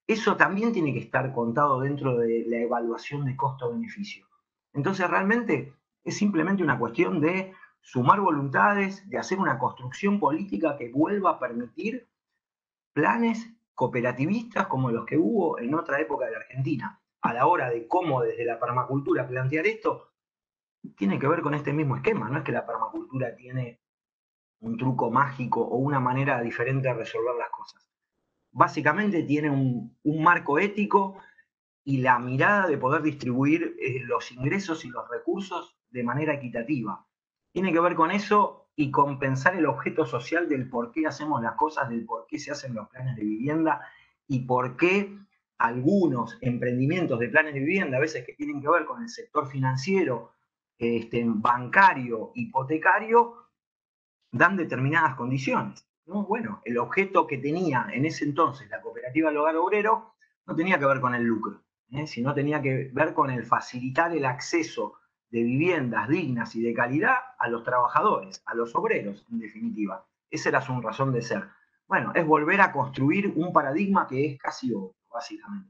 eso también tiene que estar contado dentro de la evaluación de costo-beneficio. Entonces realmente es simplemente una cuestión de sumar voluntades, de hacer una construcción política que vuelva a permitir planes cooperativistas como los que hubo en otra época de la Argentina. A la hora de cómo desde la permacultura plantear esto, tiene que ver con este mismo esquema. No es que la permacultura tiene un truco mágico o una manera diferente de resolver las cosas. Básicamente tiene un, un marco ético y la mirada de poder distribuir eh, los ingresos y los recursos de manera equitativa. Tiene que ver con eso y con pensar el objeto social del por qué hacemos las cosas, del por qué se hacen los planes de vivienda y por qué algunos emprendimientos de planes de vivienda, a veces que tienen que ver con el sector financiero, este, bancario, hipotecario, dan determinadas condiciones, ¿no? Bueno, el objeto que tenía en ese entonces la cooperativa del hogar obrero no tenía que ver con el lucro, ¿eh? sino tenía que ver con el facilitar el acceso de viviendas dignas y de calidad a los trabajadores, a los obreros, en definitiva. Esa era su razón de ser. Bueno, es volver a construir un paradigma que es casi obvio, básicamente.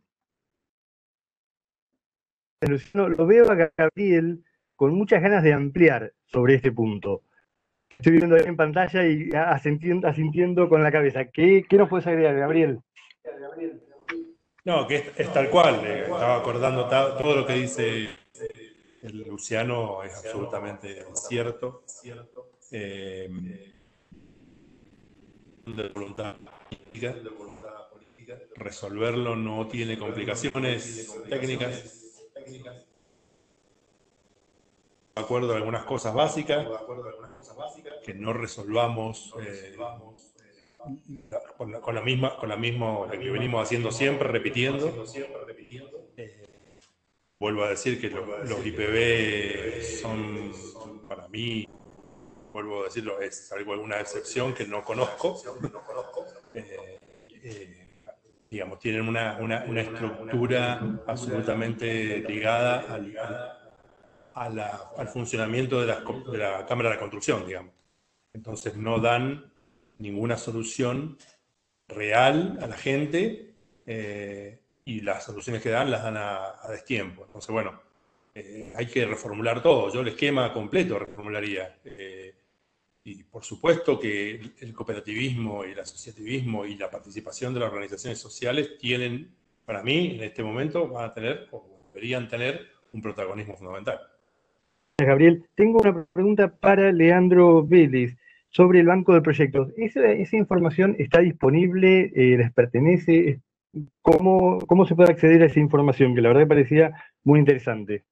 Luciano, lo veo a Gabriel con muchas ganas de ampliar sobre este punto. Estoy viendo en pantalla y asintiendo, asintiendo con la cabeza. ¿Qué, qué nos puedes agregar, Gabriel? No, que es, es tal cual. Eh, estaba acordando ta, todo lo que dice el Luciano, es absolutamente cierto. Eh, de voluntad política. Resolverlo no tiene complicaciones técnicas. De acuerdo a algunas cosas básicas, que no resolvamos eh, con, la, con la misma, con la misma que venimos haciendo siempre, repitiendo. Eh, vuelvo a decir que lo, los I P B son, para mí, vuelvo a decirlo, es algo, alguna excepción que no conozco. Eh, eh, digamos, tienen una, una, una estructura absolutamente ligada al, al A la, al funcionamiento de la, de la Cámara de la Construcción, digamos. Entonces no dan ninguna solución real a la gente eh, y las soluciones que dan las dan a, a destiempo. Entonces, bueno, eh, hay que reformular todo. Yo el esquema completo reformularía. Eh, y por supuesto que el cooperativismo y el asociativismo y la participación de las organizaciones sociales tienen, para mí, en este momento, van a tener, o deberían tener, un protagonismo fundamental. Gabriel, tengo una pregunta para Leandro Vélez sobre el banco de proyectos. ¿Esa, esa información está disponible? Eh, ¿Les pertenece? ¿Cómo, ¿Cómo se puede acceder a esa información? Que la verdad me parecía muy interesante.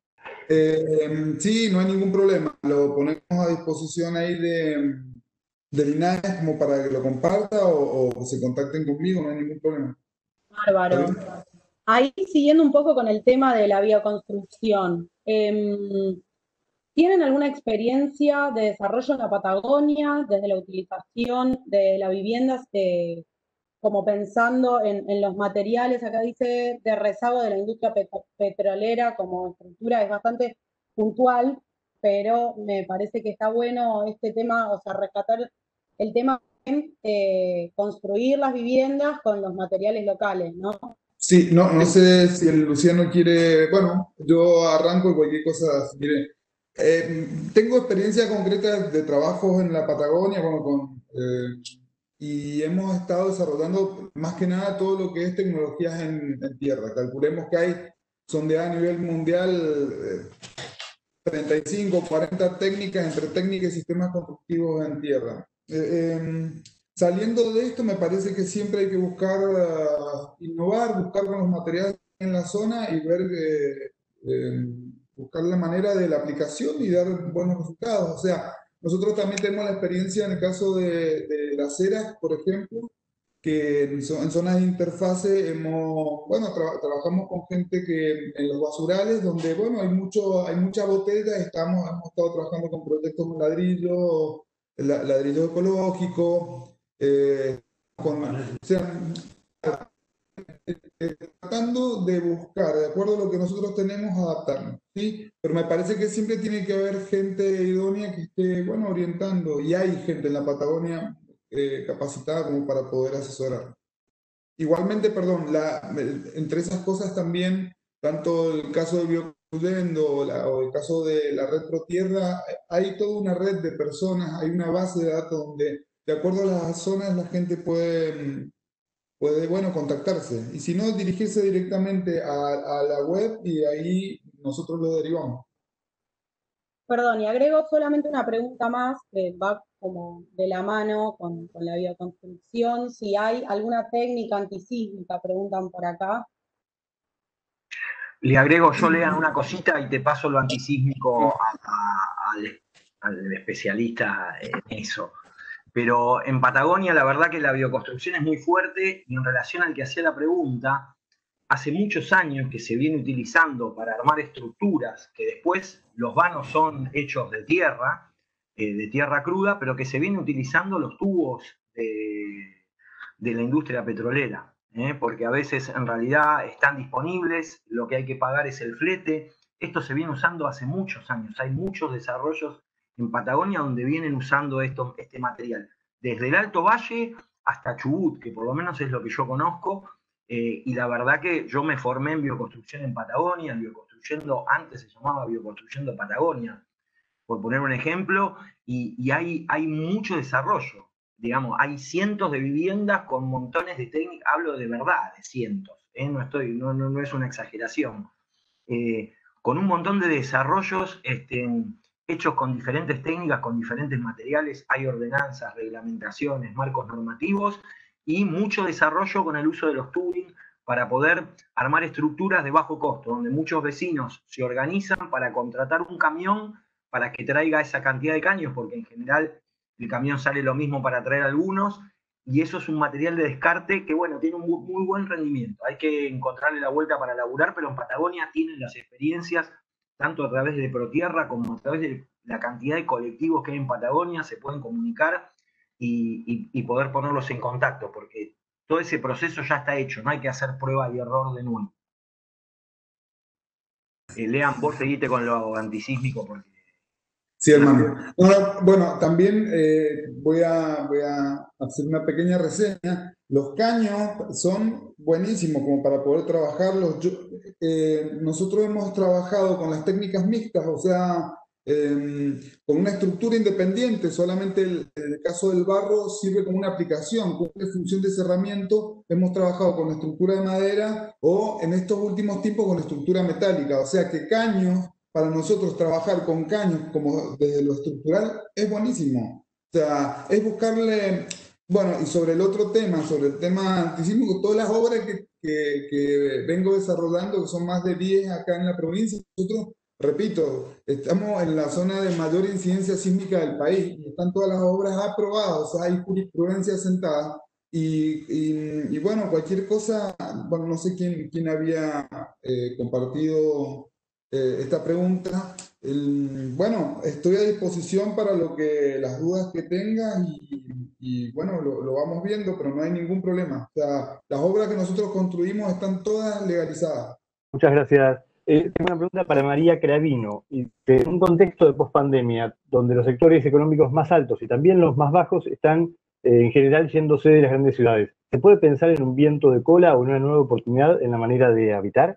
Eh, sí, no hay ningún problema. Lo ponemos a disposición ahí de, de Linares como para que lo comparta o, o se contacten conmigo, no hay ningún problema. Bárbaro. Ahí siguiendo un poco con el tema de la bioconstrucción. Eh, ¿Tienen alguna experiencia de desarrollo en la Patagonia desde la utilización de las viviendas, eh, como pensando en, en los materiales? Acá dice de rezago de la industria pet petrolera como estructura, es bastante puntual, pero me parece que está bueno este tema, o sea, rescatar el tema de eh, construir las viviendas con los materiales locales, ¿no? Sí, no, no sé si el Luciano quiere, bueno, yo arranco y cualquier cosa, si quiere. Eh, tengo experiencia concreta de trabajos en la Patagonia, bueno, con, eh, y hemos estado desarrollando más que nada todo lo que es tecnologías en, en tierra. Calculemos que hay, son de a nivel mundial, eh, treinta y cinco, cuarenta técnicas, entre técnicas y sistemas constructivos en tierra. Eh, eh, saliendo de esto, me parece que siempre hay que buscar uh, innovar, buscar con los materiales en la zona y ver, eh, eh, buscar la manera de la aplicación y dar buenos resultados. O sea, nosotros también tenemos la experiencia en el caso de, de las ceras, por ejemplo, que en, en zonas de interfase hemos, bueno, tra trabajamos con gente que en los basurales, donde, bueno, hay, mucho, hay mucha botella, estamos, hemos estado trabajando con proyectos con ladrillo, la, ladrillo ecológico, eh, con, o sea, eh, tratando de buscar, de acuerdo a lo que nosotros tenemos, adaptarnos, ¿sí? Pero me parece que siempre tiene que haber gente idónea que esté, bueno, orientando, y hay gente en la Patagonia eh, capacitada como para poder asesorar. igualmente, perdón, la, entre esas cosas también, tanto el caso de Biocrudendo o, la- o el caso de la red ProTierra, hay toda una red de personas, hay una base de datos donde, de acuerdo a las zonas, la gente puede, mm, puede, bueno, contactarse. Y si no, dirigirse directamente a, a la web y de ahí nosotros lo derivamos. Perdón, y agrego solamente una pregunta más que va como de la mano con, con la bioconstrucción. Si hay alguna técnica antisísmica, preguntan por acá. Le agrego yo, Lean, una cosita y te paso lo antisísmico a- a- al, al especialista en eso. Pero en Patagonia la verdad que la bioconstrucción es muy fuerte y en relación al que hacía la pregunta, hace muchos años que se viene utilizando para armar estructuras que después los vanos son hechos de tierra, eh, de tierra cruda, pero que se viene utilizando los tubos de, de la industria petrolera. ¿eh? Porque a veces en realidad están disponibles, lo que hay que pagar es el flete. Esto se viene usando hace muchos años, hay muchos desarrollos en Patagonia donde vienen usando esto, este material, desde el Alto Valle hasta Chubut, que por lo menos es lo que yo conozco, eh, y la verdad que yo me formé en bioconstrucción en Patagonia, en bioconstruyendo, antes se llamaba bioconstruyendo Patagonia, por poner un ejemplo, y, y hay, hay mucho desarrollo. Digamos, hay cientos de viviendas con montones de técnicas, hablo de verdad, de cientos, ¿eh? no, estoy, no, no, no es una exageración, eh, con un montón de desarrollos este, hechos con diferentes técnicas, con diferentes materiales, hay ordenanzas, reglamentaciones, marcos normativos y mucho desarrollo con el uso de los tubing para poder armar estructuras de bajo costo, donde muchos vecinos se organizan para contratar un camión para que traiga esa cantidad de caños, porque en general el camión sale lo mismo para traer algunos, y eso es un material de descarte que, bueno, tiene un muy buen rendimiento. Hay que encontrarle la vuelta para laburar, pero en Patagonia tienen las experiencias, tanto a través de ProTierra como a través de la cantidad de colectivos que hay en Patagonia, se pueden comunicar y, y, y poder ponerlos en contacto, porque todo ese proceso ya está hecho, no hay que hacer prueba y error de nuevo. Eh, Lean, vos seguite con lo antisísmico porque... Sí, hermano. Ahora, bueno, también eh, voy, a, voy a hacer una pequeña reseña. Los caños son buenísimos como para poder trabajarlos. Yo, eh, nosotros hemos trabajado con las técnicas mixtas, o sea, eh, con una estructura independiente. Solamente el, el caso del barro sirve como una aplicación, como una función de cerramiento. Hemos trabajado con la estructura de madera o en estos últimos tiempos con la estructura metálica. O sea que caños, para nosotros trabajar con caños como desde lo estructural es buenísimo. O sea, es buscarle, bueno, y sobre el otro tema, sobre el tema antisísmico, todas las obras que, que, que vengo desarrollando, que son más de diez acá en la provincia, nosotros, repito, estamos en la zona de mayor incidencia sísmica del país y están todas las obras aprobadas, o sea, hay jurisprudencia sentada. Y, y, y bueno, cualquier cosa, bueno, no sé quién, quién había eh, compartido eh, esta pregunta. El, bueno, estoy a disposición para lo que las dudas que tengas y, y, bueno, lo, lo vamos viendo, pero no hay ningún problema. O sea, las obras que nosotros construimos están todas legalizadas. Muchas gracias. Eh, tengo una pregunta para María Cravino. Y en un contexto de pospandemia, donde los sectores económicos más altos y también los más bajos están eh, en general yéndose de las grandes ciudades, ¿se puede pensar en un viento de cola o una nueva oportunidad en la manera de habitar?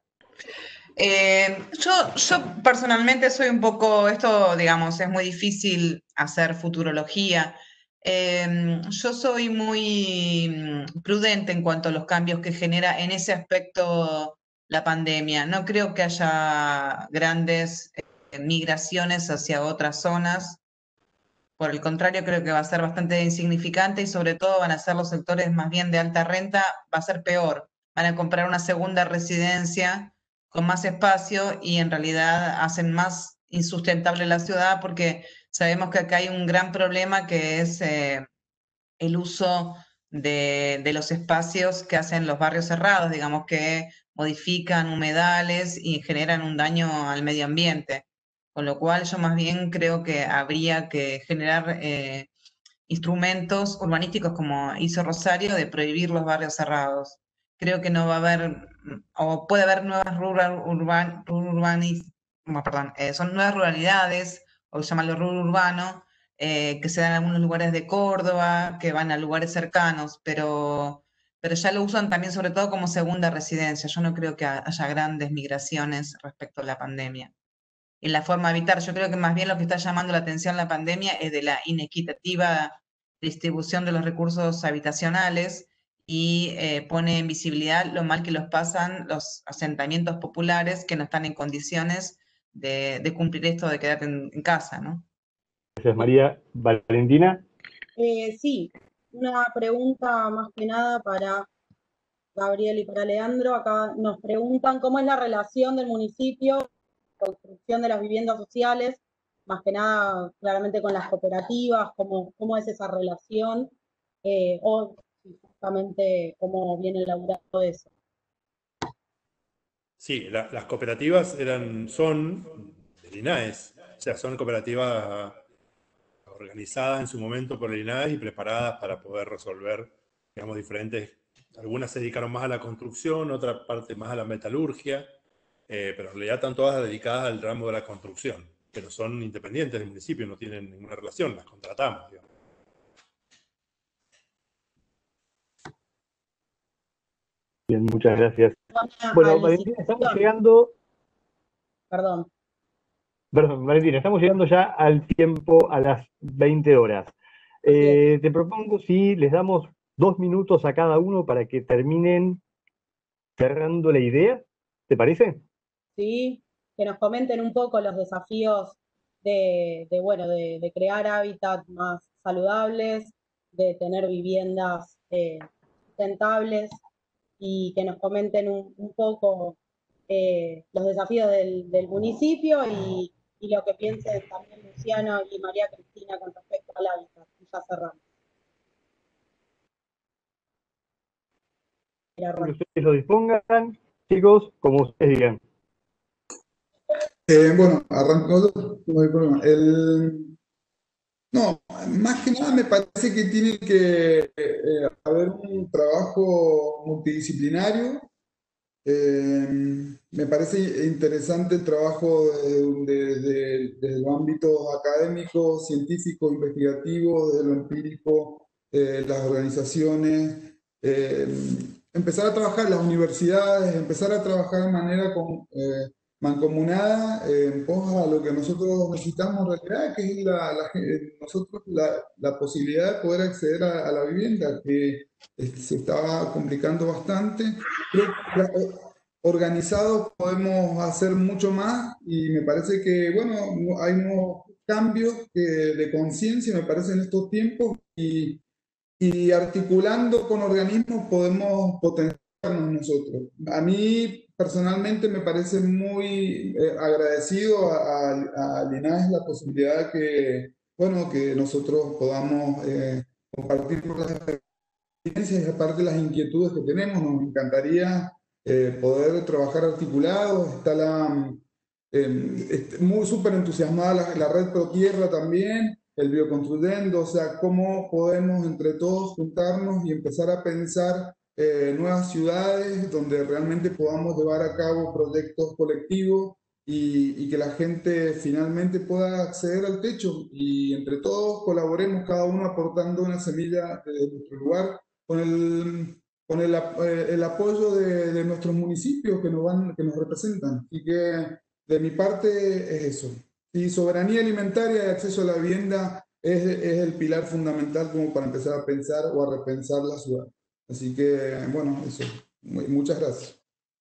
Eh, yo, yo personalmente soy un poco, esto digamos, es muy difícil hacer futurología. Eh, yo soy muy prudente en cuanto a los cambios que genera en ese aspecto la pandemia. No creo que haya grandes eh, migraciones hacia otras zonas. Por el contrario, creo que va a ser bastante insignificante y sobre todo van a ser los sectores más bien de alta renta, va a ser peor. Van a comprar una segunda residencia con más espacio y en realidad hacen más insustentable la ciudad porque sabemos que acá hay un gran problema que es eh, el uso de, de los espacios que hacen los barrios cerrados, digamos que modifican humedales y generan un daño al medio ambiente. Con lo cual yo más bien creo que habría que generar eh, instrumentos urbanísticos como hizo Rosario de prohibir los barrios cerrados. Creo que no va a haber, o puede haber nuevas rural, urban, urbanis, no, perdón, eh, son nuevas ruralidades, o llamarlo rural urbano, eh, que se dan en algunos lugares de Córdoba, que van a lugares cercanos, pero pero ya lo usan también sobre todo como segunda residencia. Yo no creo que haya grandes migraciones respecto a la pandemia. En la forma de habitar, yo creo que más bien lo que está llamando la atención la pandemia es de la inequitativa distribución de los recursos habitacionales y eh, pone en visibilidad lo mal que los pasan los asentamientos populares que no están en condiciones de, de cumplir esto de quedarte en, en casa, ¿no? Gracias, María. Valentina. Eh, sí, una pregunta más que nada para Gabriel y para Leandro. Acá nos preguntan cómo es la relación del municipio, construcción de las viviendas sociales, más que nada claramente con las cooperativas, cómo, cómo es esa relación, eh, o justamente cómo viene elaborado eso. Sí, la, las cooperativas eran, son del INAES, o sea, son cooperativas organizadas en su momento por el INAES y preparadas para poder resolver, digamos, diferentes. Algunas se dedicaron más a la construcción, otra parte más a la metalurgia, eh, pero en realidad están todas dedicadas al ramo de la construcción, pero son independientes del municipio, no tienen ninguna relación, las contratamos, digamos. Bien, muchas gracias. Bueno, Bueno, Valentina, estamos llegando... Perdón. Perdón, Valentina, estamos llegando ya al tiempo, a las veinte horas. Eh, te propongo si les damos dos minutos a cada uno para que terminen cerrando la idea, ¿te parece? Sí, que nos comenten un poco los desafíos de, de bueno, de, de crear hábitats más saludables, de tener viviendas eh, sustentables, y que nos comenten un, un poco eh, los desafíos del, del municipio y, y lo que piensen también Luciano y María Cristina con respecto al hábitat. Y ya cerramos. Que ustedes lo dispongan, chicos, como ustedes digan. Eh, bueno, arrancó, no hay problema. El, no, más que nada me parece que tiene que eh, haber un trabajo multidisciplinario. Eh, me parece interesante el trabajo de, de, de, de los ámbitos académicos, científicos, investigativos, de lo empírico, eh, las organizaciones, eh, empezar a trabajar las universidades, empezar a trabajar de manera con, eh, mancomunada eh, en pos a lo que nosotros necesitamos en realidad, que es la, la, nosotros la, la posibilidad de poder acceder a, a la vivienda, que se estaba complicando bastante. Creo que organizados podemos hacer mucho más y me parece que, bueno, hay unos cambios que, de conciencia, me parece, en estos tiempos y, y articulando con organismos podemos potenciarnos nosotros. A mí personalmente me parece muy eh, agradecido a, a, a Linares la posibilidad de que, bueno, que nosotros podamos eh, compartir las experiencias y aparte las inquietudes que tenemos. Nos encantaría eh, poder trabajar articulados. Está la, eh, muy súper entusiasmada la, la red Pro Tierra también, el Bioconstruyendo, o sea, cómo podemos entre todos juntarnos y empezar a pensar eh, nuevas ciudades donde realmente podamos llevar a cabo proyectos colectivos y, y que la gente finalmente pueda acceder al techo y entre todos colaboremos, cada uno aportando una semilla de nuestro lugar con el, con el, el apoyo de, de nuestros municipios que nos, van, que nos representan. Así que de mi parte es eso. Y soberanía alimentaria y acceso a la vivienda es, es el pilar fundamental como para empezar a pensar o a repensar la ciudad. Así que, bueno, eso. Muchas gracias.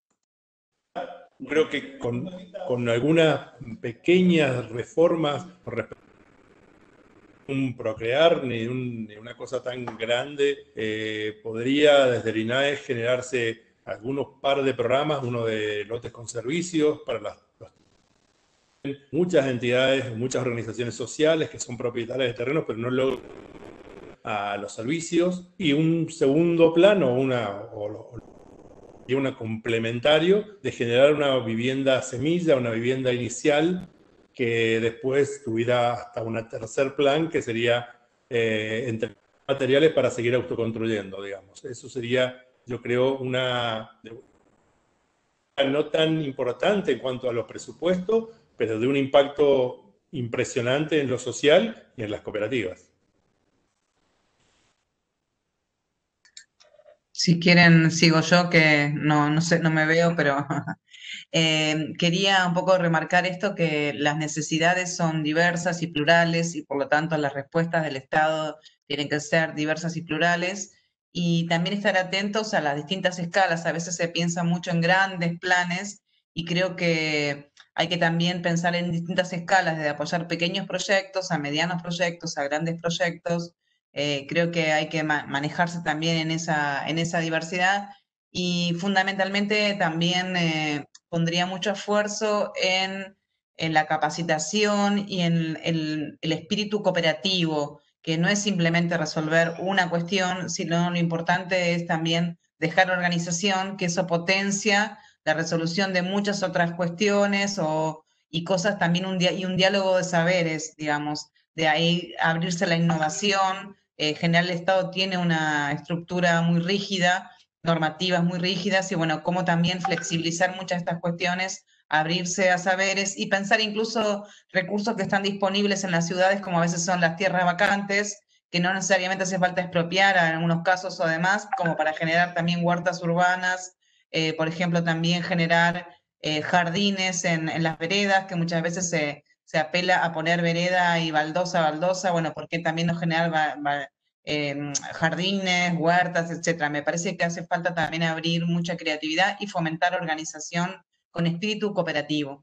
Creo que con, con algunas pequeñas reformas respecto un procrear ni, un, ni una cosa tan grande, eh, podría desde el INAES generarse algunos par de programas, uno de lotes con servicios para las, los, muchas entidades, muchas organizaciones sociales que son propietarias de terrenos pero no logran a los servicios, y un segundo plano una, o, o, y una complementario de generar una vivienda semilla, una vivienda inicial que después tuviera hasta un tercer plan, que sería eh, entre materiales para seguir autoconstruyendo, digamos. Eso sería, yo creo, una no tan importante en cuanto a los presupuestos, pero de un impacto impresionante en lo social y en las cooperativas. Si quieren, sigo yo, que no, no sé, no me veo, pero eh, quería un poco remarcar esto, que las necesidades son diversas y plurales y por lo tanto las respuestas del Estado tienen que ser diversas y plurales y también estar atentos a las distintas escalas. A veces se piensa mucho en grandes planes y creo que hay que también pensar en distintas escalas, de apoyar pequeños proyectos, a medianos proyectos, a grandes proyectos. Eh, creo que hay que ma manejarse también en esa, en esa diversidad y fundamentalmente también eh, pondría mucho esfuerzo en, en la capacitación y en el, el espíritu cooperativo, que no es simplemente resolver una cuestión, sino lo importante es también dejar organización, que eso potencia la resolución de muchas otras cuestiones o, y cosas también, un y un diálogo de saberes, digamos, de ahí abrirse a la innovación. Eh, en general el Estado tiene una estructura muy rígida, normativas muy rígidas, y bueno, cómo también flexibilizar muchas de estas cuestiones, abrirse a saberes y pensar incluso recursos que están disponibles en las ciudades, como a veces son las tierras vacantes, que no necesariamente hace falta expropiar en algunos casos o además, como para generar también huertas urbanas, eh, por ejemplo, también generar eh, jardines en, en, las veredas, que muchas veces se, se, apela a poner vereda y baldosa, baldosa, bueno, porque también no generar va, va, eh, jardines, huertas, etcétera. Me parece que hace falta también abrir mucha creatividad y fomentar organización con espíritu cooperativo.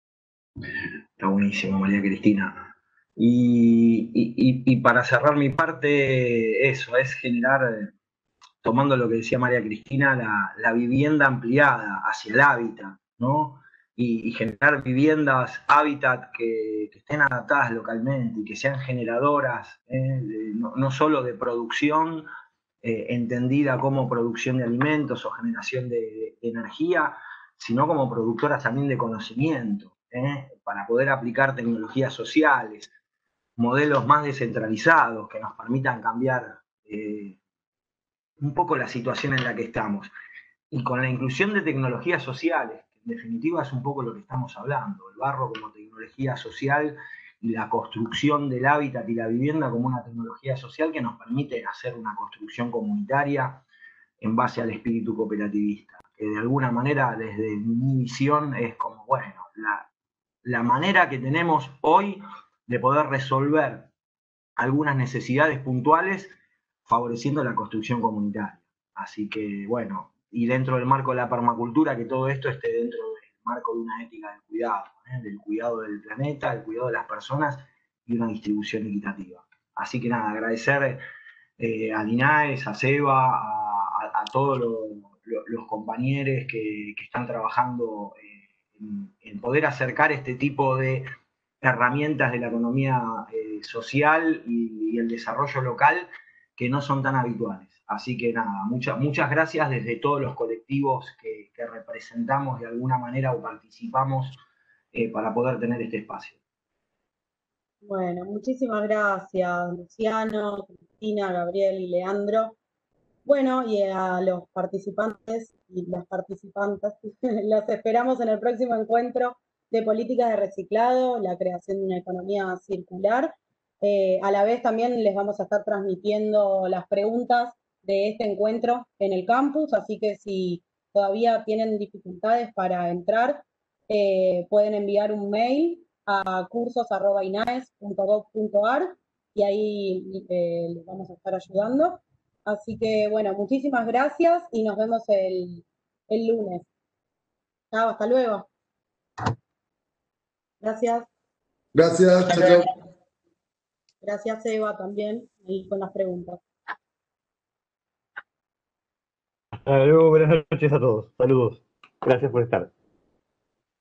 Está buenísimo, María Cristina. Y, y, y para cerrar mi parte, eso, es generar, tomando lo que decía María Cristina, la, la vivienda ampliada hacia el hábitat, ¿no? Y, y generar viviendas, hábitat que, que estén adaptadas localmente y que sean generadoras, ¿eh? de, no, no solo de producción, eh, entendida como producción de alimentos o generación de, de energía, sino como productoras también de conocimiento, ¿eh? para poder aplicar tecnologías sociales, modelos más descentralizados que nos permitan cambiar eh, un poco la situación en la que estamos. Y con la inclusión de tecnologías sociales, que en definitiva es un poco lo que estamos hablando, el barro como tecnología social y la construcción del hábitat y la vivienda como una tecnología social que nos permite hacer una construcción comunitaria en base al espíritu cooperativista, que de alguna manera desde mi visión es como, bueno, la, la manera que tenemos hoy de poder resolver algunas necesidades puntuales favoreciendo la construcción comunitaria. Así que, bueno, y dentro del marco de la permacultura, que todo esto esté dentro del marco de una ética del cuidado, ¿eh? del cuidado del planeta, del cuidado de las personas y una distribución equitativa. Así que nada, agradecer eh, a Linaes, a Seba, a, a, a todos lo, lo, los compañeros que, que están trabajando eh, en, en poder acercar este tipo de herramientas de la economía eh, social y, y el desarrollo local que no son tan habituales. Así que nada, muchas, muchas gracias desde todos los colectivos que, que representamos de alguna manera o participamos eh, para poder tener este espacio. Bueno, muchísimas gracias, Luciano, Cristina, Gabriel y Leandro. Bueno, y a los participantes y las participantes, los esperamos en el próximo encuentro de políticas de reciclado, la creación de una economía circular. Eh, a la vez también les vamos a estar transmitiendo las preguntas de este encuentro en el campus, así que si todavía tienen dificultades para entrar, eh, pueden enviar un mail a cursos arroba inaes punto gov punto ar y ahí eh, les vamos a estar ayudando. Así que, bueno, muchísimas gracias y nos vemos el, el lunes. Chao, hasta luego. Gracias. Gracias, chao. Gracias, Eva, también, y con las preguntas. Hasta luego, buenas noches a todos. Saludos. Gracias por estar.